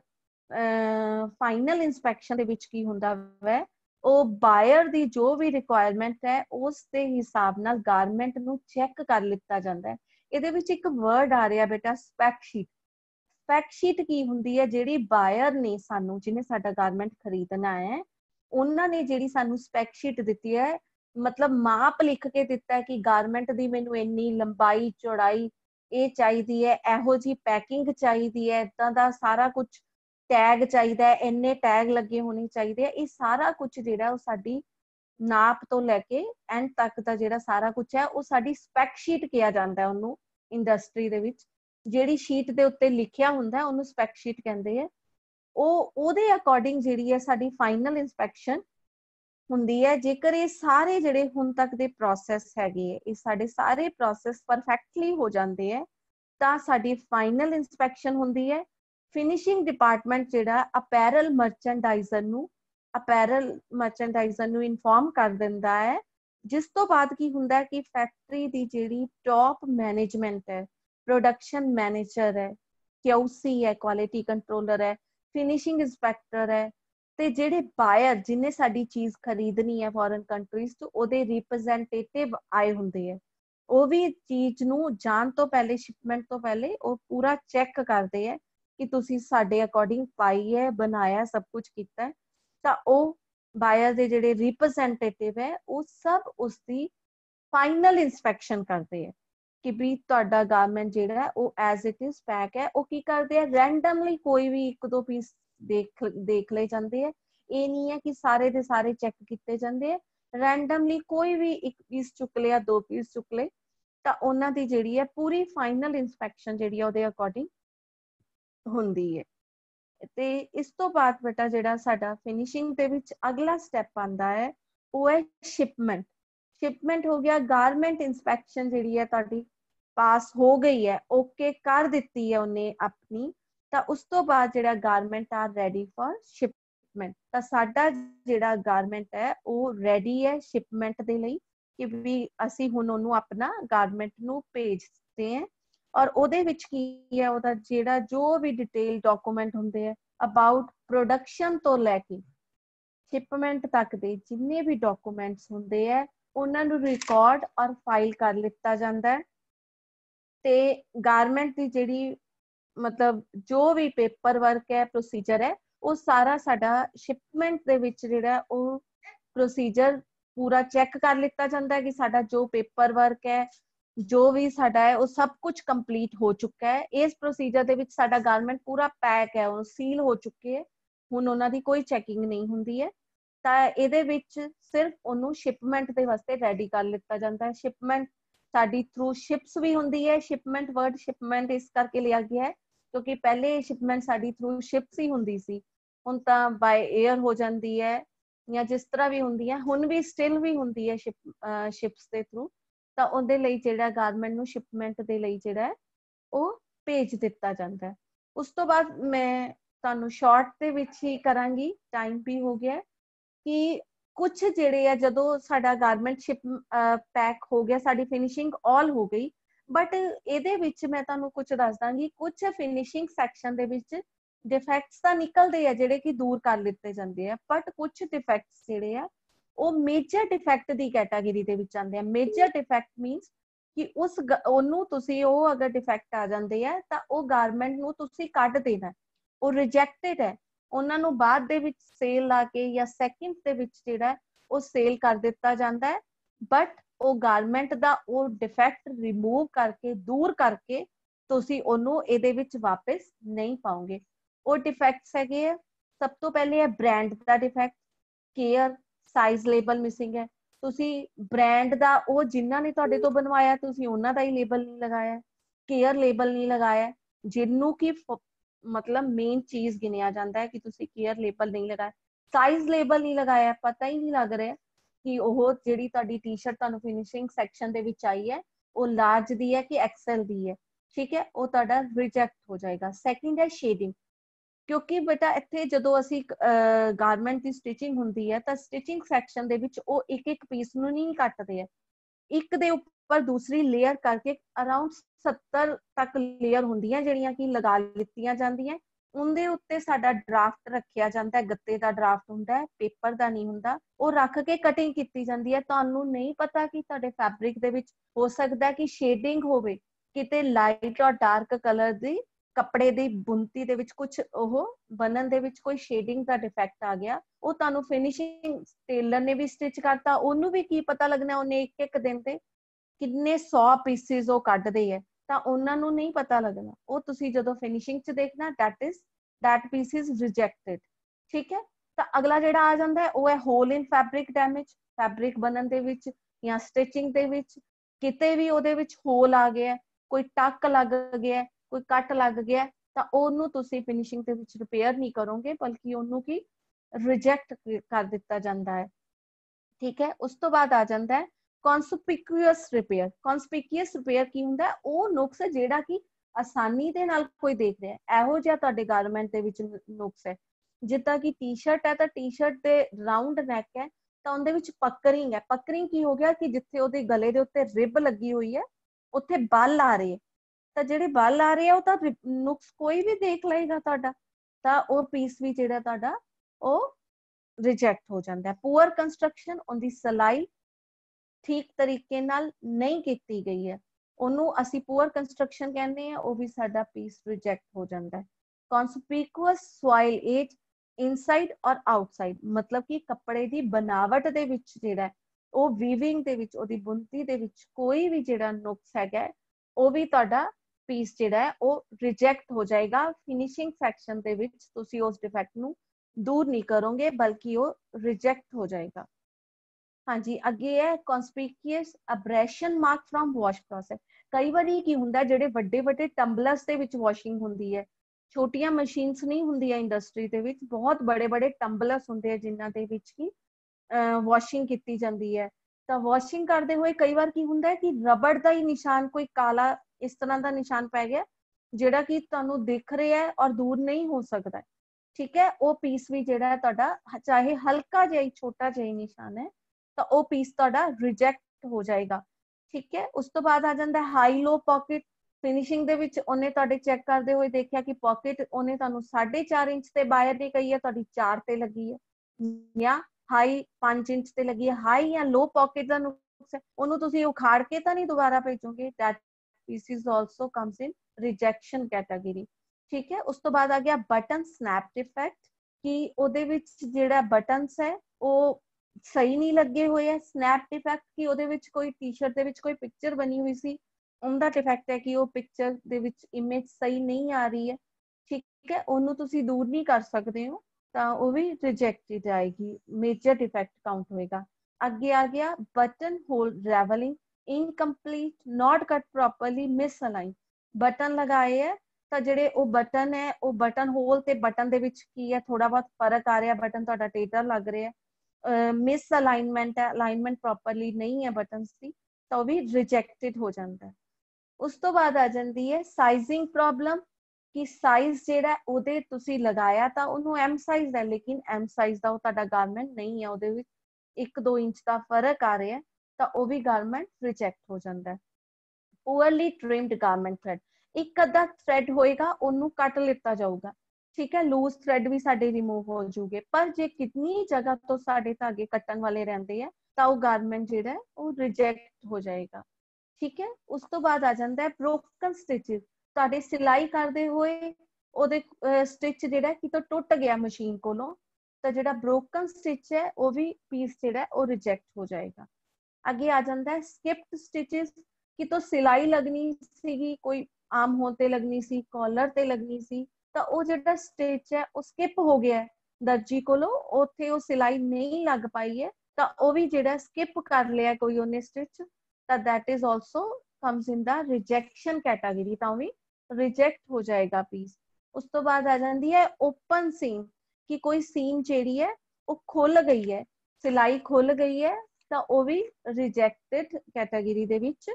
ਫਾਈਨਲ ਇਨਸਪੈਕਸ਼ਨ ਦੇ ਵਿੱਚ ਕੀ ਹੁੰਦਾ ਹੈ ਉਹ ਬਾਇਰ ਦੀ ਜੋ ਵੀ ਰਿਕੁਆਇਰਮੈਂਟ ਹੈ ਉਸ ਦੇ ਹਿਸਾਬ ਨਾਲ ਗਾਰਮੈਂਟ ਨੂੰ ਚੈੱਕ ਕਰ ਲਿੱਤਾ ਜਾਂਦਾ ਹੈ। ਇਹਦੇ ਵਿੱਚ ਇੱਕ ਵਰਡ ਆ ਰਿਹਾ ਬੇਟਾ ਸਪੈਕ ਸ਼ੀਟ। ਸਪੈਕ ਸ਼ੀਟ ਕੀ ਹੁੰਦੀ ਹੈ? ਜਿਹੜੀ ਬਾਇਰ ਨੇ ਸਾਨੂੰ, ਜਿਹਨੇ ਸਾਡਾ ਗਾਰਮੈਂਟ ਖਰੀਦਣਾ ਹੈ, ਉਹਨਾਂ ਨੇ ਜਿਹੜੀ ਸਾਨੂੰ ਸਪੈਕ ਸ਼ੀਟ ਦਿੱਤੀ ਹੈ, ਮਤਲਬ ਮਾਪ ਲਿਖ ਕੇ ਦਿੱਤਾ ਹੈ ਕਿ ਗਾਰਮੈਂਟ ਦੀ ਮੈਨੂੰ ਇੰਨੀ ਲੰਬਾਈ ਚੌੜਾਈ ਇਹ ਚਾਹੀਦੀ ਹੈ, ਇਹੋ ਜਿਹੀ ਪੈਕਿੰਗ ਚਾਹੀਦੀ ਹੈ, ਇਦਾਂ ਦਾ ਸਾਰਾ ਕੁਝ ਟੈਗ ਚਾਹੀਦਾ ਹੈ, ਇੰਨੇ ਟੈਗ ਲੱਗੇ ਹੋਣੇ ਚਾਹੀਦੇ ਆ। ਇਹ ਸਾਰਾ ਕੁਝ ਜਿਹੜਾ ਉਹ ਸਾਡੀ ਨਾਪ ਤੋਂ ਲੈ ਕੇ ਐਂਡ ਤੱਕ ਦਾ ਜਿਹੜਾ ਸਾਰਾ ਕੁਝ ਹੈ ਉਹ ਸਾਡੀ ਸਪੈਕ ਸ਼ੀਟ ਕਿਹਾ ਜਾਂਦਾ ਉਹਨੂੰ ਇੰਡਸਟਰੀ ਦੇ ਵਿੱਚ। ਜਿਹੜੀ ਸ਼ੀਟ ਦੇ ਉੱਤੇ ਲਿਖਿਆ ਹੁੰਦਾ ਉਹਨੂੰ ਸਪੈਕ ਸ਼ੀਟ ਕਹਿੰਦੇ ਆ। ਉਹ ਉਹਦੇ ਅਕੋਰਡਿੰਗ ਜਿਹੜੀ ਹੈ ਸਾਡੀ ਫਾਈਨਲ ਇਨਸਪੈਕਸ਼ਨ ਹੁੰਦੀ ਹੈ। ਜੇਕਰ ਇਹ ਸਾਰੇ ਜਿਹੜੇ ਹੁਣ ਤੱਕ ਦੇ ਪ੍ਰੋਸੈਸ ਹੈਗੇ ਇਹ ਸਾਡੇ ਸਾਰੇ ਪ੍ਰੋਸੈਸ ਪਰਫੈਕਟਲੀ ਹੋ ਜਾਂਦੇ ਹੈ ਤਾਂ ਸਾਡੀ ਫਾਈਨਲ ਇਨਸਪੈਕਸ਼ਨ ਹੁੰਦੀ ਹੈ। ਫਿਨਿਸ਼ਿੰਗ ਡਿਪਾਰਟਮੈਂਟ ਜਿਹੜਾ ਅਪੈਰਲ ਮਰਚੈਂਡਾਈਜ਼ਰ ਨੂੰ ਅਪੈਰਲ ਮਰਚੈਂਡਾਈਜ਼ਰ ਨੂੰ ਇਨਫੋਰਮ ਕਰ ਦਿੰਦਾ ਹੈ, ਜਿਸ ਤੋਂ ਬਾਅਦ ਕੀ ਹੁੰਦਾ ਹੈ ਕਿ ਫੈਕਟਰੀ ਦੀ ਜਿਹੜੀ ਟੌਪ ਮੈਨੇਜਮੈਂਟ ਹੈ, ਪ੍ਰੋਡਕਸ਼ਨ ਮੈਨੇਜਰ ਹੈ, ਕਿਊਸੀ ਹੈ, ਕੁਆਲਿਟੀ ਕੰਟਰੋਲਰ ਹੈ, ਫਿਨਿਸ਼ਿੰਗ ਇੰਸਪੈਕਟਰ ਹੈ, ਤੇ ਜਿਹੜੇ ਬਾਇਰ ਜਿਹਨੇ ਸਾਡੀ ਚੀਜ਼ ਖਰੀਦਣੀ ਹੈ ਫੋਰਨ ਕੰਟਰੀਜ਼ ਤੋਂ ਉਹਦੇ ਰਿਪਰੈਜ਼ੈਂਟੇਟਿਵ ਆਏ ਹੁੰਦੇ ਹੈ। ਉਹ ਵੀ ਚੀਜ਼ ਨੂੰ ਜਾਣ ਤੋਂ ਪਹਿਲੇ, ਸ਼ਿਪਮੈਂਟ ਤੋਂ ਪਹਿਲੇ ਉਹ ਪੂਰਾ ਚੈੱਕ ਕਰਦੇ ਹੈ ਕਿ ਤੁਸੀਂ ਸਾਡੇ ਅਕੋਰਡਿੰਗ ਪਾਈ ਹੈ, ਬਣਾਇਆ, ਸਭ ਕੁਝ ਕੀਤਾ ਹੈ। ਤਾਂ ਉਹ ਬਾਇਰ ਦੇ ਜਿਹੜੇ ਰਿਪਰੈਜ਼ੈਂਟੇਟਿਵ ਹੈ ਉਹ ਸਭ ਉਸਦੀ ਫਾਈਨਲ ਇਨਸਪੈਕਸ਼ਨ ਕਰਦੇ ਹੈ ਕਿ ਵੀ ਤੁਹਾਡਾ ਗਾਰਮੈਂਟ ਜਿਹੜਾ ਉਹ ਐਜ਼ ਇਟ ਇਜ਼ ਪੈਕ ਹੈ। ਉਹ ਕੀ ਕਰਦੇ ਆ, ਰੈਂਡਮਲੀ ਕੋਈ ਵੀ ਇੱਕ ਦੋ ਪੀਸ ਦੇਖ ਦੇਖ ਲਏ ਜਾਂਦੇ ਹੈ। ਇਹ ਨਹੀਂ ਹੈ ਕਿ ਸਾਰੇ ਦੇ ਸਾਰੇ ਚੈੱਕ ਕੀਤੇ ਜਾਂਦੇ ਹੈ। ਰੈਂਡਮਲੀ ਕੋਈ ਵੀ ਇੱਕ ਪੀਸ ਚੁੱਕ ਲਿਆ, ਦੋ ਪੀਸ ਚੁੱਕ ਲਏ, ਤਾਂ ਉਹਨਾਂ ਦੀ ਜਿਹੜੀ ਹੈ ਪੂਰੀ ਫਾਈਨਲ ਇਨਸਪੈਕਸ਼ਨ ਜਿਹੜੀ ਹੈ ਉਹਦੇ ਅਕੋਰਡਿੰਗ ਹੁੰਦੀ ਹੈ। ਤੇ ਇਸ ਤੋਂ ਬਾਅਦ ਬੇਟਾ ਜਿਹੜਾ ਸਾਡਾ ਫਿਨਿਸ਼ਿੰਗ ਦੇ ਵਿੱਚ ਅਗਲਾ ਸਟੈਪ ਆਉਂਦਾ ਹੈ ਉਹ ਹੈ ਸ਼ਿਪਮੈਂਟ। ਸ਼ਿਪਮੈਂਟ ਹੋ ਗਿਆ, ਗਾਰਮੈਂਟ ਇਨਸਪੈਕਸ਼ਨ ਜਿਹੜੀ ਹੈ ਤੁਹਾਡੀ ਪਾਸ ਹੋ ਗਈ ਹੈ, ਓਕੇ ਕਰ ਦਿੱਤੀ ਹੈ ਉਹਨੇ ਆਪਣੀ, ਤਾਂ ਉਸ ਤੋਂ ਬਾਅਦ ਜਿਹੜਾ garment are ready for shipment. ਤਾਂ ਸਾਡਾ ਜਿਹੜਾ ਗਾਰਮੈਂਟ ਹੈ ਉਹ ਰੈਡੀ ਹੈ ਸ਼ਿਪਮੈਂਟ ਦੇ ਲਈ ਕਿ ਵੀ ਅਸੀਂ ਹੁਣ ਉਹਨੂੰ ਆਪਣਾ ਗਾਰਮੈਂਟ ਨੂੰ ਭੇਜਦੇ ਹਾਂ। ਔਰ ਉਹਦੇ ਵਿੱਚ ਕੀ ਹੈ, ਉਹਦਾ ਜਿਹੜਾ ਜੋ ਵੀ ਡਿਟੇਲ ਡਾਕੂਮੈਂਟ ਹੁੰਦੇ ਆ ਅਬਾਊਟ ਪ੍ਰੋਡਕਸ਼ਨ ਤੋਂ ਲੈ ਕੇ ਸ਼ਿਪਮੈਂਟ ਤੱਕ ਦੇ ਜਿੰਨੇ ਵੀ ਡਾਕੂਮੈਂਟਸ ਹੁੰਦੇ ਆ ਉਹਨਾਂ ਨੂੰ ਰਿਕਾਰਡ ਔਰ ਫਾਈਲ ਕਰ ਲਿੱਤਾ ਜਾਂਦਾ ਹੈ। ਤੇ ਗਾਰਮੈਂਟ ਦੀ ਜਿਹੜੀ ਮਤਲਬ ਜੋ ਵੀ ਪੇਪਰ ਵਰਕ ਹੈ, ਪ੍ਰੋਸੀਜਰ ਹੈ, ਉਹ ਸਾਰਾ ਸਾਡਾ ਸ਼ਿਪਮੈਂਟ ਦੇ ਵਿੱਚ ਜਿਹੜਾ ਉਹ ਪ੍ਰੋਸੀਜਰ ਪੂਰਾ ਚੈੱਕ ਕਰ ਲਿੱਤਾ ਜਾਂਦਾ ਹੈ ਕਿ ਸਾਡਾ ਜੋ ਪੇਪਰ ਵਰਕ ਹੈ, ਜੋ ਵੀ ਸਾਡਾ ਹੈ ਉਹ ਸਭ ਕੁਝ ਕੰਪਲੀਟ ਹੋ ਚੁੱਕਾ ਹੈ। ਇਸ ਪ੍ਰੋਸੀਜਰ ਦੇ ਵਿੱਚ ਸਾਡਾ ਗਾਰਮੈਂਟ ਪੂਰਾ ਪੈਕ ਹੈ, ਉਹ ਸੀਲ ਹੋ ਚੁੱਕੇ ਹੈ, ਹੁਣ ਉਹਨਾਂ ਦੀ ਕੋਈ ਚੈਕਿੰਗ ਨਹੀਂ ਹੁੰਦੀ ਹੈ। ਤਾਂ ਇਹਦੇ ਵਿੱਚ ਸਿਰਫ ਉਹਨੂੰ ਸ਼ਿਪਮੈਂਟ ਦੇ ਵਾਸਤੇ ਰੈਡੀ ਕਰ ਲਿੱਤਾ ਜਾਂਦਾ ਹੈ। ਸ਼ਿਪਮੈਂਟ ਸਾਡੀ ਥਰੂ ਸ਼ਿਪਸ ਵੀ ਹੁੰਦੀ ਹੈ। ਸ਼ਿਪਮੈਂਟ ਵਰਡ ਸ਼ਿਪਮੈਂਟ ਇਸ ਕਰਕੇ ਲਿਆ ਗਿਆ ਹੈ ਕਿਉਂਕਿ ਪਹਿਲੇ ਸ਼ਿਪਮੈਂਟ ਸਾਡੀ ਥਰੂ ਸ਼ਿਪਸ ਹੀ ਹੁੰਦੀ ਸੀ, ਹੁਣ ਤਾਂ ਬਾਏ 에ਅਰ ਹੋ ਜਾਂਦੀ ਹੈ ਜਾਂ ਜਿਸ ਤਰ੍ਹਾਂ ਵੀ ਹੁੰਦੀ ਹੈ, ਹੁਣ ਵੀ ਸਟਿਲ ਵੀ ਹੁੰਦੀ ਹੈ ਸ਼ਿਪ ਸ਼ਿਪਸ ਦੇ ਥਰੂ। ਤਾਂ ਉਹਦੇ ਲਈ ਜਿਹੜਾ ਗਾਰਮੈਂਟ ਨੂੰ ਸ਼ਿਪਮੈਂਟ ਦੇ ਲਈ ਜਿਹੜਾ ਹੈ ਉਹ ਭੇਜ ਦਿੱਤਾ ਜਾਂਦਾ ਹੈ। ਉਸ ਤੋਂ ਬਾਅਦ ਮੈਂ ਤੁਹਾਨੂੰ ਸ਼ਾਰਟ ਦੇ ਵਿੱਚ ਹੀ ਕਰਾਂਗੀ, ਟਾਈਮ ਵੀ ਹੋ ਗਿਆ, ਕਿ ਕੁਝ ਜਿਹੜੇ ਆ ਜਦੋਂ ਸਾਡਾ ਗਾਰਮੈਂਟ ਸ਼ਿਪ ਪੈਕ ਹੋ ਗਿਆ, ਸਾਡੀ ਫਿਨਿਸ਼ਿੰਗ ਆਲ ਹੋ ਗਈ, ਬਟ ਇਹਦੇ ਵਿੱਚ ਮੈਂ ਤੁਹਾਨੂੰ ਕੁਝ ਦੱਸ ਦਾਂਗੀ, ਕੁਝ ਫਿਨਿਸ਼ਿੰਗ ਸੈਕਸ਼ਨ ਦੇ ਵਿੱਚ ਡਿਫੈਕਟਸ ਤਾਂ ਨਿਕਲਦੇ ਆ ਜਿਹੜੇ ਕਿ ਦੂਰ ਕਰ ਲਿੱਤੇ ਜਾਂਦੇ ਆ, ਬਟ ਕੁਝ ਡਿਫੈਕਟਸ ਜਿਹੜੇ ਆ ਉਹ ਮੇਜਰ ਡਿਫੈਕਟ ਦੀ ਕੈਟਾਗਰੀ ਦੇ ਵਿੱਚ ਆਉਂਦੇ ਆ। ਮੇਜਰ ਡਿਫੈਕਟ ਮੀਨਸ ਕਿ ਉਸ ਉਹਨੂੰ ਤੁਸੀਂ ਉਹ ਅਗਰ ਡਿਫੈਕਟ ਆ ਜਾਂਦੇ ਆ ਤਾਂ ਉਹ ਗਾਰਮੈਂਟ ਨੂੰ ਤੁਸੀਂ ਕੱਢ ਦੇਣਾ, ਉਹ ਰਿਜੈਕਟਡ ਹੈ, ਉਹਨਾਂ ਨੂੰ ਬਾਅਦ ਦੇ ਵਿੱਚ ਸੇਲ ਲਾ ਕੇ ਜਾਂ ਸੈਕਿੰਡ ਦੇ ਵਿੱਚ ਜਿਹੜਾ ਉਹ ਸੇਲ ਕਰ ਦਿੱਤਾ ਜਾਂਦਾ ਹੈ। ਬਟ ਉਹ ਗਾਰਮੈਂਟ ਦਾ ਉਹ ਡਿਫੈਕਟ ਰਿਮੂਵ ਕਰਕੇ, ਦੂਰ ਕਰਕੇ ਤੁਸੀਂ ਉਹਨੂੰ ਇਹਦੇ ਵਿੱਚ ਵਾਪਸ ਨਹੀਂ ਪਾਓਗੇ। ਉਹ ਡਿਫੈਕਟਸ ਹੈਗੇ ਆ, ਸਭ ਤੋਂ ਪਹਿਲੇ ਹੈ ਬ੍ਰਾਂਡ ਦਾ defect, care size label missing ਹੈ। ਤੁਸੀਂ ਬ੍ਰਾਂਡ ਦਾ ਉਹ ਜਿਨ੍ਹਾਂ ਨੇ ਤੁਹਾਡੇ ਤੋਂ ਬਣਵਾਇਆ ਤੁਸੀਂ ਉਹਨਾਂ ਦਾ ਹੀ ਲੇਬਲ ਨਹੀਂ ਲਗਾਇਆ, ਕੇਅਰ ਲੇਬਲ ਨਹੀਂ ਲਗਾਇਆ, ਜਿਹਨੂੰ ਕਿ ਮਤਲਬ ਮੇਨ ਚੀਜ਼ ਗਿਣਿਆ ਜਾਂਦਾ ਹੈ ਕਿ ਤੁਸੀਂ ਕੇਅਰ ਲੇਬਲ ਨਹੀਂ ਲਗਾਇਆ, ਸਾਈਜ਼ ਲੇਬਲ ਨਹੀਂ ਲਗਾਇਆ, ਪਤਾ ਹੀ ਨਹੀਂ ਲੱਗ ਰਿਹਾ ਕਿ ਉਹ ਜਿਹੜੀ ਤੁਹਾਡੀ ਟੀ-ਸ਼ਰਟ ਤੁਹਾਨੂੰ ਫਿਨਿਸ਼ਿੰਗ ਸੈਕਸ਼ਨ ਦੇ ਵਿੱਚ ਆਈ ਹੈ वो लार्ज दी है कि एक्सेल दी है, ठीक है, वो तुहाडा रिजेक्ट हो जाएगा। सैकेंड है शेडिंग, क्योंकि बेटा इत्थे जदों असी गारमेंट की स्टिचिंग हुंदी है तो स्टिचिंग सैक्शन दे विच वो एक एक पीस नूं नहीं कटदे है, एक दे उपर दूसरी लेयर करके अराउंड सत्तर तक लेयर हुंदियां जिहड़ियां कि लगा लित्तियां जांदियां। उनदे उत्ते साडा ड्राफ्ट रखिया जांदा है, गत्ते दा ड्राफ्ट हुंदा है, पेपर दा नहीं हुंदा। वो रख के कटिंग कीती जांदी है। तुहानूं नहीं पता कि तुहाडे फैब्रिक दे विच हो सकदा है कि शेडिंग होवे, किते लाइट और डार्क कलर दी कपड़े दी बुनती दे विच कुछ ओह बनन दे विच कोई शेडिंग दा डिफेक्ट आ गया, वो तुहानूं फिनिशिंग टेलर ने भी स्टिच करता, ओनू भी की पता लगना उन्हें एक एक दिन ते किन्ने सौ पीसिस वो कड्डदे है, ਤਾਂ ਉਹਨਾਂ ਨੂੰ नहीं पता लगना। ਉਹ ਤੁਸੀਂ ਜਦੋਂ ਫਿਨਿਸ਼ਿੰਗ ਚ ਦੇਖਣਾ that is that piece is rejected, ठीक है। ਤਾਂ ਅਗਲਾ ਜਿਹੜਾ ਆ ਜਾਂਦਾ ਹੈ ਉਹ ਹੈ hole in fabric damage, fabric ਬਣਨ ਦੇ ਵਿੱਚ ਜਾਂ ਸਟਿਚਿੰਗ ਦੇ ਵਿੱਚ ਕਿਤੇ ਵੀ ਉਹਦੇ ਵਿੱਚ ਹੋਲ ਆ ਗਿਆ, ਕੋਈ ਟੱਕ ਲੱਗ ਗਿਆ, ਕੋਈ ਕੱਟ ਲੱਗ ਗਿਆ, ਤਾਂ ਉਹਨੂੰ ਤੁਸੀਂ ਫਿਨਿਸ਼ਿੰਗ ਦੇ ਵਿੱਚ ਰਿਪੇਅਰ ਨਹੀਂ ਕਰੋਗੇ ਬਲਕਿ ਉਹਨੂੰ ਕੀ ਰਿਜੈਕਟ ਕਰ ਦਿੱਤਾ ਜਾਂਦਾ ਹੈ, ठीक है। उस तो बाद आ जाता है कॉन्सपिक्यूअस रिपेयर। कॉन्सपिक्यूअस रिपेयर की हुंदा है ਉਹ ਨੁਕਸ ਜਿਹੜਾ ਕਿ ਆਸਾਨੀ ਦੇ ਨਾਲ ਕੋਈ ਦੇਖ ਰਿਹਾ। ਇਹੋ ਜਿਹਾ ਤੁਹਾਡੇ ਗਾਰਮੈਂਟ ਦੇ ਵਿੱਚ ਨੁਕਸ ਹੈ, ਜਿੱਦਾਂ ਕਿ ਟੀ-ਸ਼ਰਟ ਹੈ ਤਾਂ ਟੀ-ਸ਼ਰਟ ਦੇ ਰਾਉਂਡ ਨੈਕ ਹੈ ਤਾਂ ਉਹਦੇ ਵਿੱਚ ਪੱਕਰਿੰਗ ਹੈ। ਪੱਕਰਿੰਗ ਕੀ ਹੋ ਗਿਆ ਕਿ ਜਿੱਥੇ ਉਹਦੇ ਗਲੇ ਦੇ ਉੱਤੇ ਰਿਬ ਲੱਗੀ ਹੋਈ ਹੈ ਉੱਥੇ ਬਲ ਆ ਰਹੇ, ਤਾਂ ਜਿਹੜੇ ਬਲ ਆ ਰਹੇ ਆ ਉਹ ਤਾਂ ਨੁਕਸ ਕੋਈ ਵੀ ਦੇਖ ਲਏਗਾ ਤੁਹਾਡਾ, ਤਾਂ ਉਹ ਪੀਸ ਵੀ ਜਿਹੜਾ ਤੁਹਾਡਾ ਉਹ ਰਿਜੈਕਟ ਹੋ ਜਾਂਦਾ ਹੈ। ਪੂਅਰ ਕੰਸਟਰਕਸ਼ਨ, ਉਹਦੀ ਸਲਾਈ ਠੀਕ ਤਰੀਕੇ ਨਾਲ ਨਹੀਂ ਕੀਤੀ ਗਈ ਹੈ, ਉਹਨੂੰ ਅਸੀਂ ਪੂਅਰ ਕੰਸਟਰਕਸ਼ਨ ਕਹਿੰਦੇ ਆ, ਉਹ ਵੀ ਸਾਡਾ ਪੀਸ ਰਿਜੈਕਟ ਹੋ ਜਾਂਦਾ ਹੈ। ਕਨਸਪੀਕੂਅਸ ਸੋਇਲ ਏਜ ਇਨਸਾਈਡ ਔਰ ਆਊਟਸਾਈਡ, ਮਤਲਬ ਕਿ ਕੱਪੜੇ ਦੀ ਬਨਾਵਟ ਦੇ ਵਿੱਚ ਜਿਹੜਾ ਉਹ ਵੀਵਿੰਗ ਦੇ ਵਿੱਚ ਉਹਦੀ ਬੁਣਤੀ ਦੇ ਵਿੱਚ ਕੋਈ ਵੀ ਜਿਹੜਾ ਨੁਕਸ ਹੈਗਾ ਉਹ ਵੀ ਤੁਹਾਡਾ ਪੀਸ ਜਿਹੜਾ ਹੈ ਉਹ ਰਿਜੈਕਟ ਹੋ ਜਾਏਗਾ। ਫਿਨਿਸ਼ਿੰਗ ਸੈਕਸ਼ਨ ਦੇ ਵਿੱਚ ਤੁਸੀਂ ਉਸ ਡਿਫੈਕਟ ਨੂੰ दूर नहीं करोगे बल्कि वो रिजेक्ट हो जाएगा। हाँ जी, अगे है conspicuous abrasion mark from wash process. कई बारी की हुंदा जिहड़े वड्डे वड्डे टंबलर्स दे विच वॉशिंग हुंदी है, छोटियां मशीन्स नहीं हुंदियां इंडस्ट्री दे विच, बहुत बड़े बड़े टंबलर्स हुंदे हैं जिन्हां दे विच की वॉशिंग कीती जांदी है। ਤਾਂ वॉशिंग करते हुए कई बार की हुंदा है कि रबड़ का ही निशान कोई काला इस तरह का निशान पै गया जिहड़ा कि तुहानूं दिख रहा है और दूर नहीं हो सकता, ठीक है। वो पीस भी जिहड़ा है तुहाडा चाहे हल्का जिहा छोटा जिहा निशान है तो वो पीस तुहाडा रिजेक्ट हो जाएगा, ठीक है। उस तो बाद आ जाता है हाई लो पॉकेट। फिनिशिंग दे विच उन्हें तुहाडे चेक करते हुए देखा कि पॉकेट उन्हें तुहानूं साढ़े चार इंच ते बाहर दी कही है, तुहाडी चार ते लगी है, या हाई पांच इंच ते लगी है। हाई या लो पॉकेट का नुक्स है, उन्होंने तुसीं उखाड़ के तो नहीं दोबारा भेजोगे, that piece is also comes in rejection category, ठीक है। उस तो बाद आ गया बटन स्नैप डिफेक्ट कि ਉਹਦੇ ਵਿੱਚ ਜਿਹੜਾ ਬਟਨਸ ਹੈ ਉਹ ਸਹੀ ਨਹੀਂ ਲੱਗੇ ਹੋਏ ਹੈ। ਸਨੈਪ ਡਿਫੈਕਟ ਕਿ ਉਹਦੇ ਵਿੱਚ ਕੋਈ ਟੀ-ਸ਼ਰਟ ਦੇ ਵਿੱਚ ਕੋਈ ਪਿਕਚਰ ਬਣੀ ਹੋਈ ਸੀ, ਉਹਦਾ ਡਿਫੈਕਟ ਹੈ ਕਿ ਉਹ ਪਿਕਚਰ ਦੇ ਵਿੱਚ ਇਮੇਜ ਸਹੀ ਨਹੀਂ ਆ ਰਹੀ ਹੈ, ਠੀਕ ਹੈ। ਉਹਨੂੰ ਤੁਸੀਂ ਦੂਰ ਨਹੀਂ ਕਰ ਸਕਦੇ ਹੋ ਤਾਂ ਉਹ ਵੀ ਰਿਜੈਕਟ ਜਾਏਗੀ, ਮੇਜਰ ਡਿਫੈਕਟ ਕਾਊਂਟ ਹੋਏਗਾ। ਅੱਗੇ ਆ ਗਿਆ button hole ravelling incomplete, not cut properly, misalign. Button लगाए है ਤਾਂ ਜਿਹੜੇ ਉਹ ਬਟਨ ਹੈ ਉਹ ਬਟਨ ਹੋਲ ਤੇ ਬਟਨ ਦੇ ਵਿੱਚ ਕੀ ਹੈ ਥੋੜਾ ਬਹੁਤ ਫਰਕ ਆ ਰਿਹਾ, ਬਟਨ ਤੁਹਾਡਾ ਟੇਢਾ ਲੱਗ ਰਿਹਾ, ਮਿਸ ਅਲਾਈਨਮੈਂਟ ਹੈ, ਅਲਾਈਨਮੈਂਟ ਪ੍ਰੋਪਰਲੀ ਨਹੀਂ ਹੈ ਬਟਨਸ ਦੀ, ਤਾਂ ਉਹ ਵੀ ਰਿਜੈਕਟਡ ਹੋ ਜਾਂਦਾ ਹੈ। ਉਸ ਤੋਂ ਬਾਅਦ ਆ ਜਾਂਦੀ ਹੈ ਸਾਈਜ਼ਿੰਗ ਪ੍ਰੋਬਲਮ ਕਿ ਸਾਈਜ਼ ਜਿਹੜਾ ਉਹਦੇ ਤੁਸੀਂ ਲਗਾਇਆ ਤਾਂ ਉਹਨੂੰ ਐਮ ਸਾਈਜ਼ ਹੈ ਲੇਕਿਨ ਐਮ ਸਾਈਜ਼ ਦਾ ਉਹ ਤੁਹਾਡਾ ਗਾਰਮੈਂਟ ਨਹੀਂ ਹੈ, ਉਹਦੇ ਵਿੱਚ ਇੱਕ ਦੋ ਇੰਚ ਦਾ ਫਰਕ ਆ ਰਿਹਾ ਤਾਂ ਉਹ ਵੀ ਗਾਰਮੈਂਟ ਰਿਜੈਕਟ ਹੋ ਜਾਂਦਾ ਹੈ। ਪੂਅਰਲੀ ਟ੍ਰਿਮਡ ਗਾਰਮੈਂਟ ਥ੍ਰੈਡ, ਇੱਕ ਅੱਧਾ ਥ੍ਰੈਡ ਹੋਏਗਾ ਉਹਨੂੰ ਕੱਟ ਲਿੱਤਾ ਜਾਊਗਾ, ਠੀਕ ਹੈ। ਲੂਜ਼ ਥ੍ਰੈਡ ਵੀ ਸਾਡੇ ਰਿਮੂਵ ਹੋ ਜੂਗੇ, ਪਰ ਜੇ ਕਿਤਨੀ ਜਗ੍ਹਾ ਤੋਂ ਸਾਡੇ ਧਾਗੇ ਕੱਟਣ ਵਾਲੇ ਰਹਿੰਦੇ ਆ ਤਾਂ ਉਹ ਗਾਰਮੈਂਟ ਜਿਹੜਾ ਉਹ ਰਿਜੈਕਟ ਹੋ ਜਾਏਗਾ, ਠੀਕ ਹੈ। ਉਸ ਤੋਂ ਬਾਅਦ ਆ ਜਾਂਦਾ ਹੈ ਬ੍ਰੋਕਨ ਸਟਿਚਿਸ। ਤੁਹਾਡੇ ਸਿਲਾਈ ਕਰਦੇ ਹੋਏ ਉਹਦੇ ਸਟਿਚ ਜਿਹੜਾ ਕਿਤੋਂ ਟੁੱਟ ਗਿਆ ਮਸ਼ੀਨ ਕੋਲੋਂ ਤਾਂ ਜਿਹੜਾ ਬ੍ਰੋਕਨ ਸਟਿਚ ਹੈ ਉਹ ਵੀ ਪੀਸ ਜਿਹੜਾ ਉਹ ਰਿਜੈਕਟ ਹੋ ਜਾਏਗਾ। ਅੱਗੇ ਆ ਜਾਂਦਾ ਹੈ ਸਕਿਪਡ ਸਟਿਚਿਸ, ਕਿਤੋਂ ਸਿਲਾਈ ਲੱਗਣੀ ਸੀਗੀ, ਕੋਈ ਆਮ ਹੋਲ ਤੇ ਲੱਗਣੀ ਸੀ, ਕਾਲਰ ਤੇ ਲੱਗਣੀ ਸੀ, ਤਾਂ ਉਹ ਜਿਹੜਾ ਸਟਿਚ ਹੈ ਉਹ ਸਕਿਪ ਹੋ ਗਿਆ ਦਰਜੀ ਕੋਲੋਂ, ਉੱਥੇ ਉਹ ਸਿਲਾਈ ਨਹੀਂ ਲੱਗ ਪਾਈ ਹੈ ਤਾਂ ਉਹ ਵੀ ਜਿਹੜਾ ਸਕਿਪ ਕਰ ਲਿਆ ਕੋਈ ਉਹਨੇ ਸਟਿਚ ਤਾਂ that is also comes in the rejection category, ਤਾਂ ਉਹ ਵੀ ਰਿਜੈਕਟ ਹੋ ਜਾਏਗਾ ਪੀਸ। ਉਸ ਤੋਂ ਬਾਅਦ ਆ ਜਾਂਦੀ ਹੈ ਓਪਨ ਸੀਮ ਕਿ ਕੋਈ ਸੀਮ ਜਿਹੜੀ ਹੈ ਉਹ ਖੁੱਲ ਗਈ ਹੈ, ਸਿਲਾਈ ਖੁੱਲ ਗਈ ਹੈ ਤਾਂ ਉਹ ਵੀ ਰਿਜੈਕਟਡ ਕੈਟਾਗਰੀ ਦੇ ਵਿੱਚ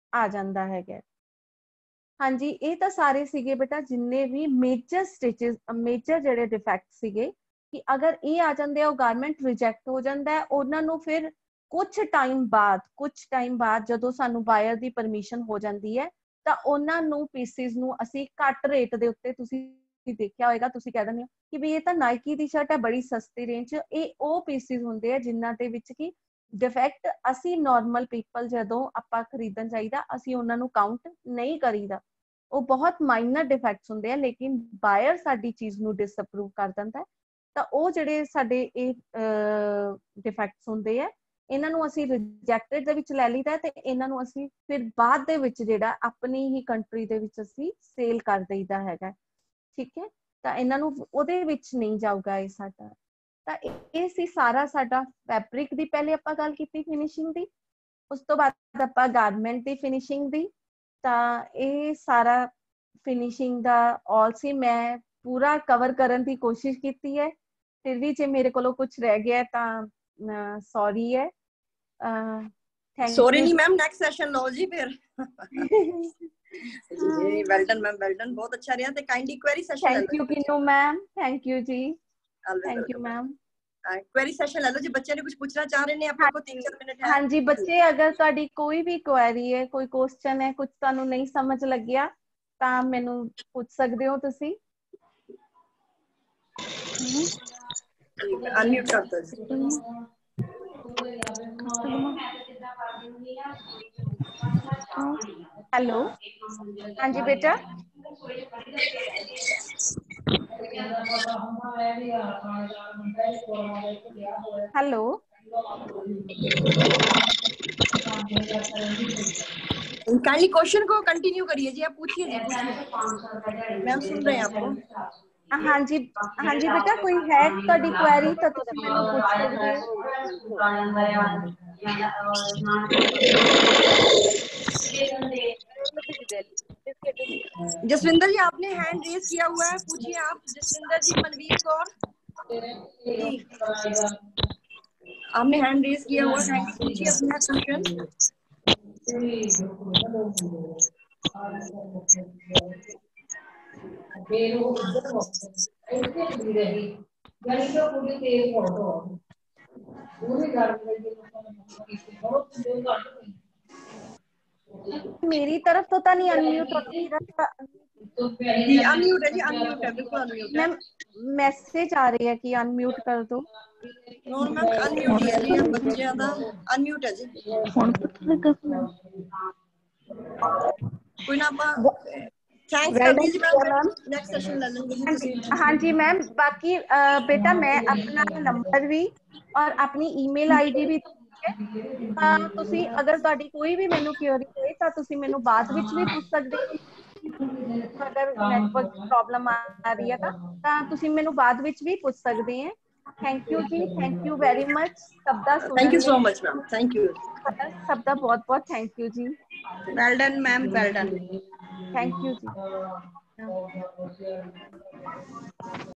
ਆ ਜਾਂਦਾ ਹੈਗਾ। ਹਾਂਜੀ, ਇਹ ਤਾਂ ਸਾਰੇ ਸੀਗੇ ਬੇਟਾ ਜਿੰਨੇ ਵੀ ਮੇਜਰ ਸਟਿਚਸ, ਮੇਜਰ ਜਿਹੜੇ ਡਿਫੈਕਟ ਸੀਗੇ, ਕਿ ਅਗਰ ਇਹ ਆ ਜਾਂਦੇ ਆ, ਉਹ ਗਾਰਮੈਂਟ ਰਿਜੈਕਟ ਹੋ ਜਾਂਦਾ ਹੈ। ਉਹਨਾਂ ਨੂੰ ਫਿਰ ਕੁਛ ਟਾਈਮ ਬਾਅਦ ਕੁਛ ਟਾਈਮ ਬਾਅਦ ਜਦੋਂ ਸਾਨੂੰ ਬਾਇਰ ਦੀ ਪਰਮਿਸ਼ਨ ਹੋ ਜਾਂਦੀ ਹੈ, ਤਾਂ ਉਹਨਾਂ ਨੂੰ ਪੀਸਿਸ ਨੂੰ ਅਸੀਂ ਘੱਟ ਰੇਟ ਦੇ ਉੱਤੇ, ਤੁਸੀਂ ਦੇਖਿਆ ਹੋਏਗਾ, ਤੁਸੀਂ ਕਹਿ ਦਿੰਦੇ ਹੋ ਕਿ ਵੀ ਇਹ ਤਾਂ ਨਾਈਕੀ ਦੀ ਸ਼ਰਟ ਹੈ, ਬੜੀ ਸਸਤੀ ਰੇਂਜ 'ਚ। ਇਹ ਉਹ ਪੀਸਿਸ ਹੁੰਦੇ ਆ ਜਿਨ੍ਹਾਂ ਦੇ ਵਿੱਚ ਕਿ ਡਿਫੈਕਟ ਅਸੀਂ ਨੋਰਮਲ ਪੀਪਲ ਜਦੋਂ ਆਪਾਂ ਖਰੀਦਣ ਚਾਹੀਦਾ, ਅਸੀਂ ਉਹਨਾਂ ਨੂੰ ਕਾਊਂਟ ਨਹੀਂ ਕਰੀਦਾ। ਉਹ ਬਹੁਤ ਮਾਈਨਰ ਡਿਫੈਕਟਸ ਹੁੰਦੇ ਆ, ਲੇਕਿਨ ਬਾਇਰ ਸਾਡੀ ਚੀਜ਼ ਨੂੰ ਡਿਸਅਪਰੂਵ ਕਰ ਦਿੰਦਾ। ਤਾਂ ਉਹ ਜਿਹੜੇ ਸਾਡੇ ਇਹ ਡਿਫੈਕਟਸ ਹੁੰਦੇ ਆ, ਇਹਨਾਂ ਨੂੰ ਅਸੀਂ ਰਿਜੈਕਟਡ ਦੇ ਵਿੱਚ ਲੈ ਲਈਦਾ, ਤੇ ਇਹਨਾਂ ਨੂੰ ਅਸੀਂ ਫਿਰ ਬਾਅਦ ਦੇ ਵਿੱਚ ਜਿਹੜਾ ਆਪਣੀ ਹੀ ਕੰਟਰੀ ਦੇ ਵਿੱਚ ਅਸੀਂ ਸੇਲ ਕਰ ਦਈਦਾ ਹੈਗਾ। ਠੀਕ ਹੈ, ਤਾਂ ਇਹਨਾਂ ਨੂੰ ਉਹਦੇ ਵਿੱਚ ਨਹੀਂ ਜਾਊਗਾ ਇਹ ਸਾਡਾ। ਤਾਂ ਇਹ ਸੀ ਸਾਰਾ ਸਾਡਾ ਫੈਬਰਿਕ ਦੀ। ਪਹਿਲੇ ਆਪਾਂ ਗੱਲ ਕੀਤੀ ਫਿਨਿਸ਼ਿੰਗ ਦੀ, ਉਸ ਤੋਂ ਬਾਅਦ ਆਪਾਂ ਗਾਰਮੈਂਟ ਦੀ ਫਿਨਿਸ਼ਿੰਗ ਦੀ। ਤਾਂ ਇਹ ਸਾਰਾ ਫਿਨਿਸ਼ਿੰਗ ਦਾ ਆਲ ਸੀ, ਮੈਂ ਪੂਰਾ ਕਵਰ ਕਰਨ ਦੀ ਕੋਸ਼ਿਸ਼ ਕੀਤੀ ਹੈ। ਫਿਰ ਵੀ ਜੇ ਮੇਰੇ ਕੋਲੋਂ ਕੁਝ ਰਹਿ ਗਿਆ ਤਾਂ ਸੌਰੀ ਹੈ। ਸੌਰੀ ਨਹੀਂ ਮੈਮ, ਨੈਕਸਟ ਸੈਸ਼ਨ ਲਓ ਜੀ ਫਿਰ। ਜੀ well done ma'am, well done, ਬਹੁਤ ਅੱਛਾ ਰਿਹਾ। ਤੇ ਕਾਈਂਡਲੀ ਕੁਐਰੀ ਸੈਸ਼ਨ ਲੈ ਲਓ। ਥੈਂਕ ਯੂ ਕਿਨੂ ਮੈਮ, ਥੈਂਕ ਯੂ ਜੀ, thank you ma'am. Query session ਲੈ ਲਓ ਜੀ, ਬੱਚੇ ਨੇ ਕੁਝ ਪੁੱਛਣਾ ਚਾਹ ਰਹੇ ਨੇ, ਆਪਣੇ ਕੋਲ तीन चार ਮਿੰਟ ਹੈ। ਹਾਂਜੀ ਬੱਚੇ, ਅਗਰ ਤੁਹਾਡੀ ਕੋਈ ਵੀ ਕੁਐਰੀ ਹੈ, ਕੋਈ ਕੁਐਸਚਨ ਹੈ, ਕੁਝ ਤੁਹਾਨੂੰ ਨਹੀਂ ਸਮਝ ਲੱਗਿਆ, ਤਾਂ ਮੈਨੂੰ ਪੁੱਛ ਸਕਦੇ ਹੋ ਤੁਸੀਂ। ਅਨਮਿਊਟ ਕਰ ਦਿਓ ਜੀ। हेलो, हाँ जी बेटा। हेलो, काइंडली क्वेश्चन को कंटिन्यू करिए जी, आप पूछिए जी, पूछिए, मैम सुन रहे हैं आपको। हाँ जी, हाँ जी बेटा, कोई है ਤੁਹਾਡੀ ਕੁਐਰੀ ਤਾਂ ਤੁਸੀਂ ਮੈਨੂੰ ਪੁੱਛ ਸਕਦੇ ਹੋ। जसविंदर जी आपने हैंड रेज किया हुआ है, पूछिए आप। जसविंदर जी, मनवीर कौर जी, आपने हैंड रेज किया हुआ है, पूछिए अपना क्वेश्चन। मेरी तरफ तो था नहीं अनम्यूट होता मेरा। जी अनम्यूट है जी, अनम्यूट है, बिल्कुल अनम्यूट है। मैम मैसेज आ रही है कि अनम्यूट कर दो। नो मैम अनम्यूट ही है जी, बच्चों का अनम्यूट है जी। कोई ना आप थैंक्स कर दीजिए मैम, नेक्स्ट सेशन ले लेंगे। हाँ जी मैम, बाकी बेटा मैं अपना नंबर भी और अपनी ईमेल आईडी भी ਤਾਂ ਤੁਸੀਂ ਅਗਰ ਤੁਹਾਡੀ ਕੋਈ ਵੀ ਮੈਨੂੰ ਕਿਉਰੀ ਹੋਏ ਤਾਂ ਤੁਸੀਂ ਮੈਨੂੰ ਬਾਅਦ ਵਿੱਚ ਵੀ ਪੁੱਛ ਸਕਦੇ ਹੋ। ਅਗਰ ਨੈਟਵਰਕ ਪ੍ਰੋਬਲਮ ਆ ਰਹੀ ਹੈ ਤਾਂ ਤਾਂ ਤੁਸੀਂ ਮੈਨੂੰ ਬਾਅਦ ਵਿੱਚ ਵੀ ਪੁੱਛ ਸਕਦੇ ਹੋ। ਥੈਂਕ ਯੂ ਜੀ, ਥੈਂਕ ਯੂ ਵੈਰੀ ਮਚ ਸਭ ਦਾ ਸੁਣਨ ਲਈ। Thank you so much ma'am, thank you ਸਭ ਦਾ ਬਹੁਤ ਬਹੁਤ ਥੈਂਕ ਯੂ ਜੀ। Well done ma'am, well done, thank you ਜੀ।